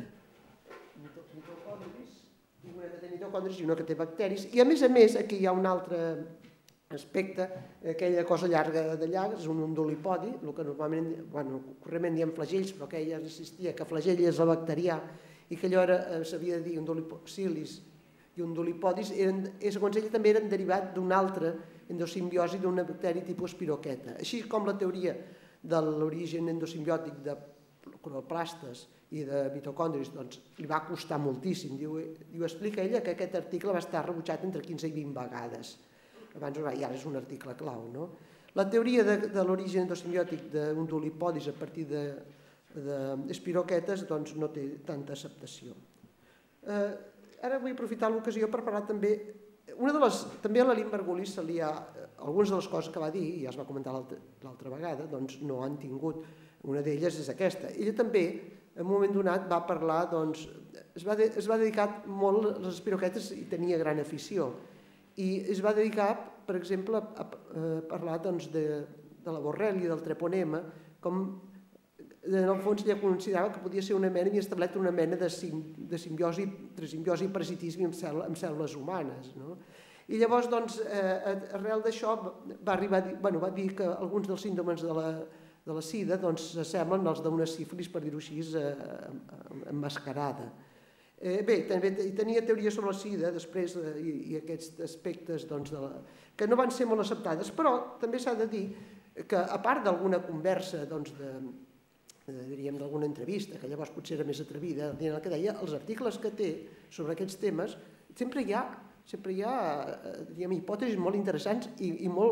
una que té mitocondris i una que té bacteris, i a més, aquí hi ha un altre aspecte, aquella cosa llarga d'allà és un undulipodi, el que normalment, correntment diem flagells, però que ella insistia que flagell és el bacterià i que allò s'havia de dir undulicilis i undulipodis, segons ella també eren derivat d'un altre endosimbiosi d'un bacteri tipus espiroqueta. Així com la teoria de l'origen endosimbiòtic de cloroplastes i de mitocondris li va costar moltíssim. Explica ella que aquest article va estar rebutjat entre 15 i 20 vegades. Abans, i ara és un article clau. La teoria de l'origen endosimbiòtic d'undulipodis a partir d'espiroquetes no té tanta acceptació. Ara vull aprofitar l'ocasió per parlar també... També a la Lynn Margulis algunes de les coses que va dir, i ja es va comentar l'altra vegada, no han tingut. Una d'elles és aquesta. Ella també, en un moment donat, va parlar, es va dedicar molt a les espiroquetes i tenia gran afició. I es va dedicar, per exemple, a parlar de la borrèlia, del treponema, com en el fons ella considerava que podia ser una mena, havia establert una mena de simbiosi, trisimbiosi i parasitisme amb cèl·lules humanes. I llavors, arrel d'això, va dir que alguns dels símptomes de la sida s'assemblen als d'una sífilis, per dir-ho així, emmascarada. Bé, tenia teories sobre la sida després i aquests aspectes que no van ser molt acceptades, però també s'ha de dir que, a part d'alguna conversa, diríem d'alguna entrevista, que llavors potser era més atrevida, el que deia, els articles que té sobre aquests temes, sempre hi ha hipòtesis molt interessants i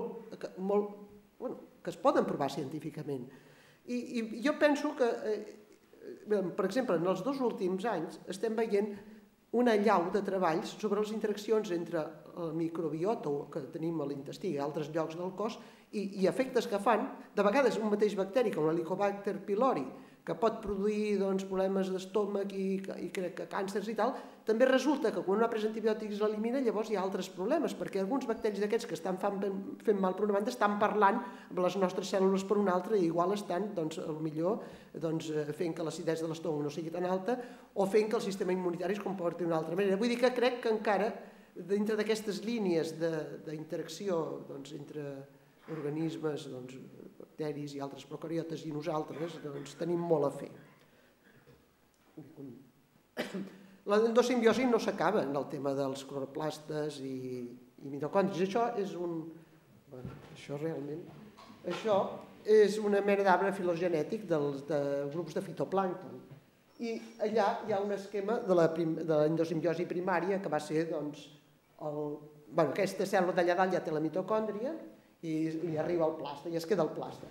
que es poden provar científicament. I jo penso que, per exemple, en els 2 últims anys estem veient una allau de treballs sobre les interaccions entre el microbiota que tenim a l'intestí i a altres llocs del cos i efectes que fan, de vegades un mateix bacteri com l'Helicobacter pylori, que pot produir problemes d'estómac i crec que càncers i tal, també resulta que quan una presa antibiòtics l'elimina, llavors hi ha altres problemes, perquè alguns bacteris d'aquests que estan fent mal per una banda estan parlant amb les nostres cèl·lules per una altra i igual estan, potser fent que l'acidesa de l'estómac no sigui tan alta o fent que el sistema immunitari es comporti d'una altra manera. Vull dir que crec que encara, dintre d'aquestes línies d'interacció entre organismes, bacteris i altres procariotes i nosaltres, tenim molt a fer. L'endosimbiosi no s'acaba en el tema dels cloroplastes i mitocondris. Això és una mena d'arbre filogenètic dels grups de fitoplàncton. I allà hi ha un esquema de l'endosimbiosi primària que va ser, aquesta cèl·lula d'allà dalt ja té la mitocòndria i arriba al plasta, i es queda al plasta.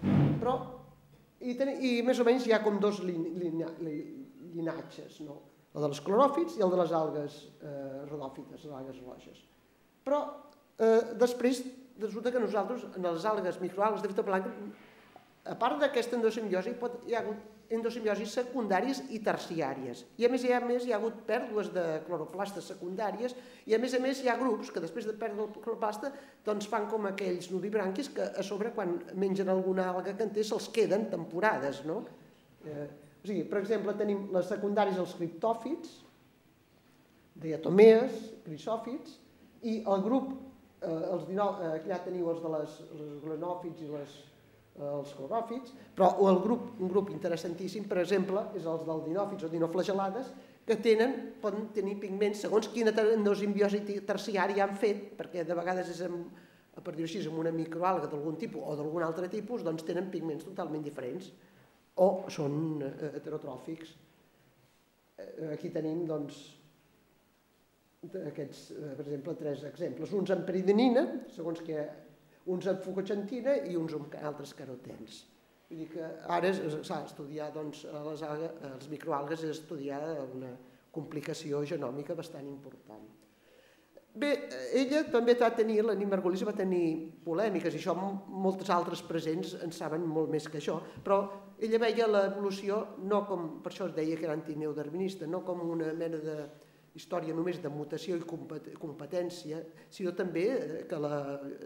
I més o menys hi ha com 2 llinatges, el dels cloròfits i el de les algues rodòfites, les algues roges. Però després resulta que nosaltres, en les algues, microalgues de fitoplàncton, a part d'aquesta endosimbiosi, hi ha hagut endosimbiosis secundàries i terciàries. I a més hi ha hagut pèrdues de cloroplastes secundàries i a més hi ha grups que després de perdre el cloroplasta doncs fan com aquells nudibranquis que a sobre quan mengen alguna alga que en té se'ls queden temporades, no? O sigui, per exemple, tenim les secundàries dels criptòfits, diatomees, crisòfits, i el grup, allà teniu els dels glenòfits i els cloròfits, però un grup interessantíssim, per exemple, és els dels dinòfits o dinoflagel·lades, que poden tenir pigments segons quina endosimbiosi terciària han fet, perquè de vegades és, per dir-ho així, amb una microalga d'algun tipus o d'algun altre tipus, doncs tenen pigments totalment diferents o són heterotròfics. Aquí tenim, doncs, aquests, per exemple, 3 exemples. Uns amb peridonina, segons que uns amb fucoxantina i uns amb altres carotens. Vull dir que ara s'ha d'estudiar, doncs, les microalgues és estudiar una complicació genòmica bastant important. Bé, ella també va tenir, la Nin Margulis va tenir polèmiques, i això moltes altres presents en saben molt més que això, però ella veia l'evolució no com, per això es deia que era antineodarwinista, no com una mena de història només de mutació i competència, sinó també que la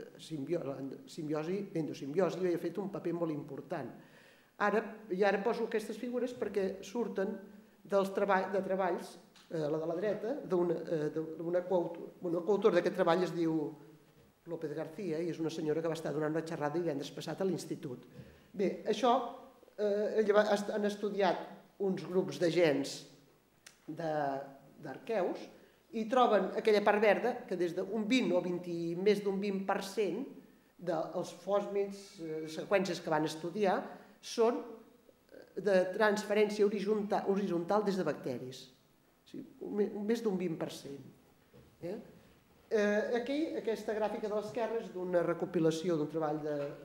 endosimbiosi havia fet un paper molt important. Ara poso aquestes figures perquè surten de treballs, la de la dreta, d'una coautora d'aquest treball es diu López García i és una senyora que va estar donant una xerrada divendres passat a l'institut. Bé, això han estudiat uns grups de gens d'arqueus i troben aquella part verda que des d'un 20 o més d'un 20% dels fòsmids, seqüències que van estudiar, són de transferència horitzontal des de bacteris. Més d'un 20%. Aquí, aquesta gràfica de l'esquerra és d'una recopilació d'un treball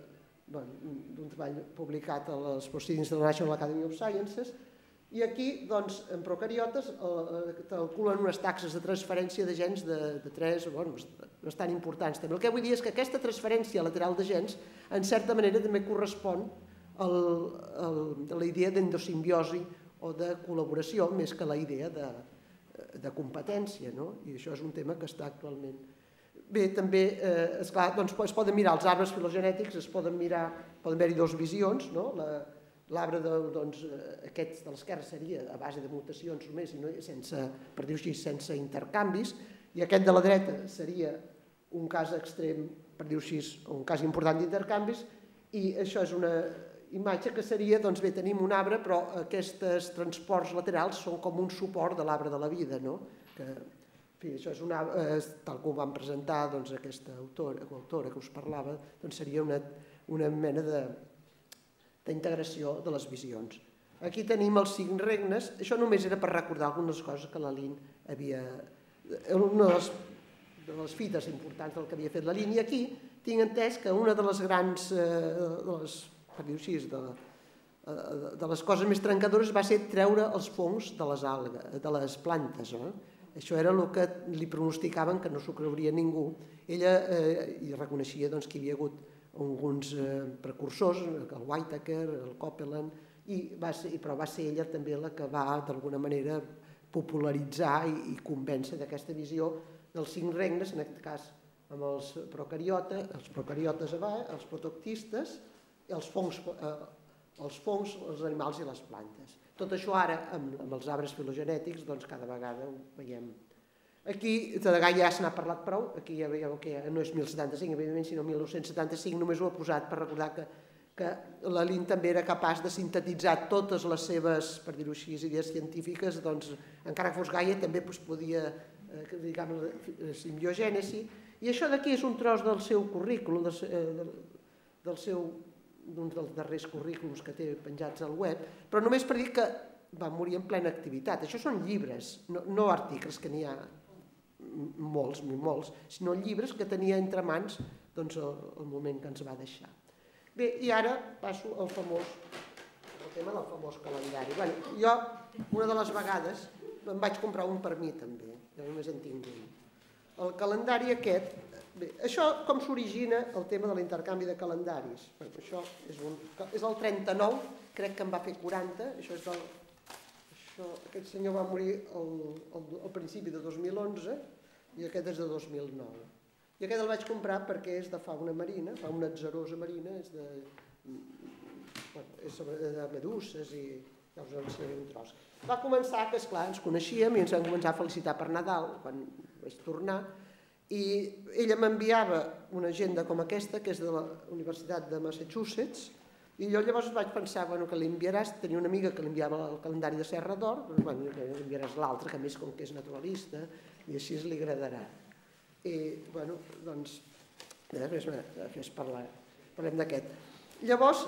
publicat als Proceedings de la National Academy of Sciences, i aquí, doncs, en procariotes calculen unes taxes de transferència de gens de 3, bastant importants també. El que vull dir és que aquesta transferència lateral de gens, en certa manera, també correspon a la idea d'endosimbiosi o de col·laboració, més que la idea de competència, no? I això és un tema que està actualment. Bé, també, esclar, doncs es poden mirar els arbres filogenètics, poden haver-hi 2 visions, no? L'arbre aquest de l'esquerra seria a base de mutacions només, per dir-ho així, sense intercanvis, i aquest de la dreta seria un cas extrem, per dir-ho així, un cas important d'intercanvis, i això és una imatge que seria, doncs bé, tenim un arbre, però aquests transports laterals són com un suport de l'arbre de la vida, no? Això és tal com ho van presentar aquesta autora que us parlava, seria una mena d'integració de les visions. Aquí tenim els 5 regnes, això només era per recordar algunes coses que la Lin havia... Una de les fites importants del que havia fet la Lin, i aquí tinc entès que una de les grans, per dir-ho així, de les coses més trencadores va ser treure els fongs de les algues, de les plantes. Això era el que li pronosticaven que no s'ho creuria ningú. Ella hi reconeixia que hi havia hagut alguns precursors, el Whitaker, el Copeland, però va ser ella també la que va d'alguna manera popularitzar i convèncer d'aquesta visió dels 5 regnes, en aquest cas amb els procariotes, els protoctistes, els fongs, els animals i les plantes. Tot això ara, amb els arbres filogenètics, doncs cada vegada ho veiem. Aquí, de Gai ja se n'ha parlat prou, aquí ja veieu que no és 1075, evidentment, sinó 1975, només ho he posat per recordar que la Lin també era capaç de sintetitzar totes les seves, per dir-ho així, idees científiques, doncs, encara que fos Gaia, també podia, diguem, la simbiogènesi, i això d'aquí és un tros del seu currículum, d'un dels darrers currículums que té penjats al web, però només per dir que va morir en plena activitat. Això són llibres, no articles, que n'hi ha molts, sinó llibres que tenia entre mans el moment que ens va deixar. Bé, i ara passo al tema del famós calendari. Jo, una de les vegades, em vaig comprar un per mi també, jo només en tinc un. el calendari aquest, bé, això com s'origina el tema de l'intercanvi de calendaris? Això és el 39, crec que en va fer 40, aquest senyor va morir al principi de 2011 i aquest és de 2009. I aquest el vaig comprar perquè és de fauna marina, fauna atzerosa marina, és de meduses i ja us en ensenyaré un tros. Va començar que, esclar, ens coneixíem i ens vam començar a felicitar per Nadal, quan vaig tornar, i ella m'enviava una agenda com aquesta, que és de la Universitat de Massachusetts, i jo llavors vaig pensar que li enviaràs, tenia una amiga que li enviava el calendari de Serra d'Or, però li enviaràs l'altre, que a més com que és naturalista, i així li agradarà. I, doncs, després parlem d'aquest. Llavors,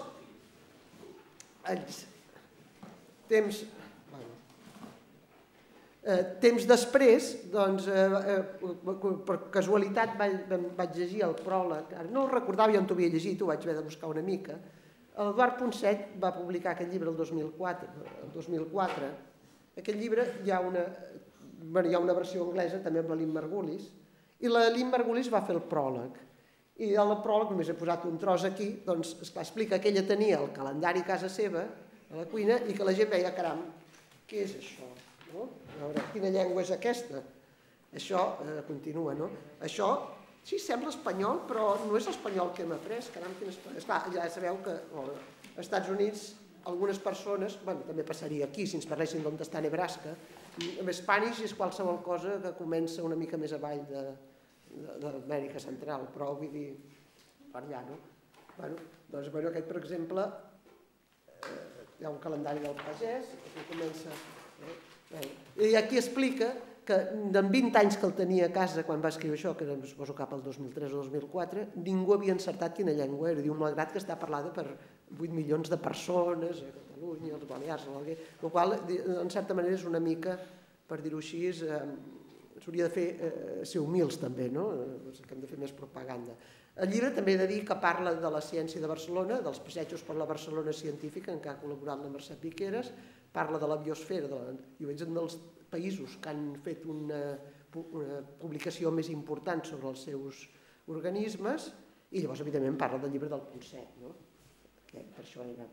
temps després, doncs, per casualitat vaig llegir el pròleg, ara no el recordava, ja en t'ho havia llegit, ho vaig haver de buscar una mica. L'Eduard Ponset va publicar aquest llibre el 2004. Aquest llibre hi ha una versió anglesa, també amb la Lynn Margulis, i la Lynn Margulis va fer el pròleg. I el pròleg, només he posat un tros aquí, doncs, explica que ella tenia el calendari a casa seva, a la cuina, i que la gent veia, caram, què és això? A veure, quina llengua és aquesta? Això continua, no? Això, sí, sembla espanyol, però no és l'espanyol que hem après, caram, quin espanyol. Esclar, ja sabeu que als Estats Units algunes persones, també passaria aquí, si ens parlessin d'on està Nebraska, amb Spanish és qualsevol cosa que comença una mica més avall d'Amèrica Central, però vull dir, per allà, no? Doncs aquest, per exemple, hi ha un calendari del pagès, aquí comença... I aquí explica que en 20 anys que el tenia a casa, quan va escriure això, que suposo cap al 2003 o 2004, ningú havia encertat quina llengua era. Diu, malgrat que està parlada per 8 milions de persones a Catalunya, als Balears, el qual, en certa manera, és una mica, per dir-ho així, s'hauria de ser humils també, no? Que hem de fer més propaganda. El llibre també he de dir que parla de la ciència de Barcelona, dels passejos per la Barcelona científica, en què ha col·laborat la Mercè Piqueras, parla de la biosfera, i és un dels països que han fet una publicació més important sobre els seus organismes, i llavors, evidentment, parla del llibre del Ponset, no? Per això era...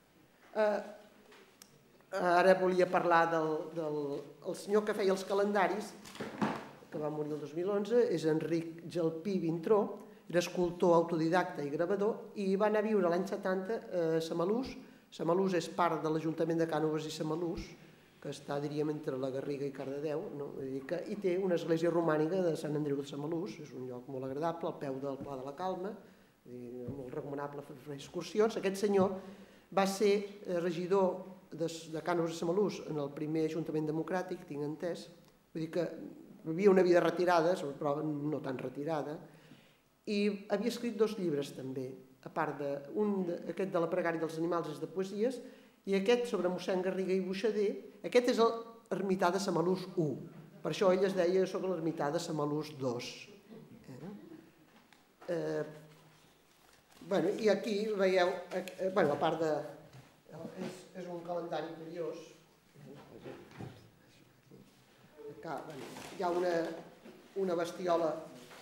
Ara volia parlar del senyor que feia els calendaris, que va morir el 2011, és Enric Gelpí Vintró, era escultor autodidacta i gravador, i va anar a viure l'any 70 a Samalús. Samalús és part de l'Ajuntament de Cànoves i Samalús, que està, diríem, entre la Garriga i Cardedeu, i té una església romànica de Sant Andreu de Samalús, és un lloc molt agradable, al peu del Pla de la Calma, molt recomanable per fer excursions. Aquest senyor va ser regidor de Cànoves i Samalús en el primer Ajuntament democràtic, tinc entès, vull dir que vivia una vida retirada, però no tan retirada, i havia escrit 2 llibres també, a part aquest de la pregària dels animals és de poesies, i aquest sobre mossèn Garriga i Buixader, aquest és l'ermità de Samalús 1, per això ell es deia soc l'ermità de Samalús 2. I aquí veieu, a part de... és un calendari curiós, hi ha una bestiola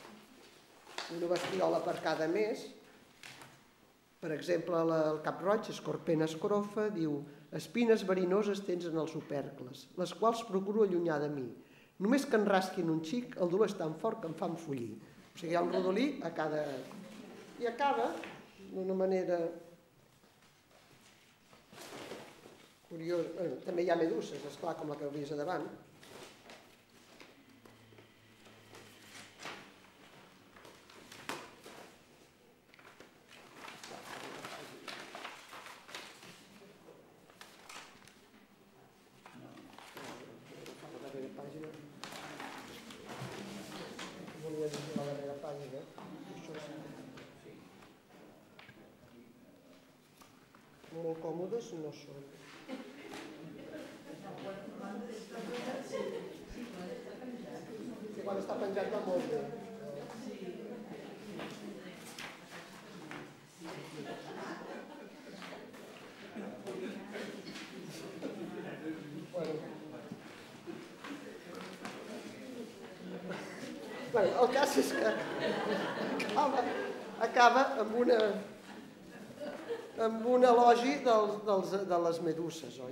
per cada mes. Per exemple, el Cap Roig, Escorpena escrofa, diu espines verinoses tens en els opercles, les quals procuro allunyar de mi. Només que en rasquin un xic, el dolor és tan fort que em fa enfollir. O sigui, hi ha un rodolí a cada... I acaba d'una manera curiosa. També hi ha meduses, esclar, com la que veies a davant. Molt còmodes no són. Quan està penjat va molt bé. El cas és que acaba amb un elogi de les meduses, oi?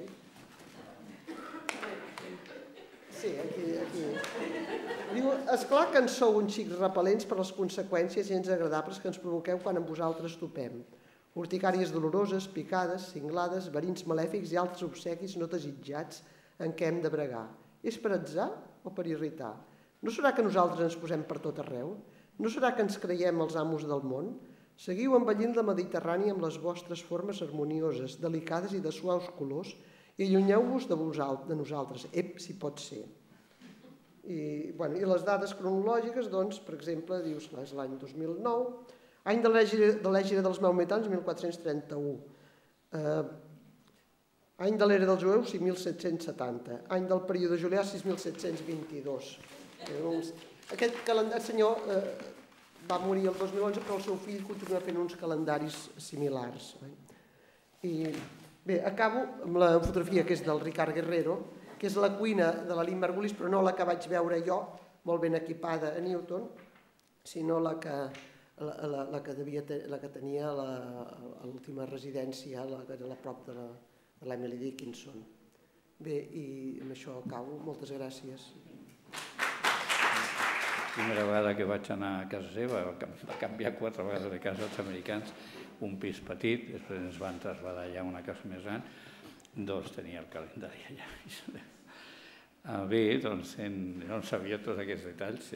Sí, aquí. Diu, esclar que en sou uns xics repel·lents per les conseqüències gens agradables que ens provoqueu quan amb vosaltres topem. Urticàries doloroses, picades, cinglades, verins malèfics i altres obsequis no desitjats en què hem de bregar. És per atzar o per irritar? No serà que nosaltres ens posem per tot arreu? No serà que ens creiem els amos del món? Seguiu envellint la Mediterrània amb les vostres formes harmonioses, delicades i de suaus colors i allunyeu-vos de nosaltres, si pot ser. I les dades cronològiques, doncs, per exemple, dius que és l'any 2009, any de l'ègira dels maometans, 1431, any de l'era dels jueus, 5.770, any del període julià, 6.722. Aquest senyor va morir el 2011, però el seu fill continua fent uns calendaris similars. I bé, acabo amb la fotografia que és del Ricard Guerrero, que és la cuina de la Lynn Margulis, però no la que vaig veure jo, molt ben equipada a Newton, sinó la que tenia a l'última residència, que era a prop de l'Emily Dickinson. Bé, i amb això acabo. Moltes gràcies. La primera vegada que vaig anar a casa seva, va canviar 4 vegades de casa als americans, un pis petit, després ens van traslladar allà a una casa més gran, doncs tenia el calendari allà. Bé, doncs no sabia tots aquests detalls,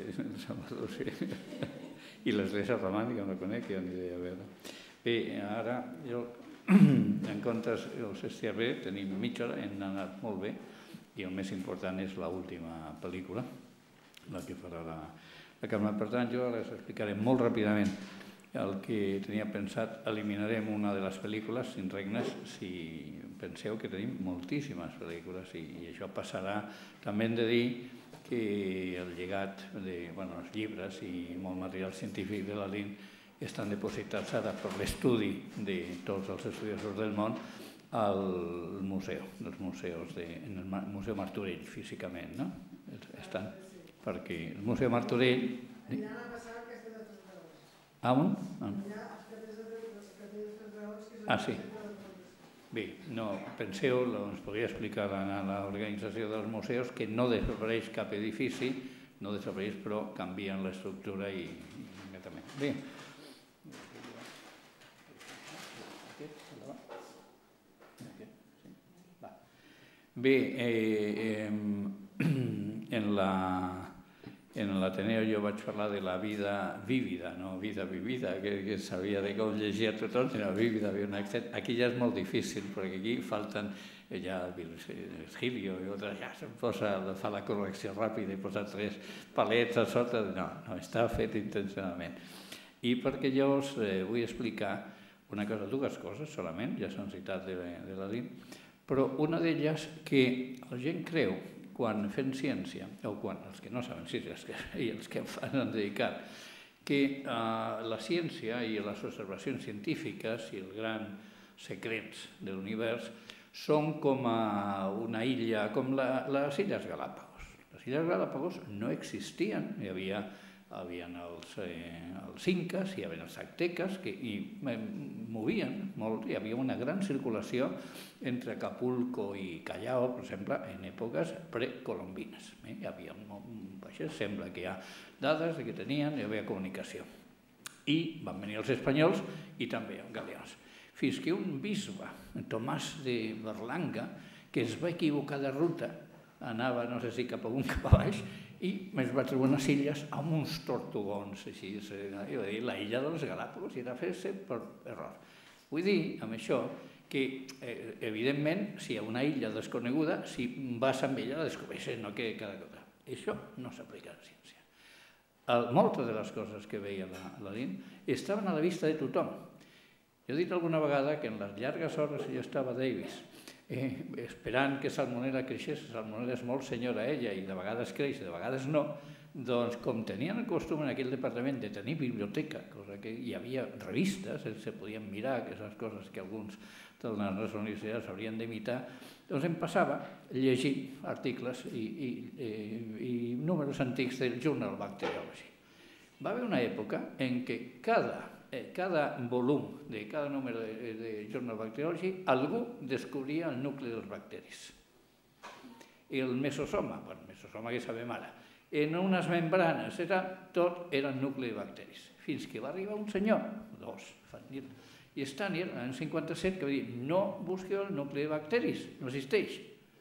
i l'església romànica no la conec, jo ni idea veure. Bé, ara, jo, en comptes, els estiaré, tenim mitja hora, hem anat molt bé, i el més important és l'última pel·lícula, la que farà la Carme. Per tant, jo ara us explicaré molt ràpidament el que tenia pensat. Eliminarem una de les pel·lícules, Cinc regnes, si penseu que tenim moltíssimes pel·lícules i això passarà. També hem de dir que el llegat dels llibres i molt material científic de la Lynn estan depositats ara per l'estudi de tots els estudiosos del món al museu, en el Museu Martorell, físicament, no? Estan perquè el Museu Martorell... A on? Ah, sí. Bé, no, penseu, ens podria explicar a l'organització dels museus que no desapareix cap edifici, no desapareix, però canvien l'estructura i immediatament. Bé. Bé, en l'Ateneu jo vaig parlar de la vida vívida, no vida vivida, que sabia de com llegia tothom, sinó vívida, aquí ja és molt difícil, perquè aquí falten ja Virgilio i altres, ja se'n fa la correcció ràpida i posa 3 palets a sota, no, està fet intencionalment. I perquè jo us vull explicar dues coses solament, ja s'han citat de la Lynn, però una d'elles que la gent creu quan fem ciència, o quan els que no saben ciència i els que han dedicat, que la ciència i les observacions científiques i els grans secrets de l'univers són com una illa, com les Illes Galápagos. Les Illes Galápagos no existien, hi havia els inques, hi havia els azteques, que movien molt, hi havia una gran circulació entre Acapulco i Callao, per exemple, en èpoques precolombines. Hi havia vaixells, sembla que hi ha dades que tenien, hi havia comunicació. I van venir els espanyols i també els galeons. Fins que un bisbe, Tomàs de Berlanga, que es va equivocar de ruta, anava, no sé si cap amunt, cap a baix, i es va trobar unes illes amb uns tortugons, així, jo dir, la illa dels Galápagos, i era fer-se per error. Vull dir, amb això, que, evidentment, si hi ha una illa desconeguda, si vas amb ella la descobreixes, no que cada cosa. Això no s'aplica a la ciència. Moltes de les coses que veia la Lynn estaven a la vista de tothom. Jo he dit alguna vegada que en les llargues hores jo estava a Davis, esperant que Salmonella creixés, Salmonella és molt senyora ella i de vegades creix, de vegades no, doncs com tenien el costum en aquell departament de tenir biblioteca, cosa que hi havia revistes, se podien mirar, aquestes coses que alguns de les universitats haurien d'imitar, doncs em passava llegint articles i números antics del Journal of Bacteriology. Va haver una època en què cada volum de cada número de Journal of Bacteriology algú descobria el nucli dels bacteris. I el mesosoma, el mesosoma que sabem ara, en unes membranes, tot era el nucli de bacteris. Fins que va arribar un senyor, i Stanier, l'any 57, que va dir no busqueu el nucli de bacteris, no existeix.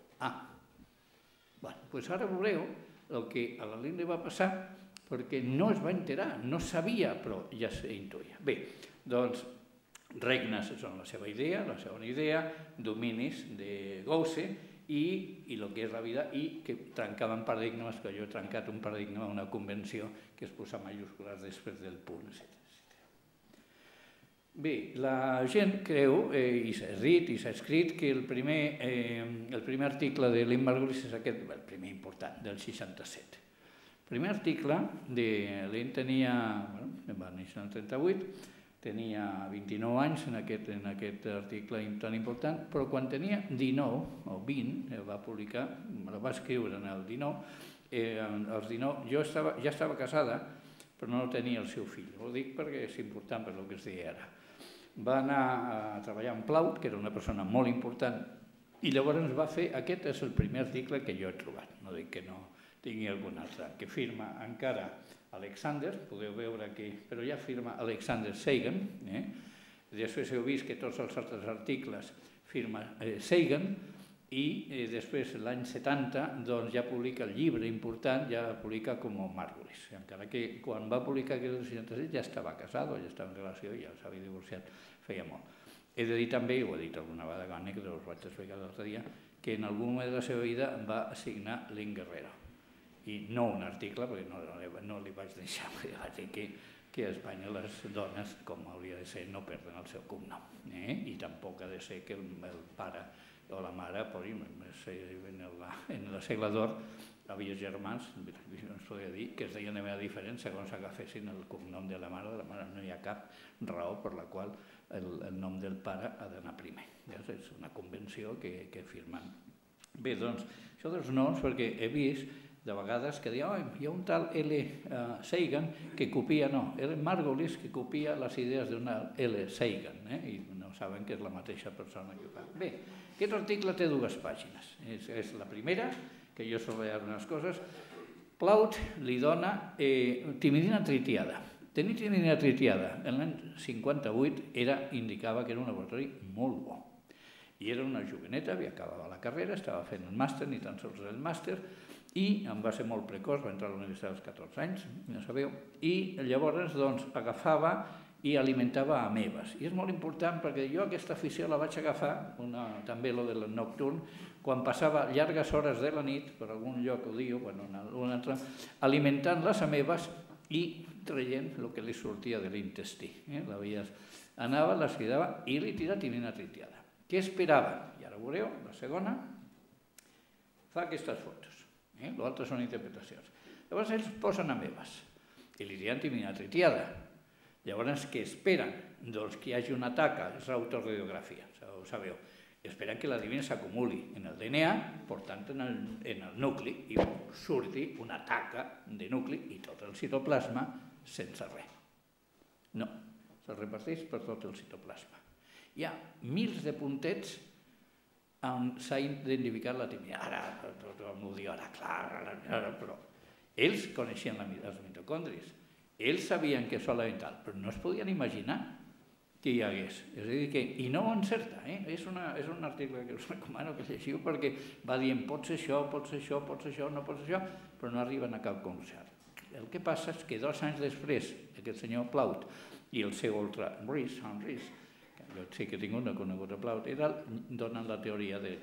Doncs ara veureu el que a la Lynn li va passar perquè no es va enterar, no sabia, però ja s'intuïa. Bé, doncs, regnes són la seva idea, la segona idea, dominis de Gauss i el que és la vida, i que trencaven paradigmes, que jo he trencat un paradigma, una convenció que es posa majúscules després del punt, etc. Bé, la gent creu, i s'ha dit i s'ha escrit, que el primer article de Lynn Margulis és aquest, el primer important, del 67. El primer article de Lynn tenia, va néixer en el 38, tenia 29 anys en aquest article tan important, però quan tenia 19 o 20, el va publicar, el va escriure en el 19, als 19, jo ja estava casada, però no tenia el seu fill. Ho dic perquè és important per el que es deia ara. Va anar a treballar en Plaut, que era una persona molt important, i llavors va fer, aquest és el primer article que jo he trobat, no dic que no tingui algun altre, que firma encara Alexander, podeu veure que, però ja firma Alexander Sagan, després heu vist que tots els altres articles firma Sagan, i després l'any 70 ja publica el llibre important, ja publica com Margulis, encara que quan va publicar aquest 67 ja estava casat, ja estava en relació, ja s'havia divorciat feia molt. He de dir també, i ho he dit alguna vegada, que us vaig explicar l'altre dia, que en algun moment de la seva vida va signar Lynn Guerrero, i no un article, perquè no li vaig deixar, perquè vaig dir que a Espanya les dones, com hauria de ser, no perden el seu cognom, i tampoc ha de ser que el pare o la mare, en el segle d'or, havia germans, ens podria dir, que es deien de manera diferent segons agafessin el cognom de la mare. No hi ha cap raó per la qual el nom del pare ha d'anar primer. És una convenció que firmen. Bé, doncs, això dels noms, perquè he vist de vegades que diuen hi ha un tal L. Sagan que copia, no, L. Margulis que copia les idees d'una L. Sagan, i no saben que és la mateixa persona que ho fa. Bé, aquest article té dues pàgines. És la primera, que jo subratllaré unes coses. Plaut li dona timidina tritiada. Tenir timidina tritiada en l'any 58 indicava que era un laboratori molt bo. I era una joveneta, havia acabat la carrera, estava fent el màster, ni tan sols el màster, i em va ser molt precoç, va entrar a la universitat als 14 anys, ja sabeu, i llavors agafava i alimentava amebes. I és molt important perquè jo aquesta afició la vaig agafar, també lo del nocturn, quan passava llargues hores de la nit, per algun lloc ho diu, en un altre, alimentant les amebes i traient el que li sortia de l'intestí. Anava, les cridava i li tira timidina tritiada. Què esperava? I ara ho veureu, la segona, fa aquestes fotos. L'altre són interpretacions. Llavors ells posen amebes i li diuen timidina tritiada. Llavors, què esperen? Doncs que hi hagi una taca, és l'autoradiografia, ho sabeu. Esperen que la timidina s'acumuli en el DNA, portant en el nucli, i surti una taca de nucli i tot el citoplasma sense res. No, se reparteix per tot el citoplasma. Hi ha mils de puntets on s'ha identificat la timidina. Ara, tothom ho diu, ara, clar, però ells coneixien els mitocondris. Ells sabien que això era vital, però no es podien imaginar que hi hagués. És a dir, que, i no ho encerta, és un article que us recomano que llegiu perquè va dient pot ser això, pot ser això, pot ser això, no pot ser això, però no arriben a cap conclusió. El que passa és que 2 anys després, aquest senyor Plaut i el seu altre, Sean Rees, jo sí que tinc una coneguda Plaut i tal, donen la teoria del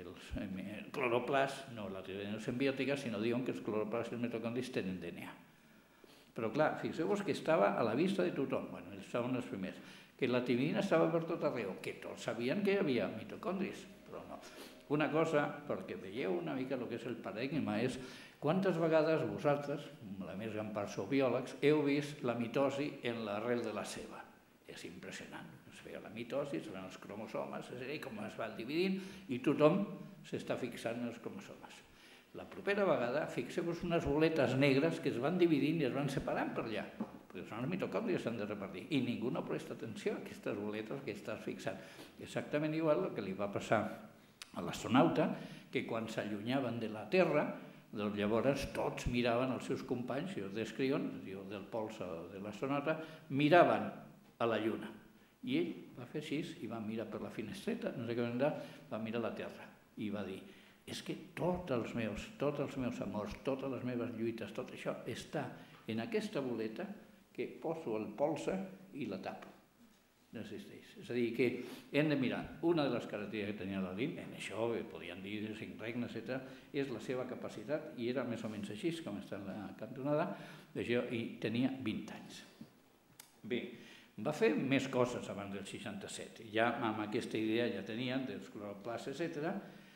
cloroplast, no la teoria simbiòtica, sinó diuen que els cloroplasts i els mitocondris tenen DNA. Però clar, fixeu-vos que estava a la vista de tothom, ells estaven els primers, que la timidina estava per tot arreu, que tots sabien que hi havia mitocondris, però no. Una cosa, perquè veieu una mica el que és el paradigma, és quantes vegades vosaltres, la més gran part sou biòlegs, heu vist la mitosi en l'arrel de la ceba. És impressionant. Es veia la mitosi, es veien els cromosomes, com es va dividint, i tothom s'està fixant en els cromosomes. La propera vegada, fixeu-vos unes boletes negres que es van dividint i es van separant per allà, perquè són les mitocòndries s'han de repartir, i ningú no presta atenció a aquestes boletes que estàs fixant. Exactament igual el que li va passar a l'astronauta, que quan s'allunyaven de la Terra, doncs llavors tots miraven els seus companys, si els descriuen, del polsa de l'astronauta, miraven a la Lluna. I ell va fer així i va mirar per la finestreta, no sé què vendrà, va mirar la Terra i va dir: és que tots els meus amors, totes les meves lluites, tot això està en aquesta boleta que poso el polsa i la tapo. No existeix. És a dir, que hem de mirar. Una de les característiques que tenia l'Aladín, en això podien dir 5 regnes, etc., és la seva capacitat, i era més o menys així, com està en la cantonada, i tenia 20 anys. Bé, va fer més coses abans del 67. Ja amb aquesta idea ja tenien dels cloroplasts, etc.,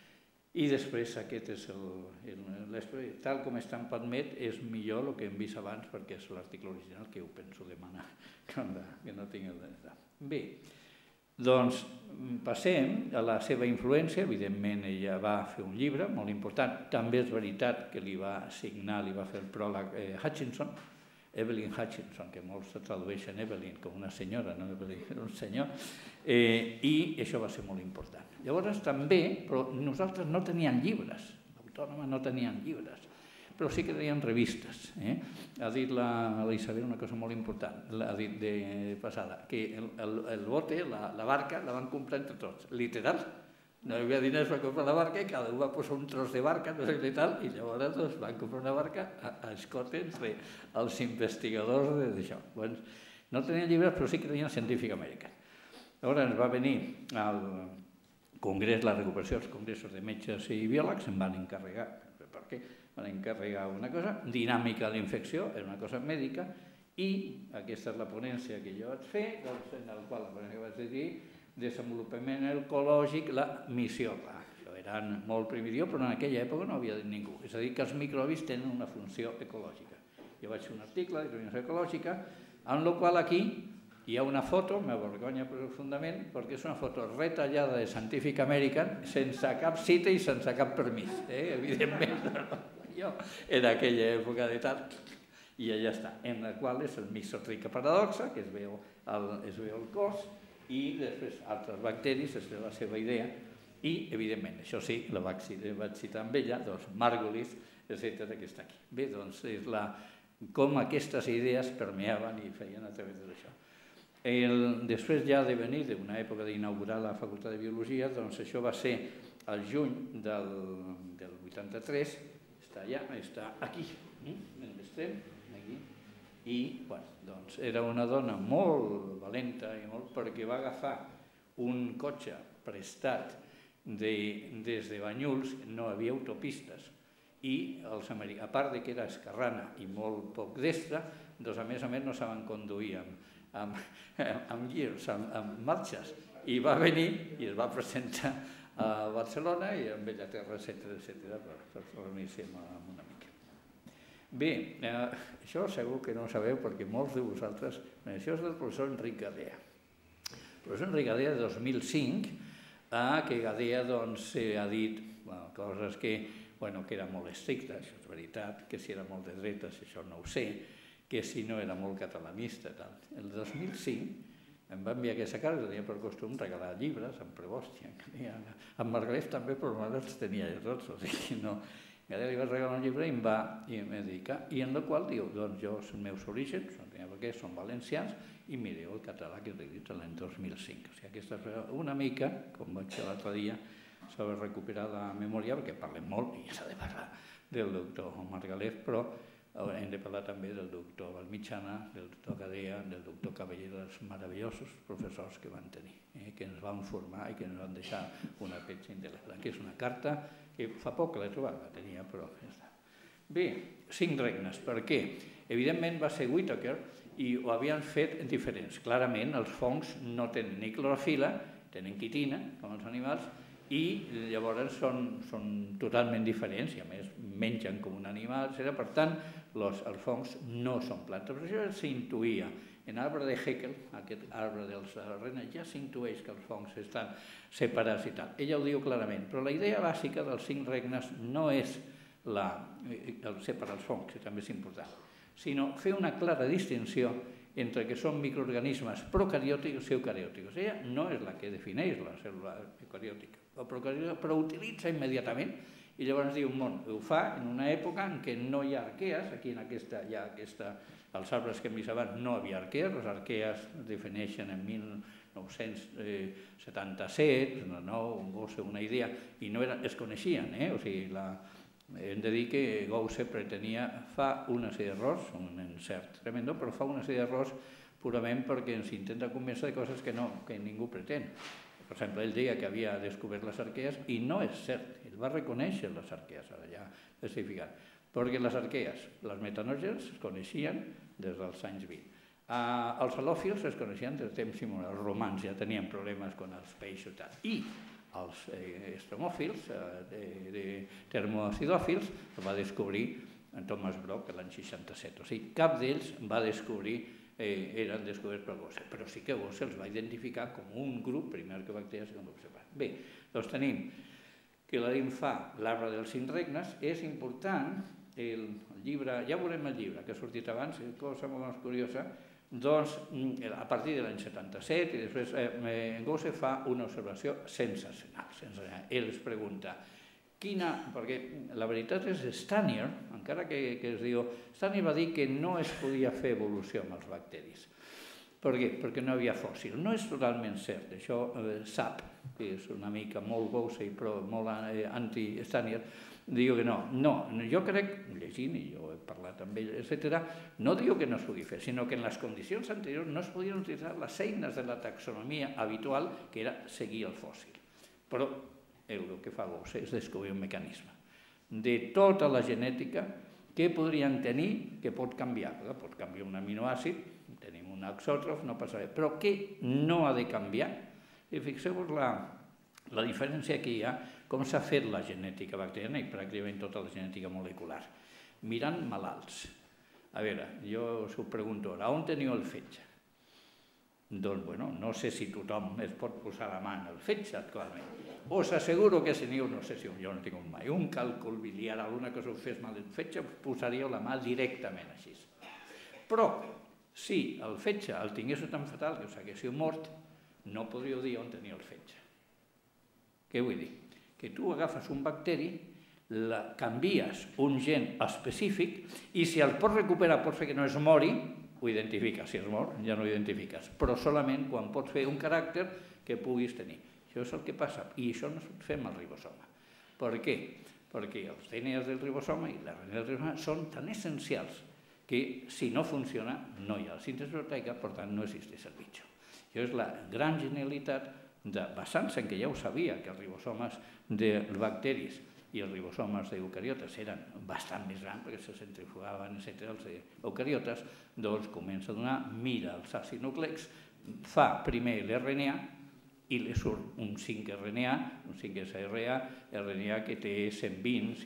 i després aquest és l'espre. Tal com està en PubMed és millor el que hem vist abans perquè és l'article original que ho penso demanar, que no tinc el de... Bé, doncs passem a la seva influència. Evidentment ella va fer un llibre molt important. També és veritat que li va signar, li va fer el pròleg Hutchinson, Evelyn Hutchinson, que molts tradueixen Evelyn com una senyora, no Evelyn, un senyor, i això va ser molt important. Llavors també, però nosaltres no teníem llibres, l'Autònoma no teníem llibres, però sí que teníem revistes. Ha dit la Isabel una cosa molt important, ha dit de passada, que el bote, la barca, la van comprar entre tots, literal. No hi havia diners per comprar la barca i cada un va posar un tros de barca, no sé què tal, i llavors van comprar una barca a escote entre els investigadors d'això. No tenien llibres, però sí que tenien Scientific American. Llavors ens va venir al congrés, la recuperació dels congressos de metges i biòlegs, em van encarregar, per què? Van encarregar una cosa, dinàmica de l'infecció, era una cosa mèdica, i aquesta és la ponència que jo vaig fer, en la qual la ponència vaig dir desenvolupament ecològic, la missió. Això era molt primitiu, però en aquella època no havia dit ningú. És a dir, que els microbis tenen una funció ecològica. Jo vaig fer un article de funció ecològica, en el qual aquí hi ha una foto, m'avergonya profundament, perquè és una foto retallada de Scientific American, sense cap cita i sense cap permís. Evidentment, jo en aquella època de tal, i allà està, en la qual és el Mixotrica paradoxa, que es veu el cos, i després altres bacteris, és la seva idea, i, evidentment, això sí, la vaig citar amb ella, doncs Margulis, etc., que està aquí. Bé, doncs és com aquestes idees permeaven i feien a través d'això. Després ja de venir d'una època d'inaugurar la Facultat de Biologia, doncs això va ser el juny del 83, està allà, està aquí, en l'extrem, aquí, i doncs era una dona molt valenta i molt perquè va agafar un cotxe prestat des de Banyuls, no hi havia autopistes, i a part que era esquerrana i molt poc destra, doncs a més no saben conduir amb girs, amb marxes, i va venir i es va presentar a Barcelona i a Bellaterra, etc., per reunir-se amb una mica. Bé, això segur que no ho sabeu perquè molts de vosaltres... Això és del professor Enric Gadea. El professor Enric Gadea de 2005, que Gadea ha dit coses que era molt estricta, això és veritat, que si era molt de dretes, això no ho sé, que si no era molt catalanista. El 2005 em va enviar aquesta carta, tenia per costum regalar llibres, amb Prebòstia, amb Margalef també, però els tenia tots, o sigui, no... Gadea li va regalar un llibre i em va dedicar, i en el qual diu, doncs jo, els meus orígens, perquè són valencians, i mireu el català que he escrit l'any 2005. O sigui, aquesta és una mica, com vaig fer l'altre dia, sobre recuperar la memòria, perquè parlem molt, i s'ha de parlar del doctor Margalef, però hem de parlar també del doctor Valmitjana, del doctor Gadea, del doctor Caballero, dels meravellosos professors que van tenir, que ens van formar i que ens van deixar una petja indeleble, que és una carta que fa poc que l'he trobat, la tenia, però ja està. Bé, 5 regnes. Per què? Evidentment va ser Whittaker i ho havien fet diferents. Clarament, els fongs no tenen ni clorofila, tenen quitina, com els animals, i llavors són totalment diferents, i a més mengen com un animal, etc. Per tant, els fongs no són plantes. Per això s'intuïa. En l'arbre de Haeckel, aquest arbre dels renes, ja s'intueix que els fongs estan separats i tal. Ella ho diu clarament, però la idea bàsica dels 5 regnes no és separar els fongs, que també és important, sinó fer una clara distinció entre que són microorganismes procariòtics i eucariòtics. Ella no és la que defineix la cèl·lula eucariòtica, però utilitza immediatament i llavors diu, ho fa en una època en què no hi ha arquees, aquí en aquesta, als arbres que hem vist abans no hi havia arquees, les arquees es defineixen en 1977, una idea, i no es coneixien, o sigui, hem de dir que Gauss fa una sèrie d'errors, un encert tremendo, però fa una sèrie d'errors purament perquè ens intenta convèncer de coses que ningú pretén. Per exemple, ell deia que havia descobert les arquees i no és cert, ell va reconèixer les arquees, ara ja especificat, perquè les arquees, les metanògens, es coneixien des dels anys 20. Els halòfils es coneixien des de temps immemorials, els romans ja tenien problemes amb els peixos i tal, i els estromòfils, termoacidòfils, el va descobrir en Thomas Brock l'any 67. O sigui, cap d'ells va descobrir, eren descoberts per Gauss, però sí que Gauss els va identificar com un grup, primer que bacteris, segon grup separat. Bé, doncs tenim que la linfa, l'arbre dels 5 regnes, és important, el llibre, ja veurem el llibre que ha sortit abans, cosa molt més curiosa, doncs a partir de l'any 77 i després Gauss fa una observació sensacional. Ell es pregunta, perquè la veritat és Stanier, encara que es diu, Stanier va dir que no es podia fer evolució amb els bacteris. Per què? Perquè no hi havia fòssil. No és totalment cert, això sap, que és una mica molt Gauss però molt anti-Stanier, diu que no. No, jo crec, llegint, i jo he parlat amb ell, etc., no diu que no es pugui fer, sinó que en les condicions anteriors no es podien utilitzar les eines de la taxonomia habitual, que era seguir el fòssil. Però el que fa Gauss és descobrir un mecanisme de tota la genètica que podrien tenir, que pot canviar. Pot canviar un aminoàcid, tenim un axòtrof, no passa res, però que no ha de canviar. I fixeu-vos la diferència que hi ha, com s'ha fet la genètica bacteriana i pràcticament tota la genètica molecular. Mirant malalts. A veure, jo us ho pregunto ara, on teniu el fetge? Doncs, bueno, no sé si tothom es pot posar la mà en el fetge actualment. Us asseguro que si teniu, no sé si jo no tinc mai, un càlcul biliar, alguna cosa us fes mal el fetge, us posaríeu la mà directament així. Però, si el fetge el tinguéssiu tan fatal que us haguéssiu mort, no podríeu dir on teniu el fetge. Què vull dir? Que tu agafes un bacteri, canvies un gen específic i si el pots recuperar, pots fer que no es mori, ho identifiques. Si es mor, ja no ho identifiques. Però solament quan pots fer un caràcter que puguis tenir. Això és el que passa. I això no es pot fer amb el ribosoma. Per què? Perquè els DNAs del ribosoma i les RNAs del ribosoma són tan essencials que si no funciona no hi ha la síntesi proteica, per tant no existeix el bitxo. Això és la gran genialitat basant-se en que ja ho sabia, que els ribosomes dels bacteris i els ribosomes d'eucariotes eren bastant més grans perquè se centrifugaven, etc. Els eucariotes, doncs comença a donar, mira els àcids nucleics, fa primer l'RNA i li surt un 5RNA, un 5SRA, RNA que té 120,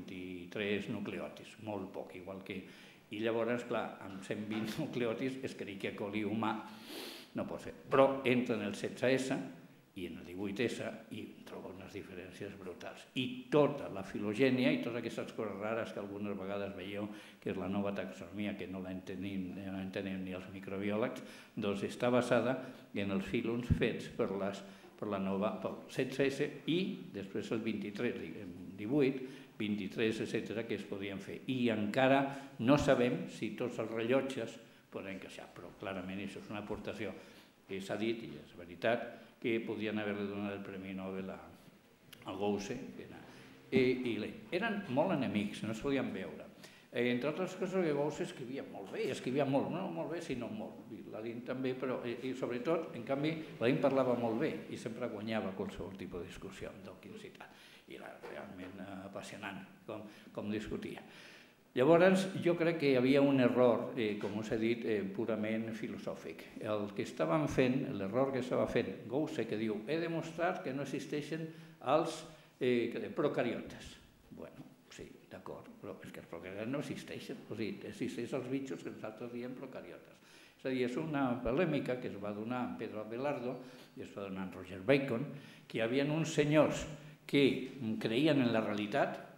123 nucleòtids, molt poc, igual que... I llavors, clar, amb 120 nucleòtids es creu que coli humà no pot ser. Però entra en el 16S i en el 18S i troba unes diferències brutals. I tota la filogènia i totes aquestes coses rares que algunes vegades veieu, que és la nova taxonomia, que no l'entenem ni els microbiòlegs, doncs està basada en els fílums fets per la nova 16S i després el 23, 18, 23, etc., que es podien fer. I encara no sabem si tots els rellotges poden encaixar, però clarament això és una aportació que s'ha dit, i és veritat, que podien haver-li donat el Premi Nobel a Gauss. Eren molt enemics, no es podien veure. Entre altres coses, que Gauss escrivia molt bé, no molt bé, sinó molt. Ladin també, però, i sobretot, en canvi, Ladin parlava molt bé i sempre guanyava qualsevol tipus de discussió amb Dawkins i tal. I era realment apassionant com discutia. Llavors, jo crec que hi havia un error, com us he dit, purament filosòfic. El que estaven fent, l'error que estava fent Gauss, que diu, he demostrat que no existeixen els procariotes. Bueno, sí, d'acord, però és que els procariotes no existeixen, o sigui, existeixen els bitxos que nosaltres diem procariotes. És a dir, és una polèmica que es va donar en Pedro Abelardo i es va donar en Roger Bacon, que hi havia uns senyors que creien en la realitat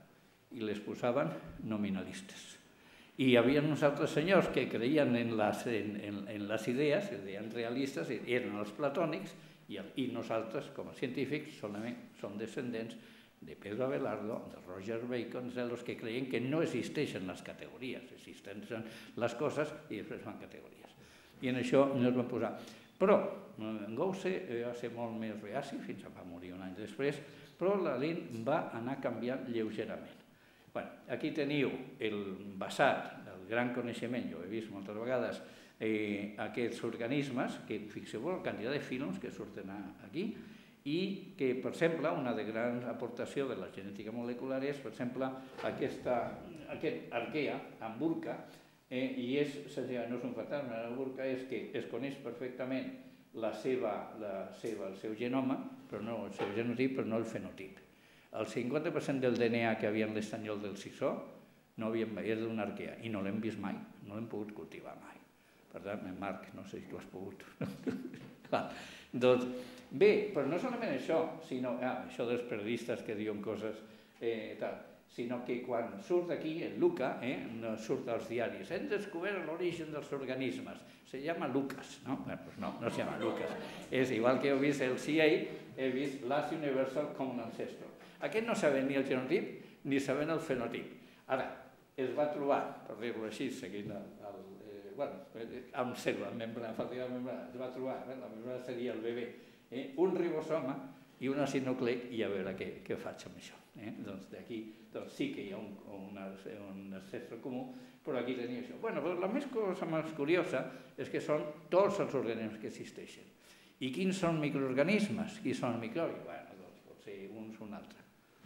i les posaven nominalistes. I hi havia uns altres senyors que creien en les idees, es deien realistes, eren els platònics, i nosaltres, com a científics, solament som descendents de Pedro Abelardo, de Roger Bacon, dels que creien que no existeixen les categories, existeixen les coses i després fan categories. I en això no es van posar. Però en Gauss va ser molt més reaci, fins que va morir un any després, però la Lind va anar canviant lleugerament. Aquí teniu el basat, el gran coneixement, jo he vist moltes vegades, aquests organismes, que fixeu-vos la quantitat de fílums que surten aquí, i que, per exemple, una de grans aportacions de la genètica molecular és, per exemple, aquest arquea, amb burca, i no és un fantasma, la burca és que es coneix perfectament el seu genoma, però no el seu genotip, però no el fenotip. El 50% del DNA que havia en l'estanyol del sisó és d'una arquea, i no l'hem vist mai, no l'hem pogut cultivar mai. Per tant, Marc, no sé si tu has pogut. Doncs, bé, però no solament això, sinó això dels periodistes que diuen coses tal, sinó que quan surt d'aquí, el Luca, surt als diaris, hem descobert l'origen dels organismes, se llama Lucas, no? Doncs no, no se llama Lucas. És igual que he vist el CIA, he vist Last Universal Common Ancestor. Aquest no saben ni el genotip ni saben el fenotip. Ara, es va trobar, per dir-ho així, seguint amb cèl·lula, membrana, es va trobar, la membrana seria el bebè, un ribosoma i un àcid nucleic, i a veure què faig amb això. Doncs d'aquí sí que hi ha un ancestre comú, però aquí tenia això. La cosa més curiosa és que són tots els organismes que existeixen. I quins són microorganismes? Qui són microbis? Doncs pot ser uns o un altre.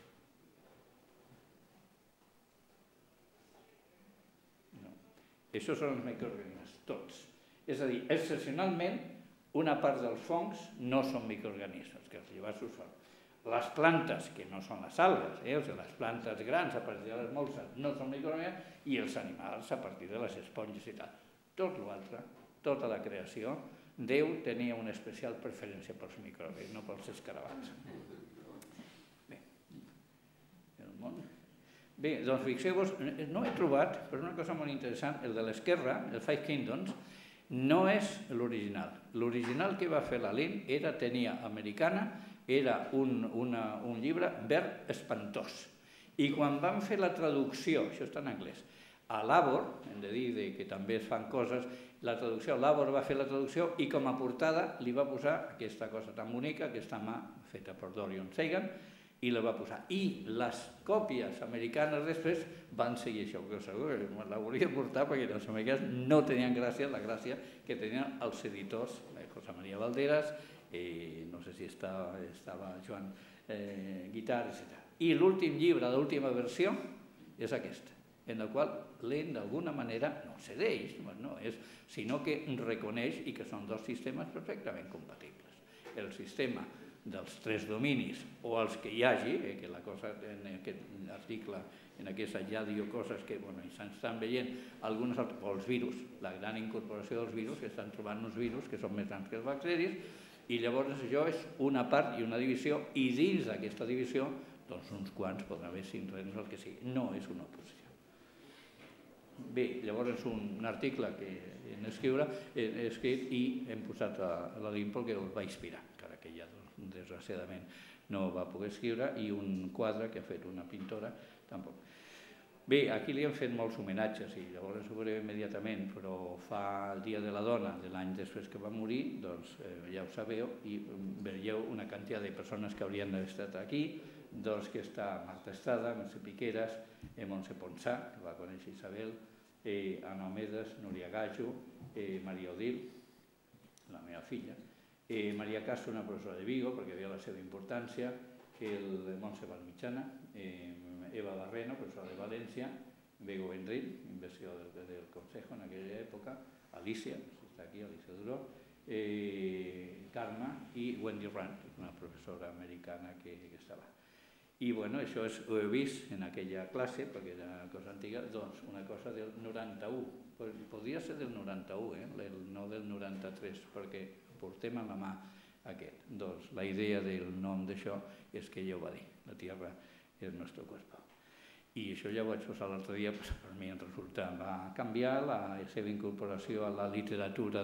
Això són els microorganismes, tots. És a dir, excepcionalment, una part dels fongs no són microorganismes, que els llevassos són. Les plantes, que no són les algues, les plantes grans a partir de les molses no són microorganismes, i els animals a partir de les esponges i tal. Tot l'altre, tota la creació, Déu tenia una especial preferència pels microbis, no pels escarabats. Bé, el món... Bé, doncs fixeu-vos, no he trobat, però una cosa molt interessant, el de l'esquerra, el Five Kingdoms, no és l'original. L'original que va fer la Lind tenia americana, era un llibre verd espantós. I quan van fer la traducció, això està en anglès, a Labor, hem de dir que també es fan coses, la traducció, Labor va fer la traducció i com a portada li va posar aquesta cosa tan bonica, aquesta mà feta per Dorian Sagan, i la va posar. I les còpies americanes després van seguir això, que segur que me la volia portar perquè els americans no tenien gràcia, la gràcia que tenien els editors, José María Valderas, no sé si estava Joan Guitar, etc. I l'últim llibre, l'última versió, és aquesta, en la qual Lind d'alguna manera no cedeix, sinó que reconeix i que són dos sistemes perfectament compatibles. El sistema dels tres dominis o els que hi hagi, que la cosa en aquest article, en aquesta ja diu coses que s'estan veient, algunes, o els virus, la gran incorporació dels virus, que estan trobant uns virus que són més grans que els bacteris, i llavors això és una part i una divisió, i dins d'aquesta divisió, doncs uns quants poden haver sincrenos el que sigui, no és una oposició. Bé, llavors és un article que he escrit i hem posat a la Lind perquè el va inspirar, encara que ja desgraciadament no va poder escriure, i un quadre que ha fet una pintora tampoc. Bé, aquí li han fet molts homenatges i llavors ho veureu immediatament, però fa el Dia de la Dona de l'any després que va morir, doncs ja ho sabeu, i veieu una quantitat de persones que haurien d'haver estat aquí, doncs que està Marta Estrada, Mercè Piqueras, Montse Ponsà, que va conèixer Isabel, Anna Omedes, Núria Gajo, Maria Odil, la meva filla, Maria Castro, una professora de Vigo, perquè havia la seva importància, el Montse Valmitjana, Eva Barreno, professora de València, Bego Vendrell, investigador del Consejo en aquella època, Alicia, que està aquí, Alicia Duró, Karma i Wendy Rand, una professora americana que estava. I bueno, això ho he vist en aquella classe, perquè era una cosa antiga, doncs una cosa del 91, podria ser del 91, no del 93, perquè portem a la mà aquest. Doncs la idea del nom d'això és que ella ho va dir, la Tierra és el nostre cuerpo. I això ja ho vaig posar l'altre dia, per mi em resulta, va canviar la seva incorporació a la literatura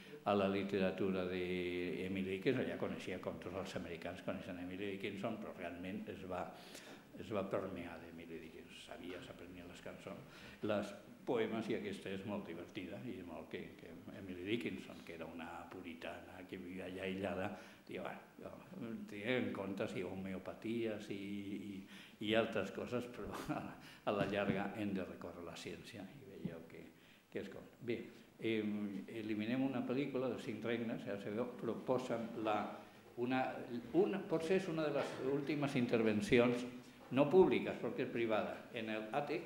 d'Emily Dickinson. Ja coneixia com tots els americans coneixen Emily Dickinson, però realment es va permear d'Emily Dickinson. S'aprenia les cançons, les poemes, i aquesta és molt divertida, i molt que Emily Dickinson, que era una puritana que vivia allà aïllada, diu, tenia en compte si homeopaties i altres coses, però a la llarga hem de recórrer la ciència, i veieu que és com. Bé, eliminem una pel·lícula de 5 regnes, ja sabeu, però posen potser és una de les últimes intervencions no públiques, perquè és privada, en l'àtic,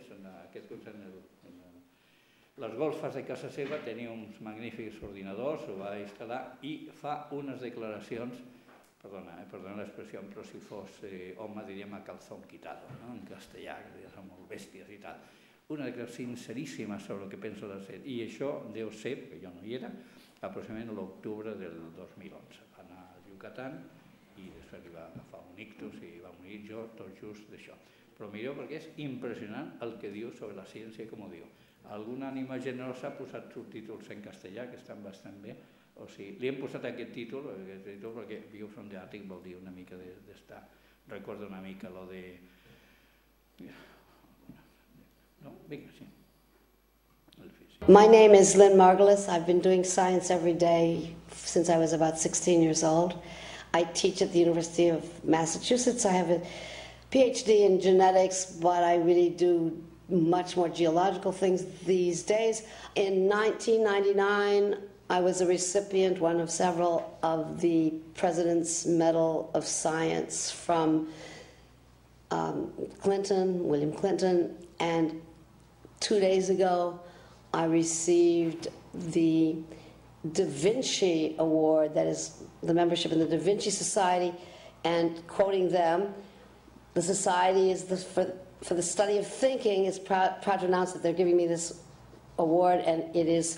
les golfes de casa seva tenia uns magnífics ordinadors, ho va instal·lar i fa unes declaracions, perdona l'expressió, però si fos home diríem a calzón quitado, en castellà, que són molt bèsties i tal, una declaració sinceríssima sobre el que penso de ser, i això deu ser, perquè jo no hi era, aproximadament l'octubre del 2011, va anar a Yucatán i després li va agafar un ictus i va morir tot just d'això. Però mireu perquè és impressionant el que diu sobre la ciència, com ho diu. Alguna ànima generosa ha posat subtítols en castellà, que estan bastant bé. O sigui, li hem posat aquest títol perquè Views from the Attic vol dir una mica d'estar. Recorda una mica lo de... No? Vinga, sí. My name is Lynn Margulis. I've been doing science every day since I was about 16 years old. I teach at the University of Massachusetts. I have a PhD in genetics, but I really do much more geological things these days. In 1999, I was a recipient, one of several, of the President's Medal of Science from William Clinton, and 2 days ago, I received the Da Vinci Award, that is the membership in the Da Vinci Society, and quoting them, the society is for the study of thinking is proud to announce that they're giving me this award, and it is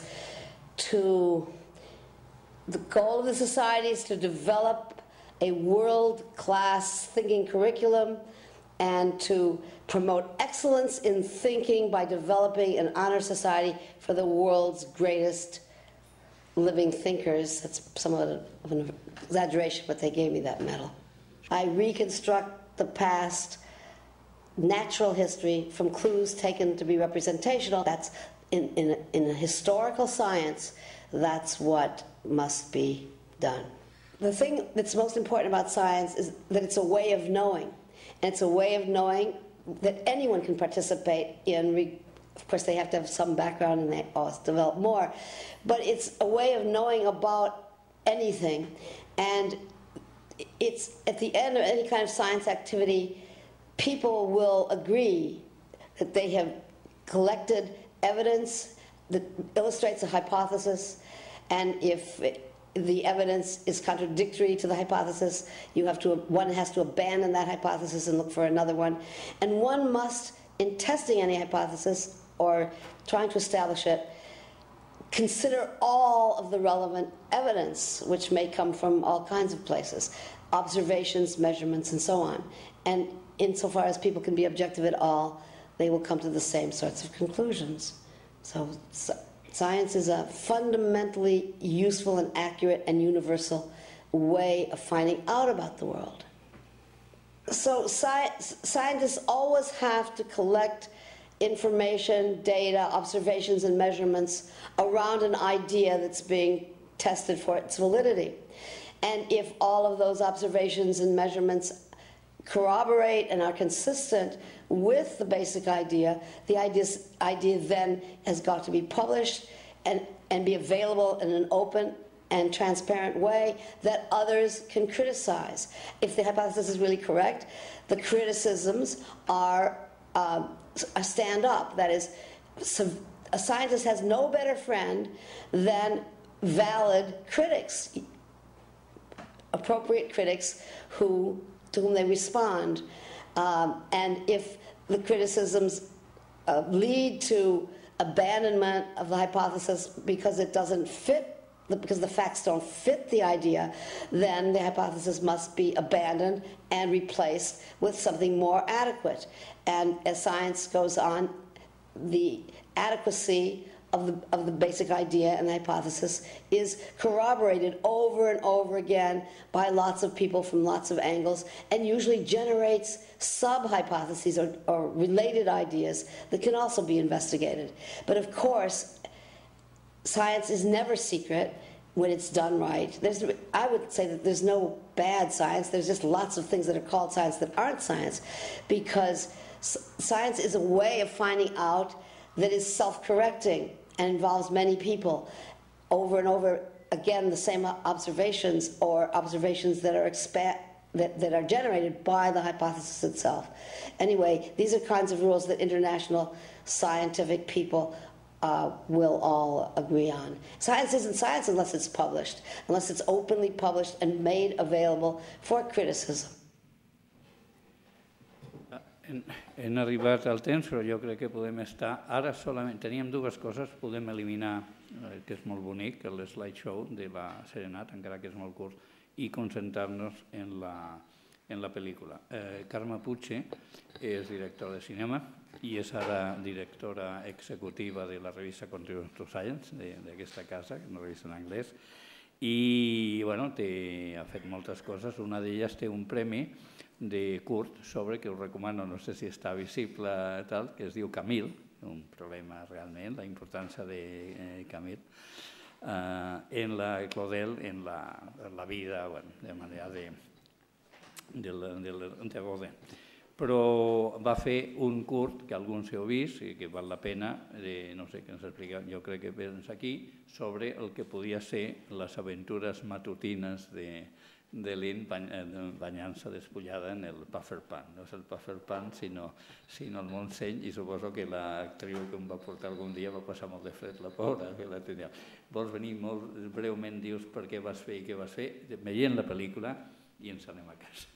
the goal of the society is to develop a world-class thinking curriculum and to promote excellence in thinking by developing an honor society for the world's greatest living thinkers. That's somewhat of an exaggeration, but they gave me that medal. I reconstruct the past, natural history, from clues taken to be representational. That's in a historical science, that's what must be done. The thing that's most important about science is that it's a way of knowing. And it's a way of knowing that anyone can participate in. Of course, they have to have some background and they also develop more. But it's a way of knowing about anything. And it's at the end of any kind of science activity, people will agree that they have collected evidence that illustrates a hypothesis, and if the evidence is contradictory to the hypothesis, one has to abandon that hypothesis and look for another one. And one must, in testing any hypothesis or trying to establish it, consider all of the relevant evidence, which may come from all kinds of places, observations, measurements, and so on. And insofar as people can be objective at all, they will come to the same sorts of conclusions. So science is a fundamentally useful and accurate and universal way of finding out about the world. So scientists always have to collect information, data, observations, and measurements around an idea that's being tested for its validity. And if all of those observations and measurements corroborate and are consistent with the basic idea, the idea then has got to be published and be available in an open and transparent way that others can criticize. If the hypothesis is really correct, the criticisms are stand up. That is, a scientist has no better friend than valid critics, appropriate critics to whom they respond. And if the criticisms lead to abandonment of the hypothesis because it doesn't fit because the facts don't fit the idea, then the hypothesis must be abandoned and replaced with something more adequate. And as science goes on, the adequacy of the basic idea and the hypothesis is corroborated over and over again by lots of people from lots of angles, and usually generates sub-hypotheses or related ideas that can also be investigated. But of course, science is never secret when it's done right. I would say that there's no bad science. There's just lots of things that are called science that aren't science, because science is a way of finding out that is self-correcting and involves many people over and over again, the same observations or observations that are generated by the hypothesis itself. Anyway, these are kinds of rules that international scientific people will all agree on. Science isn't science unless it's published, unless it's openly published and made available for criticism. Hem arribat al temps, però jo crec que podem estar... Ara solament teníem dues coses, podem eliminar, que és molt bonic, el slideshow de la Serenat, encara que és molt curt, i concentrar-nos en la pel·lícula. Carme Puche és directora de cinema i és ara directora executiva de la revista Contributions to Science, d'aquesta casa, una revista en anglès, i ha fet moltes coses. Una d'elles té un premi de curt sobre, que us recomano, no sé si està visible, que es diu Camille, un problema realment, la importància de Camille, en la Claudel, en la vida, de manera de Rodin. Però va fer un curt, que alguns heu vist, i que val la pena, no sé què ens explica, jo crec que vens aquí, sobre el que podia ser les aventures matutines de Lynn banyant-se despullada en el Puffer Pan. No és el Puffer Pan, sinó el Montseny, i suposo que l'actriu que em va portar algun dia va passar molt de fred, la pobra, que la tenia. Vols venir molt breument, dius per què vas fer i què vas fer, veient la pel·lícula i ens anem a casa.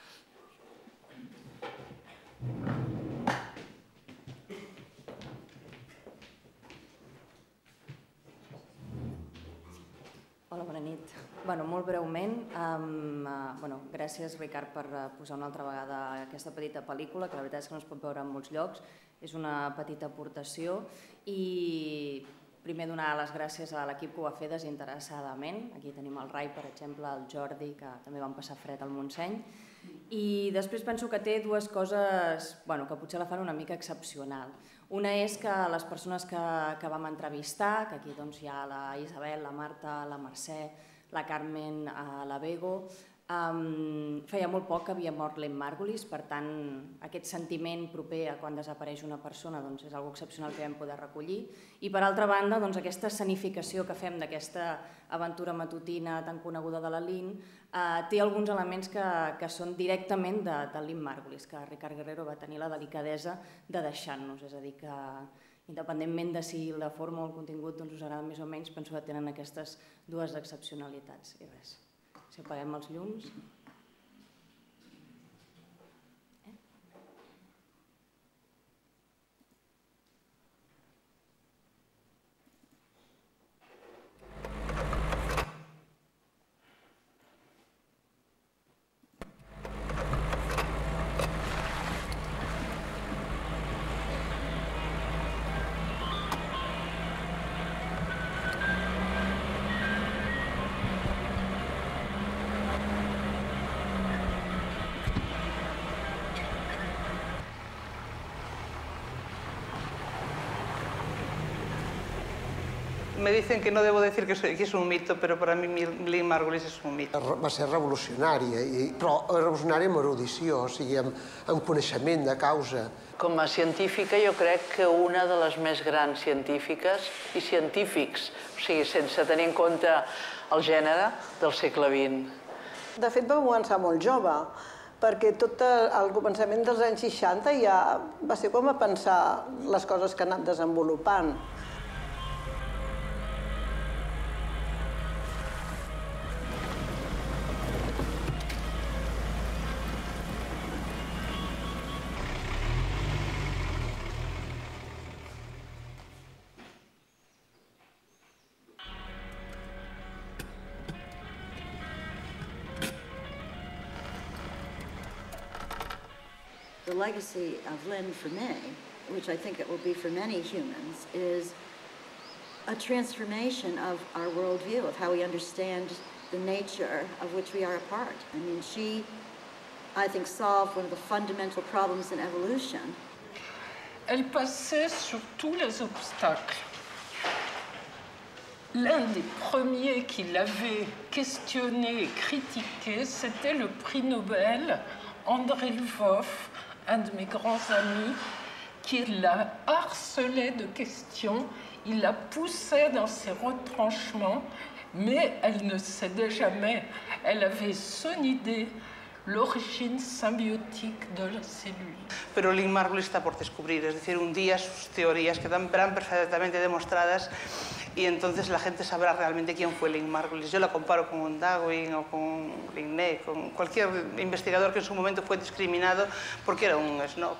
Hola, bona nit. Molt breument, gràcies, Ricard, per posar una altra vegada aquesta petita pel·lícula, que la veritat és que no es pot veure en molts llocs. És una petita aportació i primer donar les gràcies a l'equip que ho va fer desinteressadament. Aquí tenim el Rai, per exemple, el Jordi, que també van passar fred al Montseny. I després penso que té dues coses que potser la fan una mica excepcional. Una és que les persones que vam entrevistar, que aquí hi ha la Isabel, la Marta, la Mercè, la Carmen, la Bego, feia molt poc que havia mort Lynn Margulis, per tant, aquest sentiment proper a quan desapareix una persona és una cosa excepcional que vam poder recollir. I per altra banda, aquesta escenificació que fem d'aquesta aventura matutina tan coneguda de la Lynn té alguns elements que són directament de Lynn Margulis, que Ricard Guerrero va tenir la delicadesa de deixar-nos. És a dir, que independentment de si la forma o el contingut us agrada més o menys, penso que tenen aquestes dues excepcionalitats. I res. Si apaguem els llums. Me dicen que no debo decir que es un mito, pero para mí Lynn Margulis és un mito. Va ser revolucionària, però revolucionària amb erudició, o sigui, amb coneixement de causa. Com a científica jo crec que una de les més grans científiques i científics, o sigui, sense tenir en compte el gènere del segle XX. De fet, va començar molt jove, perquè tot el començament dels anys 60 ja va ser com a pensar les coses que ha anat desenvolupant. the legacy of Lynn for me, which I think it will be for many humans, is a transformation of our worldview, of how we understand the nature of which we are a part. I mean, she, I think, solved one of the fundamental problems in evolution. Elle passait sur tous les obstacles. L'un des premiers qui l'avait questionné et critiqué, c'était le prix Nobel, André Lvov, un de mes grands amis, qui l'a harcelé de questions, il la poussait dans ses retranchements, mais elle ne cédait jamais. Elle avait son idée, l'origine symbiotique de la célule. Pero Lynn Margulis está por descubrir, es decir, un día sus teorías quedarán perfectamente demostradas y entonces la gente sabrá realmente quién fue Lynn Margulis. Yo la comparo con un Darwin o con Linné, con cualquier investigador que en su momento fue discriminado porque era un snob.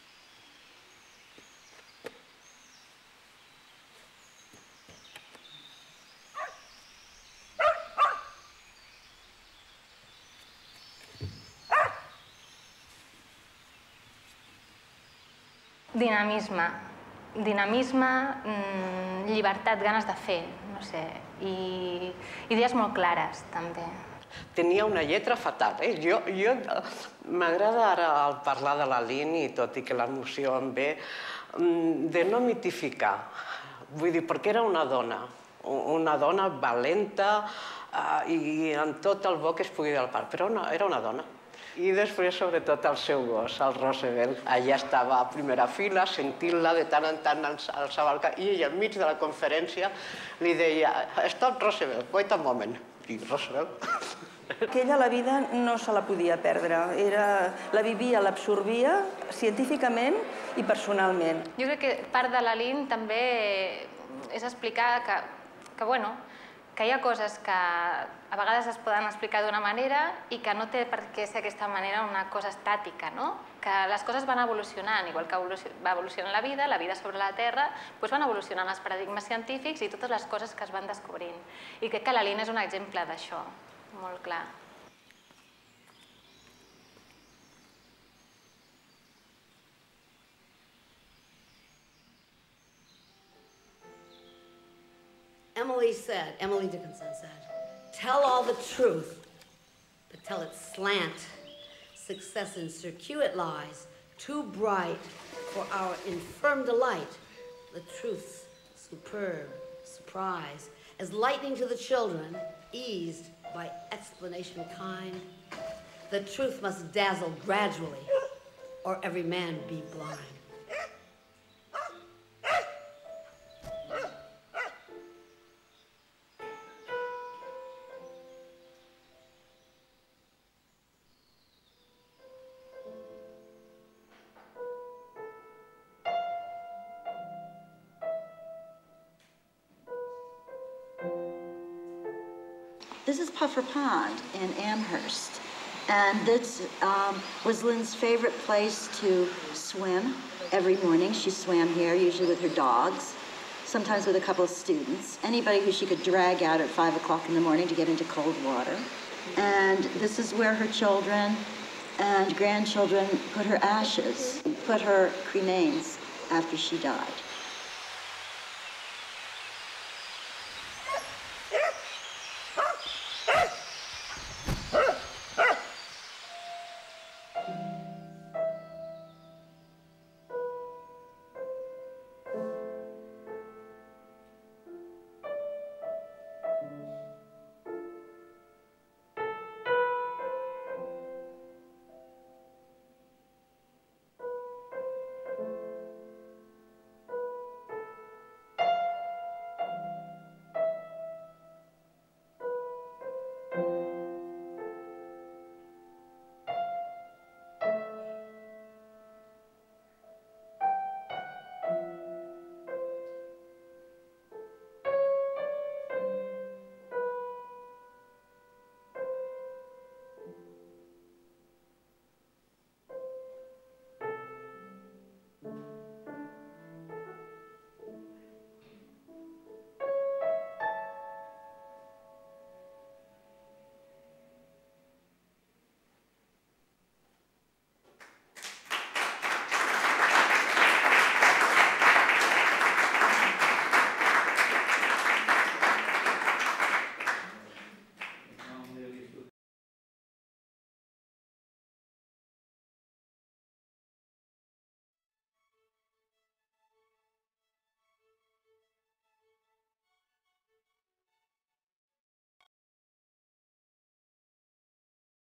Dinamisme, llibertat, ganes de fer, no sé, i idees molt clares, també. Tenia una lletra fatal, Jo m'agrada ara al parlar de la Lynn, i tot i que l'emoció em ve, de no mitificar. Vull dir, perquè era una dona valenta i amb tot el bo que es pugui del part, però era una dona. I després, sobretot, el seu gos, el Roosevelt. Allà estava a primera fila, sentint-la, de tant en tant alçava el cap, i ella, enmig de la conferència, li deia «Stop, Roosevelt, wait a moment». I Roosevelt... Que ella la vida no se la podia perdre. La vivia, l'absorbia científicament i personalment. Jo crec que part de la Lynn també és explicar que hi ha coses que a vegades es poden explicar d'una manera i que no té per què ser aquesta manera una cosa estàtica, no? Que les coses van evolucionant, igual que va evolucionant la vida sobre la Terra, doncs van evolucionant els paradigmes científics i totes les coses que es van descobrint. I crec que la Lynn és un exemple d'això, molt clar. Emily Dickinson said, tell all the truth, but tell it slant. Success in circuit lies, too bright for our infirm delight. The truth's superb surprise, as lightning to the children, eased by explanation kind. The truth must dazzle gradually, or every man be blind. This is Puffer Pond in Amherst, and this was Lynn's favorite place to swim. Every morning she swam here, usually with her dogs, sometimes with a couple of students, anybody who she could drag out at 5 o'clock in the morning to get into cold water. And this is where her children and grandchildren put her ashes, put her cremains after she died.